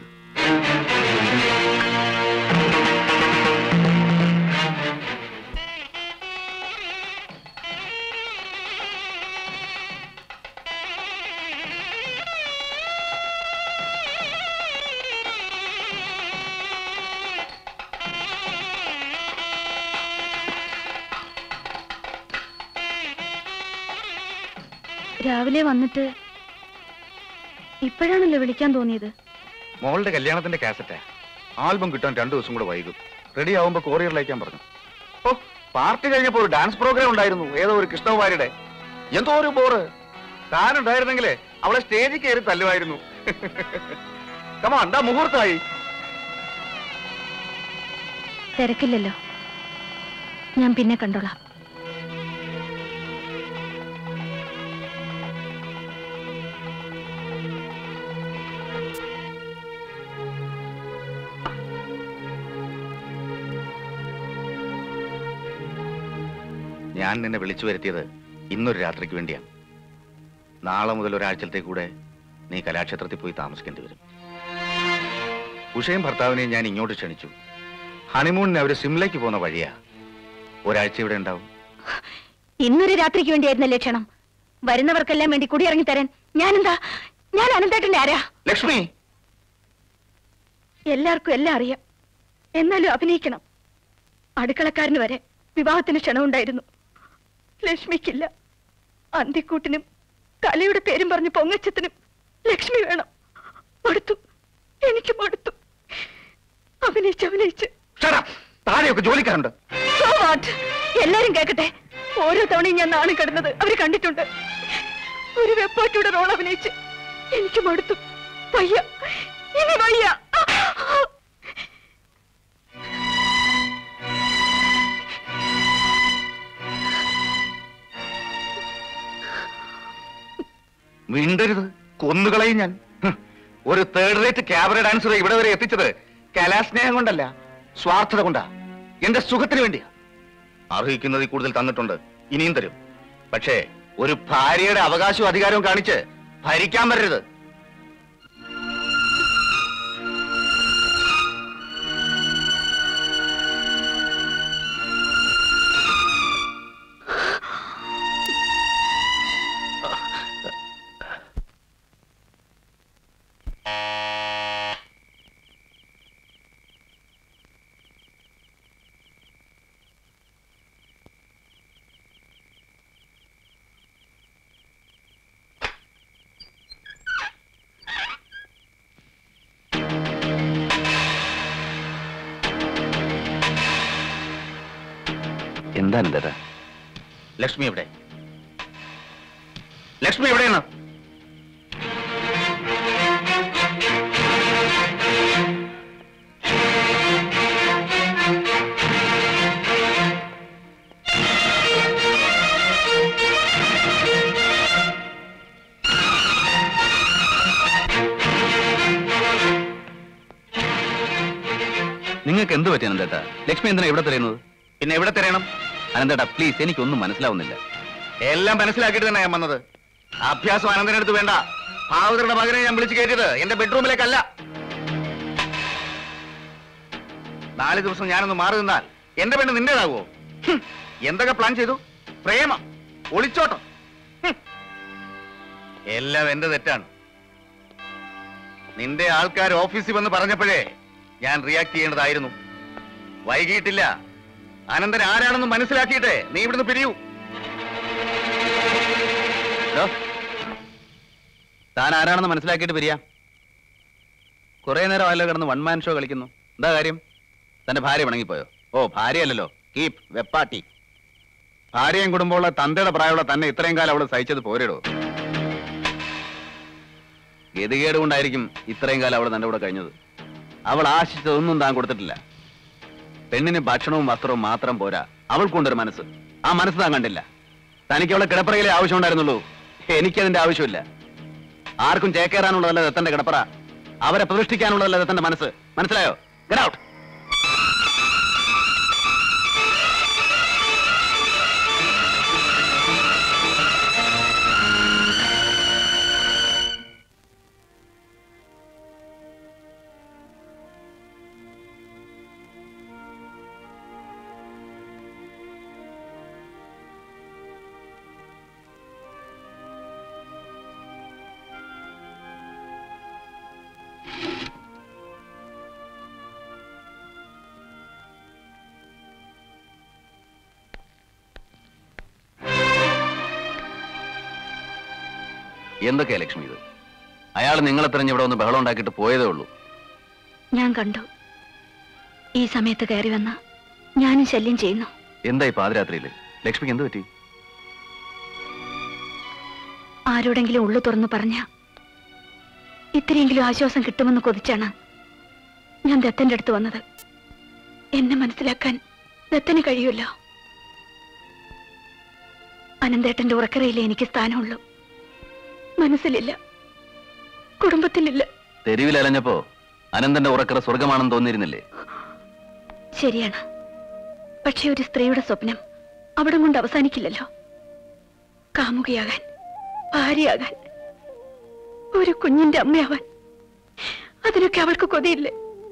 രാവിലെ വന്നിട്ട് ഇപ്പോഴാണല്ലോ വിളിക്കാൻ തോന്നിയത്. മോളുടെ കല്യാണത്തിന്റെ കാസറ്റാ. ആൽബം കിട്ടാൻ രണ്ടു ദിവസം കൂടെ വൈകും. റെഡി ആവുമ്പോ കൊറിയറിൽ അയക്കാൻ പറഞ്ഞു. ഓ, പാർട്ടി കഴിഞ്ഞപ്പോ ഒരു ഡാൻസ് പ്രോഗ്രാം ഉണ്ടായിരുന്നു. ഏതോ ഒരു കൃഷ്ണകുമാരിയുടെ. എന്തോ ഒരു ബോറ്. താനുണ്ടായിരുന്നെങ്കിലേ അവളെ സ്റ്റേജിൽ കയറി തല്ലുമായിരുന്നു. കമാ, എന്താ മുഹൂർത്തമായി? തിരക്കില്ലല്ലോ, ഞാൻ പിന്നെ കണ്ടോളാം. ഞാൻ നിന്നെ വിളിച്ചു വരുത്തിയത് ഇന്നൊരു രാത്രിക്ക് വേണ്ടിയാണ്. നാളെ മുതൽ ഒരാഴ്ചത്തേക്ക് കൂടെ നീ കലാക്ഷേത്രത്തിൽ പോയി താമസിക്കേണ്ടി വരും. ഉഷയും ഭർത്താവിനെയും ഞാൻ ഇങ്ങോട്ട് ക്ഷണിച്ചു. ഹണിമൂണിന് അവര് സിംലയ്ക്ക് പോകുന്ന വഴിയാ. ഒരാഴ്ച ഇവിടെ ഉണ്ടാവും. ഇന്നൊരു രാത്രിക്ക് വേണ്ടിയായിരുന്നല്ലേ ക്ഷണം? വരുന്നവർക്കെല്ലാം വേണ്ടി കുടിയിറങ്ങി തരാൻ ഞാനെന്താ? ഞാൻ അനന്തേട്ടന്റെ ആരാ? ലക്ഷ്മി, എല്ലാവർക്കും എല്ലാം അറിയാം, എന്നാലും അഭിനയിക്കണം. അടുക്കളക്കാരന് വരെ വിവാഹത്തിന് ക്ഷണമുണ്ടായിരുന്നു. ലക്ഷ്മിക്കില്ല. അന്തിക്കൂട്ടിനും കലയുടെ പേരും പറഞ്ഞ് പൊങ്ങച്ചത്തിനും ലക്ഷ്മി വേണം. മടുത്തു, എനിക്ക് മടുത്തു. അഭിനയിച്ച് അഭിനയിച്ച് താഴെയൊക്കെ ജോലിക്കാരുണ്ട്. So what? എല്ലാരും കേക്കട്ടെ. ഓരോ തവണയും ഞാൻ നാണം കിടന്നത് അവര് കണ്ടിട്ടുണ്ട്. ഒരു വെപ്പാറ്റിയുടെ റോൾ അഭിനയിച്ച് എനിക്ക് മടുത്തു. വയ്യ, ഇനി വയ്യ. മിണ്ടരുത്, കൊന്നുകളയും ഞാൻ. ഒരു തേർഡ് റേറ്റ് ക്യാബറ ഡാൻസർ ഇവിടെ വരെ എത്തിച്ചത് കലാസ്നേഹം കൊണ്ടല്ല, സ്വാർത്ഥത കൊണ്ടാ. എന്റെ സുഖത്തിന് വേണ്ടിയാ. അർഹിക്കുന്നതിൽ കൂടുതൽ തന്നിട്ടുണ്ട്, ഇനിയും തരും. പക്ഷേ ഒരു ഭാര്യയുടെ അവകാശവും അധികാരവും കാണിച്ച് ഭരിക്കാൻ വരരുത്. എന്താണ് എന്താ? ലക്ഷ്മി എവിടെ? ലക്ഷ്മി എവിടെയാണ്? നിങ്ങൾക്ക് എന്ത് പറ്റി അനന്തേട്ടാ? ലക്ഷ്മി എന്തിനാ ഇവിടെ തരുന്നത്? പിന്നെ എവിടെ തരണം? അനന്തേട്ടാ പ്ലീസ്, എനിക്കൊന്നും മനസ്സിലാവുന്നില്ല. എല്ലാം മനസ്സിലാക്കിയിട്ട് തന്നെ ഞാൻ വന്നത്. അഭ്യാസം അനന്തനടുത്ത് വേണ്ട. ഭാവതരുടെ മകനെ ഞാൻ വിളിച്ചു കയറ്റിയത് എന്റെ ബെഡ്റൂമിലേക്കല്ല. നാല് ദിവസം ഞാനൊന്ന് മാറി നിന്നാൽ എന്റെ പെണ്ണ് നിന്റേതാകുമോ? എന്തൊക്കെ പ്ലാൻ ചെയ്തു? പ്രേമം, ഒളിച്ചോട്ടം, എല്ലാം എന്റെ തെറ്റാണ്. നിന്റെ ആൾക്കാർ ഓഫീസിൽ വന്ന് പറഞ്ഞപ്പോഴേ ഞാൻ റിയാക്ട് ചെയ്യേണ്ടതായിരുന്നു. വൈകിട്ടില്ല. അനന്തൻ ആരാണെന്ന് മനസ്സിലാക്കിയിട്ടേ നീ ഇവിടുന്ന് പിരിയൂ. താൻ ആരാണെന്ന് മനസ്സിലാക്കിയിട്ട് പിരിയാ. കുറെ നേരം ആയല്ലോ കിടന്ന് വൺ മാൻ ഷോ കളിക്കുന്നു. എന്താ കാര്യം? തന്റെ ഭാര്യ പിണങ്ങിപ്പോയോ? ഓ, ഭാര്യയല്ലോ, കീപ് വെപ്പാട്ടി. ഭാര്യയും കുടുംബമുള്ള തന്തയുടെ പ്രായമുള്ള തന്നെ ഇത്രയും കാലം അവള് സഹിച്ചത് പോരടോ. ഗതികേട് കൊണ്ടായിരിക്കും ഇത്രയും കാലം അവള് തന്റെ കൂടെ കഴിഞ്ഞത്. അവൾ ആശിച്ചതൊന്നും താൻ കൊടുത്തിട്ടില്ല. പെണ്ണിന് ഭക്ഷണവും വസ്ത്രവും മാത്രം പോരാ, അവൾക്കൊണ്ടൊരു മനസ്സ്. ആ മനസ്സ് താൻ കണ്ടില്ല. തനിക്ക് അവളെ കിടപ്പറയിലെ ആവശ്യം ഉണ്ടായിരുന്നുള്ളൂ. എനിക്കതിന്റെ ആവശ്യമില്ല. ആർക്കും ചേക്കേറാനുള്ളതല്ല ദത്തന്റെ കിടപ്പറ. അവരെ പ്രതിഷ്ഠിക്കാനുള്ളതല്ല ദത്തന്റെ മനസ്സ്. മനസ്സിലായോ? Get out. എന്തൊക്കെയാ ലക്ഷ്മി ഇത്? അയാൾ നിങ്ങളെ തെരഞ്ഞ് ഇവിടെ ഒന്ന് ബഹളം ഉണ്ടാക്കിയിട്ട് പോയതേ ഉള്ളൂ. ഞാൻ കണ്ടു. ഈ സമയത്ത് കയറി വന്ന ഞാനും ശല്യം ചെയ്യുന്നു. എന്തായി പാതിരാത്രിയില്? ലക്ഷ്മിക്ക് എന്ത് പറ്റി? ആരോടെങ്കിലും ഉള്ളു തുറന്നു പറഞ്ഞ ഇത്രയെങ്കിലും ആശ്വാസം കിട്ടുമെന്ന് കൊതിച്ചാണ് ഞാൻ ദത്തന്റെ അടുത്ത് വന്നത്. എന്നെ മനസ്സിലാക്കാൻ ദത്തന് കഴിയുമല്ലോ. അനന്തേട്ടന്റെ ഉറക്കറയിലേ എനിക്ക് സ്ഥാനമുള്ളൂ. മനസ്സിലില്ല, കുടുംബത്തിലില്ല. തെരുവിലലഞ്ഞപ്പോ അനന്തന്റെ ഉറക്കറ സ്വർഗമാണെന്ന് തോന്നിയിരുന്നില്ലേ? ശരിയാണ്. പക്ഷെ ഒരു സ്ത്രീയുടെ സ്വപ്നം അവിടം കൊണ്ട് അവസാനിക്കില്ലല്ലോ. കാമുകയാകാൻ, ഭാര്യയാകാൻ, ഒരു കുഞ്ഞിന്റെ അമ്മയാവാൻ, അതിനൊക്കെ അവൾക്ക് കൊതിയില്ലേ?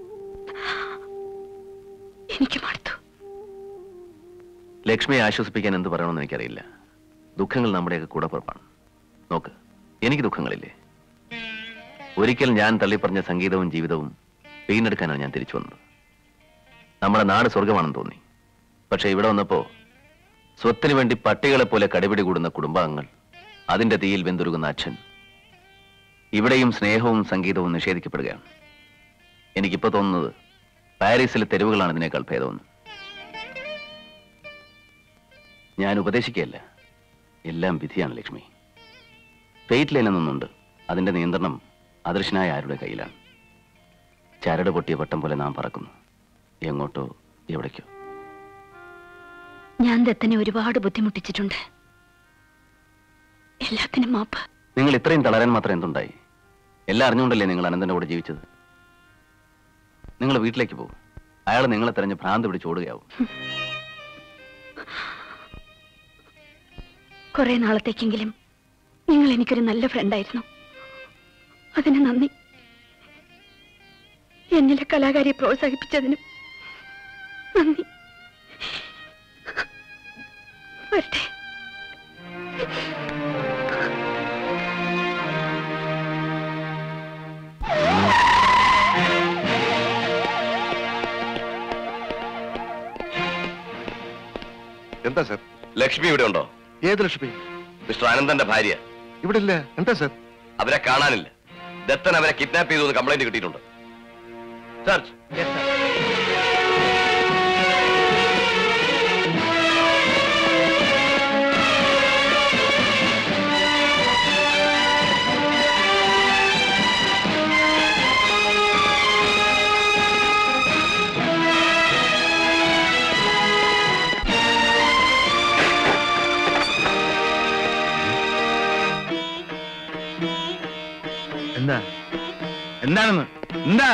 എനിക്ക് മടുത്തു. ലക്ഷ്മിയെ ആശ്വസിപ്പിക്കാൻ എന്ത് പറയണമെന്ന് എനിക്കറിയില്ല. ദുഃഖങ്ങൾ നമ്മുടെയൊക്കെ കൂടപ്പുറപ്പാണ്. നോക്ക്, എനിക്ക് ദുഃഖങ്ങളില്ലേ? ഒരിക്കൽ ഞാൻ തള്ളിപ്പറഞ്ഞ സംഗീതവും ജീവിതവും വീണ്ടെടുക്കാനാണ് ഞാൻ തിരിച്ചു വന്നത്. നമ്മുടെ നാട് സ്വർഗമാണെന്ന് തോന്നി. പക്ഷെ ഇവിടെ വന്നപ്പോ സ്വത്തിന് വേണ്ടി പട്ടികളെ പോലെ കടിപിടി കൂടുന്ന കുടുംബാംഗങ്ങൾ, അതിന്റെ തീയിൽ വെന്തുരുകുന്ന അച്ഛൻ, ഇവിടെയും സ്നേഹവും സംഗീതവും നിഷേധിക്കപ്പെടുകയാണ്. എനിക്കിപ്പോ തോന്നുന്നത് പാരീസിലെ തെരുവുകളാണ് ഇതിനേക്കാൾ ഭേദമെന്ന്. ഞാൻ ഉപദേശിക്കുകയല്ല, എല്ലാം വിധിയാണ് ലക്ഷ്മി. Fate line എന്നൊന്നുണ്ട്. അതിന്റെ നിയന്ത്രണം അദൃശ്യനായ ആരുടെ കയ്യിലാണ്. ചരട് പൊട്ടിയ വട്ടം പോലെ നാം പറക്കുന്നു, എങ്ങോട്ടോ എവിടേക്കോ. ഞാൻ ദത്തനെ ഒരുപാട് ബുദ്ധിമുട്ടിച്ചിട്ടുണ്ട്. എല്ലാത്തിനും മാപ്പ്. നിങ്ങൾ ഇത്രയും തളരാൻ മാത്രം എന്തുണ്ടായി? എല്ലാം അറിഞ്ഞുകൊണ്ടല്ലേ നിങ്ങൾ അനന്തന്റെ കൂടെ ജീവിച്ചത്? നിങ്ങൾ വീട്ടിലേക്ക് പോകും. അയാൾ നിങ്ങളെ തെരഞ്ഞ് ഭ്രാന്ത് പിടിച്ച് ഓടുകയാവും. കുറെ നാളത്തേക്കെങ്കിലും നിങ്ങൾ എനിക്കൊരു നല്ല ഫ്രണ്ടായിരുന്നു. അതിന് നന്ദി. എന്നിലെ കലാകാരിയെ പ്രോത്സാഹിപ്പിച്ചതിനും നന്ദി. വരട്ടെ. എന്താ സർ? ലക്ഷ്മി ഇവിടെ ഉണ്ടോ? ഏത് ലക്ഷ്മി? മിസ്റ്റർ അനന്തന്റെ ഭാര്യ ഇവിടെ ഇല്ല. എന്താ സർ? അവരെ കാണാനില്ല. ദത്തൻ അവരെ കിഡ്നാപ്പ് ചെയ്തു കംപ്ലൈന്റ് കിട്ടിയിട്ടുണ്ട്. സെർച്ച്. എന്താ എന്താണെന്ന്? എന്താ?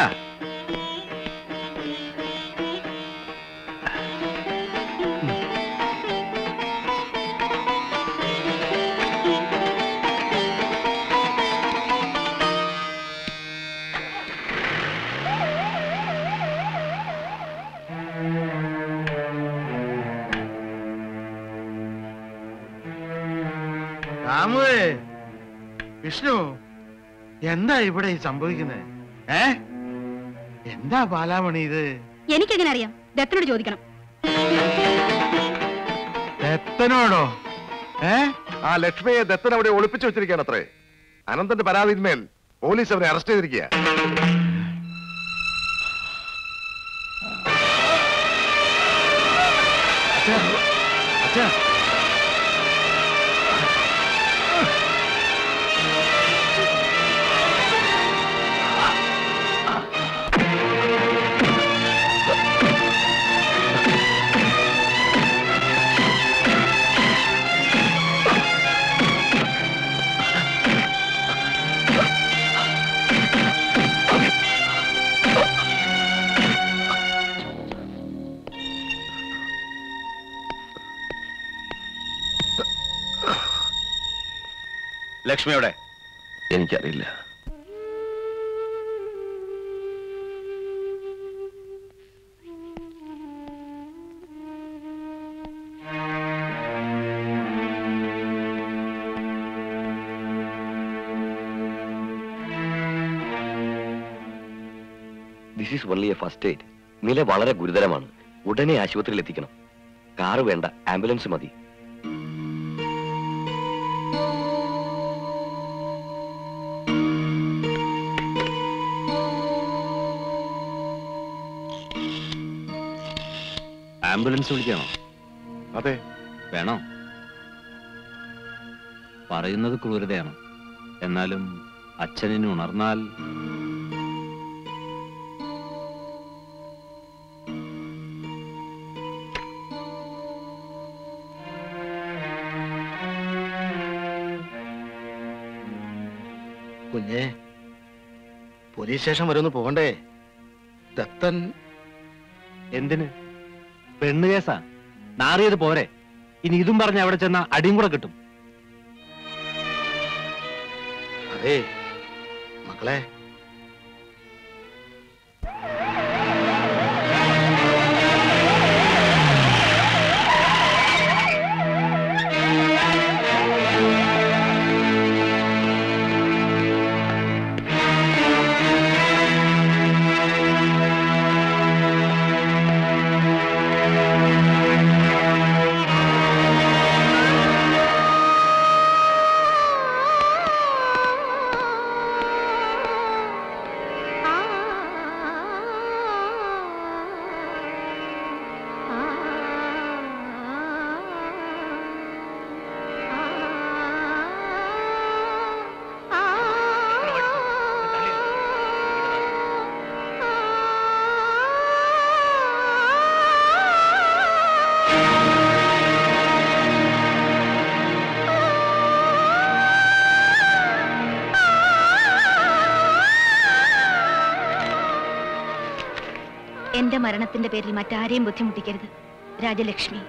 രാമുവേ, വിഷ്ണു, എന്താ ഇവിടെ ഈ സംഭവിക്കുന്നത്? ഏ എന്താ ബാലാമണി ഇത്? എനിക്കെങ്ങനെ അറിയാം? ദത്തനോട് ചോദിക്കണം. ദത്തനോടോ? ഏ ആ ലക്ഷ്മിയെ ദത്തൻ അവിടെ ഒളിപ്പിച്ചു വെച്ചിരിക്കുകയാണ് അത്രേ. അനന്തന്റെ പരാതിന്മേൽ പോലീസ് അവരെ അറസ്റ്റ് ചെയ്തിരിക്കുക. ലക്ഷ്മിയോടെ? എനിക്കറിയില്ല. This is only a first aid. നില വളരെ ഗുരുതരമാണ്. ഉടനെ ആശുപത്രിയിൽ എത്തിക്കണം. കാറ് വേണ്ട, ആംബുലൻസ് മതി. ആംബുലൻസ് വിളിക്കണോ? അതെ. വേണോ? പറയുന്നത് ക്രൂരതയാണ്. എന്നാലും അച്ഛനിന് ഉണർന്നാൽ കുഞ്ഞേ, പോലീസ് സ്റ്റേഷൻ വരെ ഒന്ന് പോകണ്ടേ? ദത്തൻ എന്തിന്? പെണ്ണ് കേസാ. നാറിയത് പോരെ. ഇനി ഇതും പറഞ്ഞ് അവിടെ ചെന്ന അടിയും കൂടെ കിട്ടും. അതെ മക്കളെ, എന്റെ മരണത്തിന്റെ പേരിൽ മറ്റാരെയും ബുദ്ധിമുട്ടിക്കരുത് രാജലക്ഷ്മി.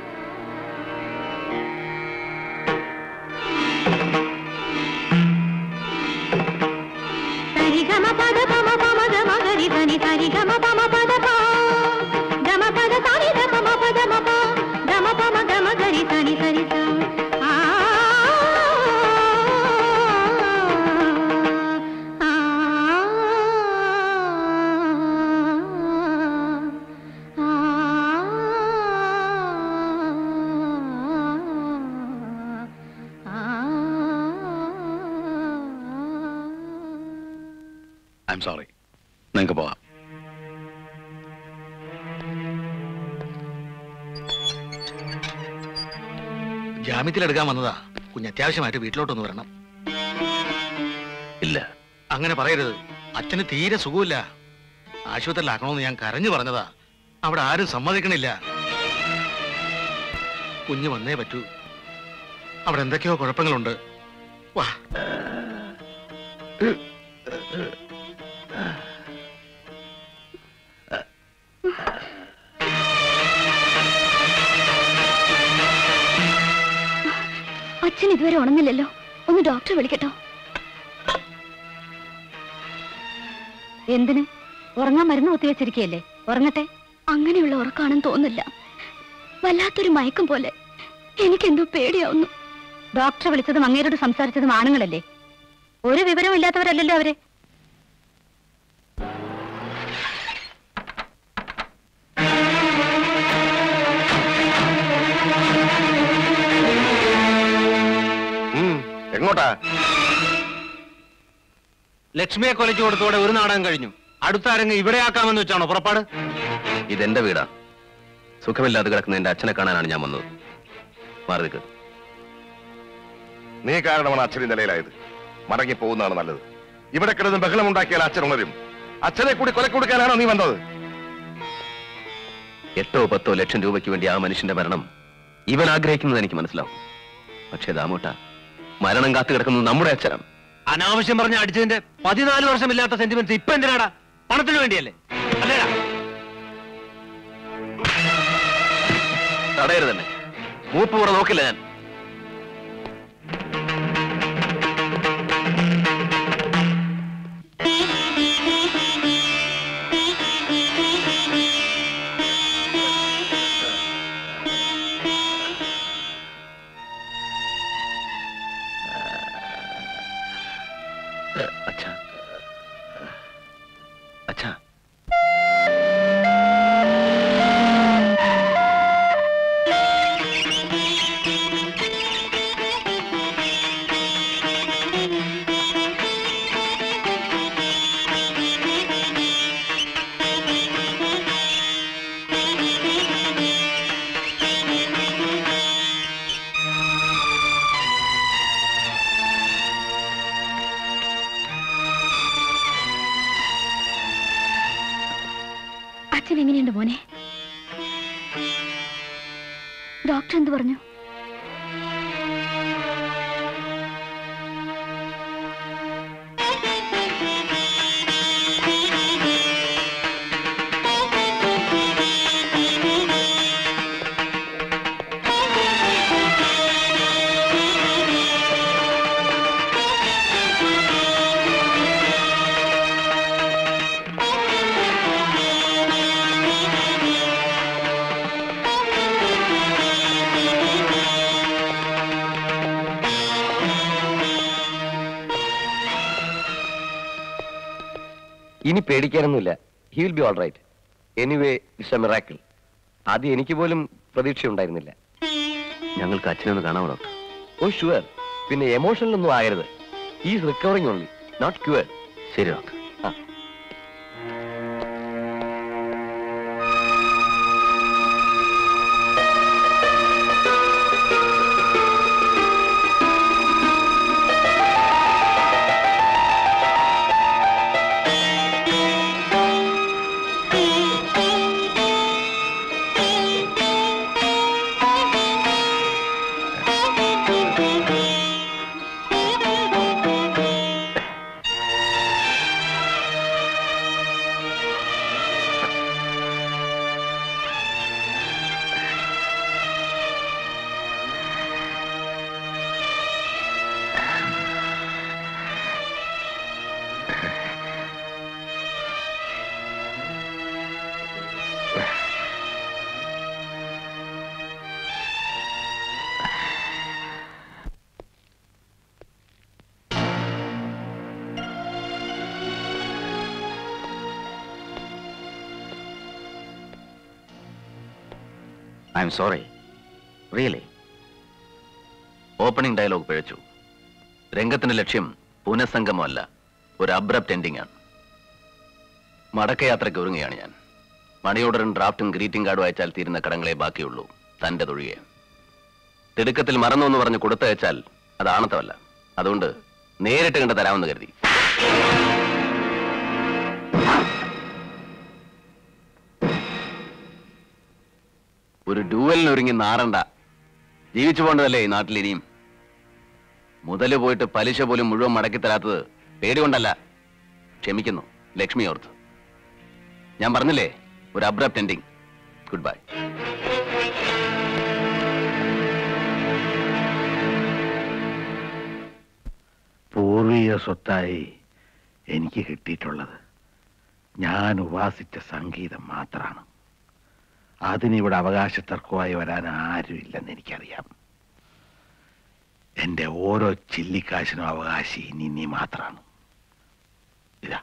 I'm sorry. നിങ്ങൾക്ക് പോവാം. ജാമ്യത്തിലെടുക്കാൻ വന്നതാ. കുഞ്ഞ് അത്യാവശ്യമായിട്ട് വീട്ടിലോട്ടൊന്ന് വരണം. ഇല്ല, അങ്ങനെ പറയരുത്. അച്ഛന് തീരെ സുഖമില്ല. ആശുപത്രിയിലാക്കണമെന്ന് ഞാൻ കരഞ്ഞു പറഞ്ഞതാ. അവിടെ ആരും സമ്മതിക്കണില്ല. കുഞ്ഞ് വന്നേ പറ്റൂ. അവിടെ എന്തൊക്കെയോ കുഴപ്പങ്ങളുണ്ട്. വാ. അച്ഛൻ ഇതുവരെ ഉണർന്നില്ലല്ലോ. ഒന്ന് ഡോക്ടറെ വിളിക്കട്ടോ. എന്തിന്? ഉറങ്ങാൻ മരുന്ന് കുത്തിവെച്ചിരിക്കുകയല്ലേ, ഉറങ്ങട്ടെ. അങ്ങനെയുള്ള ഉറക്കാണെന്ന് തോന്നില്ല. വല്ലാത്തൊരു മയക്കം പോലെ. എനിക്കെന്തോ പേടിയാവുന്നു. ഡോക്ടറെ വിളിച്ചതും അങ്ങേരോട് സംസാരിച്ചതും ആണുങ്ങളല്ലേ? ഒരു വിവരവും ഇല്ലാത്തവരല്ലല്ലോ അവരെ. എങ്ങോട്ടാ? ലക്ഷ്മിയെ കൊലച്ചു കൊടുത്തോടെ ഒരു നാടകം കഴിഞ്ഞു. അടുത്ത അരങ്ങ് ഇവിടെ ആക്കാമെന്ന് വെച്ചാണോ പുറപ്പാട്? ഇതെന്റെ വീടാ. സുഖമില്ലാതെ കിടക്കുന്ന എന്റെ അച്ഛനെ കാണാനാണ് ഞാൻ വന്നത്. മാറി നിൽക്ക്. നീ കാരണമാണ് അച്ഛൻ ഈ നിലയിലായത്. മടങ്ങി പോകുന്നതാണ് നല്ലത്. ഇവിടെ കിടന്ന് ബഹളം ഉണ്ടാക്കിയാൽ അച്ഛൻ ഉണരും. അച്ഛനെ കൂടി കൊലക്ക് കൊടുക്കാനാണോ നീ വന്നത്? എട്ടോ പത്തോ ലക്ഷം രൂപയ്ക്ക് വേണ്ടി ആ മനുഷ്യന്റെ മരണം ഇവൻ ആഗ്രഹിക്കുന്നത് എനിക്ക് മനസ്സിലാവും. പക്ഷേ ദാമോട്ട, മരണം കാത്തു കിടക്കുന്നത് നമ്മുടെ അച്ഛനാണ്. അനാവശ്യം പറഞ്ഞ അടിച്ചതിന്റെ പതിനാല് വർഷമില്ലാത്ത സെന്റിമെന്റ്സ് ഇപ്പൊ എന്തിനാടാ? പണത്തിന് വേണ്ടിയല്ലേ? അല്ലേടാ? തടയരുത് തന്നെ. മൂപ്പ് കൂടെ നോക്കില്ല ഞാൻ. അച്ഛാ, അച്ഛാ, അച്ഛൻ എങ്ങനെയുണ്ട് മോനെ? ഡോക്ടർ എന്ത് പറഞ്ഞു? ഇനി പേടിക്കാനൊന്നുമില്ല. He will be all right. Anyway it's a miracle. ആദ്യം എനിക്ക് പോലും പ്രതീക്ഷയുണ്ടായിരുന്നില്ല. ഞങ്ങൾക്ക് അച്ഛനൊന്ന് കാണാമോ ഡോക്ടർ? ഓ ഷുവർ. പിന്നെ എമോഷണലൊന്നും ആകരുത്. He is recovering only, not cure. ശരി ഡോക്ടർ. ആ I'm sorry, really. Opening dialogue പിഴച്ചു. രംഗത്തിന്റെ ലക്ഷ്യം പുനഃസംഗമമല്ല, ഒരു അബ്രപ്റ്റ് എൻഡിംഗ് ആണ്. മടക്കയാത്രയ്ക്ക് ഒരുങ്ങുകയാണ് ഞാൻ. മണി ഓർഡറും ഡ്രാഫ്റ്റും ഗ്രീറ്റിംഗ് കാർഡും അയച്ചാൽ തീരുന്ന കടങ്ങളെ ബാക്കിയുള്ളൂ, തന്റെ തൊഴിയെ. തിടുക്കത്തിൽ മറന്നു എന്ന് പറഞ്ഞ് കൊടുത്തയച്ചാൽ അത് ആണത്തമല്ല. അതുകൊണ്ട് നേരിട്ട് കണ്ട് തരാമെന്ന് കരുതി. ഒരു ഡ്യൂവലിന് ഒരുങ്ങി നാറണ്ട. ജീവിച്ചു പോകേണ്ടതല്ലേ ഈ നാട്ടിലിനിയും. മുതല് പോയിട്ട് പലിശ പോലും മുഴുവൻ മടക്കി തരാത്തത് പേടികൊണ്ടല്ല, ക്ഷമിക്കുന്നു, ലക്ഷ്മി ഓർത്ത്. ഞാൻ പറഞ്ഞില്ലേ, ഒരു അബ്രപ്റ്റ് എൻഡിങ്. Goodbye. പൂർവീക സ്വത്തായി എനിക്ക് കിട്ടിയിട്ടുള്ളത് ഞാൻ ഉപാസിച്ച സംഗീതം മാത്രമാണ്. അതിനിവിടെ അവകാശ തർക്കമായി വരാൻ ആരുമില്ലെന്ന് എനിക്കറിയാം. എന്റെ ഓരോ ചില്ലിക്കാശിനും അവകാശി ഇനി നീ മാത്രമാണ്. ഇതാ.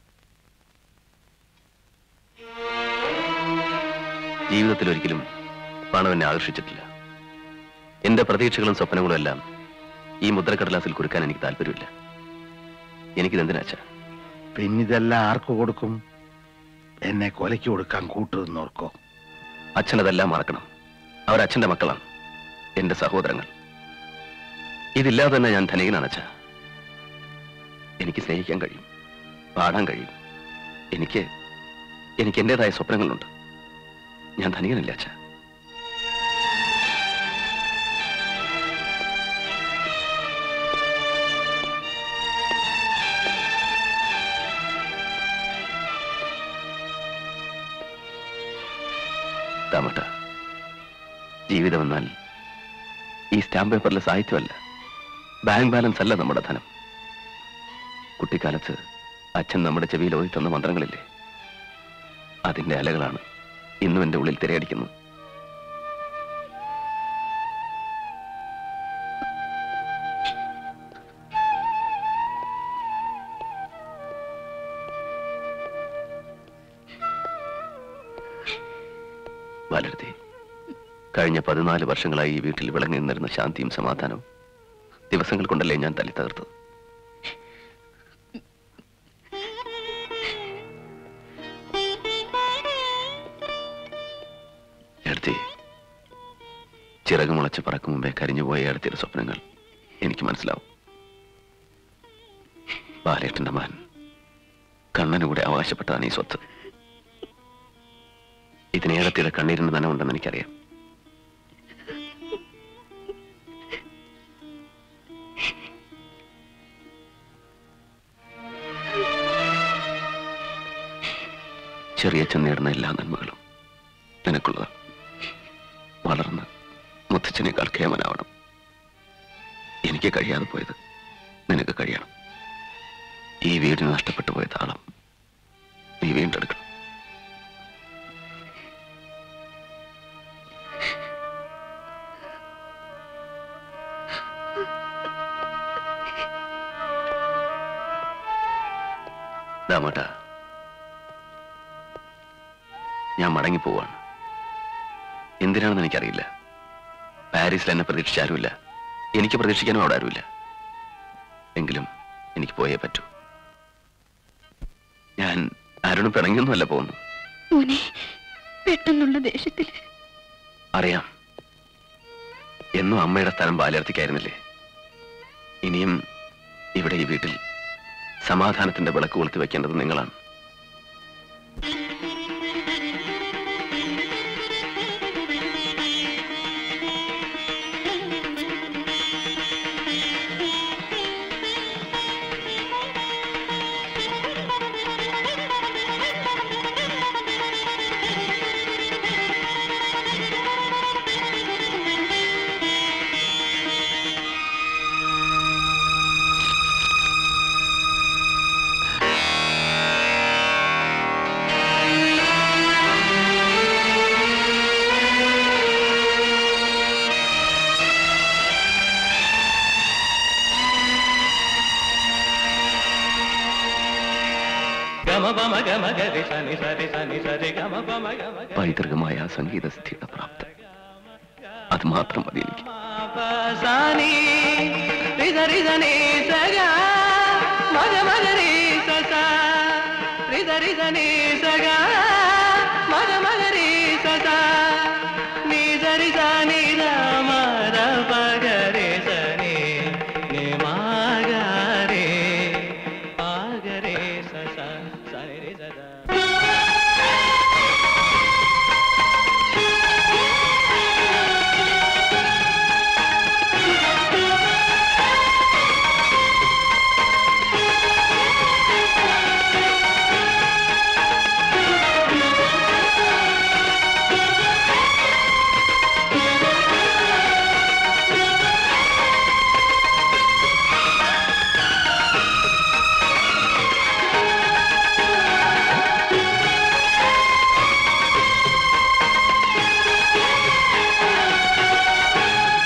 ജീവിതത്തിൽ ഒരിക്കലും പണം എന്നെ ആകർഷിച്ചിട്ടില്ല. എന്റെ പ്രതീക്ഷകളും സ്വപ്നങ്ങളും എല്ലാം ഈ മുദ്രക്കടലാസിൽ കുറിക്കാൻ എനിക്ക് താല്പര്യമില്ല. എനിക്കിതെന്തിനാച്ച? പിന്നിതെല്ലാം ആർക്ക് കൊടുക്കും? എന്നെ കൊലയ്ക്ക് കൊടുക്കാൻ കൂട്ടുന്നോർക്കോ? അച്ഛനതെല്ലാം മറക്കണം. അവരച്ഛന്റെ മക്കളാണ്, എന്റെ സഹോദരങ്ങൾ. ഇതില്ലാതെ തന്നെ ഞാൻ ധനികനാണ് അച്ഛ. എനിക്ക് സ്നേഹിക്കാൻ കഴിയും, പാടാൻ കഴിയും. എനിക്ക് എനിക്ക് എന്റേതായ സ്വപ്നങ്ങളുണ്ട്. ഞാൻ ധനികനല്ല അച്ഛ. താമട്ട, ജീവിതം എന്നാൽ ഈ സ്റ്റാമ്പ് പേപ്പറിലെ സാഹിത്യമല്ല, ബാങ്ക് ബാലൻസ് അല്ല നമ്മുടെ ധനം. കുട്ടിക്കാലത്ത് അച്ഛൻ നമ്മുടെ ചെവിയിൽ ഓതി തന്ന മന്ത്രങ്ങളില്ലേ, അതിന്റെ അലകളാണ് ഇന്നും എന്റെ ഉള്ളിൽ തിരയടിക്കുന്നത്. വാലരുതി, കഴിഞ്ഞ പതിനാല് വർഷങ്ങളായി ഈ വീട്ടിൽ വിളങ്ങി നിന്നിരുന്ന ശാന്തിയും സമാധാനവും ദിവസങ്ങൾ കൊണ്ടല്ലേ ഞാൻ തല്ലി തകർത്തത്. എടുത്തി, ചിറകുമുളച്ച് പറക്കും മുമ്പേ കരിഞ്ഞുപോയ അടുത്തിയുടെ സ്വപ്നങ്ങൾ എനിക്ക് മനസ്സിലാവും. ബാലേട്ടന്റെ മകൻ കണ്ണനുകൂടെ അവകാശപ്പെട്ടതാണ് ഈ സ്വത്ത്. ഇതിനേടത്തിയുടെ കണ്ണീരിന് നനവുണ്ടെന്ന് എനിക്കറിയാം. ചെറിയച്ഛൻ നേടുന്ന എല്ലാ നന്മകളും നിനക്കുള്ളതാണ്. വളർന്ന് മുത്തച്ഛനേക്കാൾ കേമനാവണം. എനിക്ക് കഴിയാതെ പോയത് നിനക്ക് കഴിയണം. ഈ വീടിന് നഷ്ടപ്പെട്ടു പോയ താളം നീ വീണ്ടെടുക്കണം. ദാമട്ട, ഞാൻ മടങ്ങിപ്പോവാണ്. എന്തിനാണെന്ന് എനിക്കറിയില്ല. പാരീസിൽ എന്നെ പ്രതീക്ഷിച്ചാരുമില്ല, എനിക്ക് പ്രതീക്ഷിക്കാനും അവിടെ ആരുമില്ല. എങ്കിലും എനിക്ക് പോയേ പറ്റൂ. ഞാൻ ആരോടും പിണങ്ങിയൊന്നുമല്ല പോകുന്നു. പെട്ടെന്നുള്ള ദേഷ്യത്തിൽ അറിയാം. എന്നും അമ്മയുടെ സ്ഥലം ബാലർത്തിക്കായിരുന്നില്ലേ? ഇനിയും ഇവിടെ ഈ വീട്ടിൽ സമാധാനത്തിന്റെ വിളക്ക് കൊളുത്തി വെക്കേണ്ടത് നിങ്ങളാണ്. പൈതൃകമായ സംഗീത സ്ഥിതിയുടെ പ്രാപ്തി, അത് മാത്രം മതി എനിക്ക്. സഗ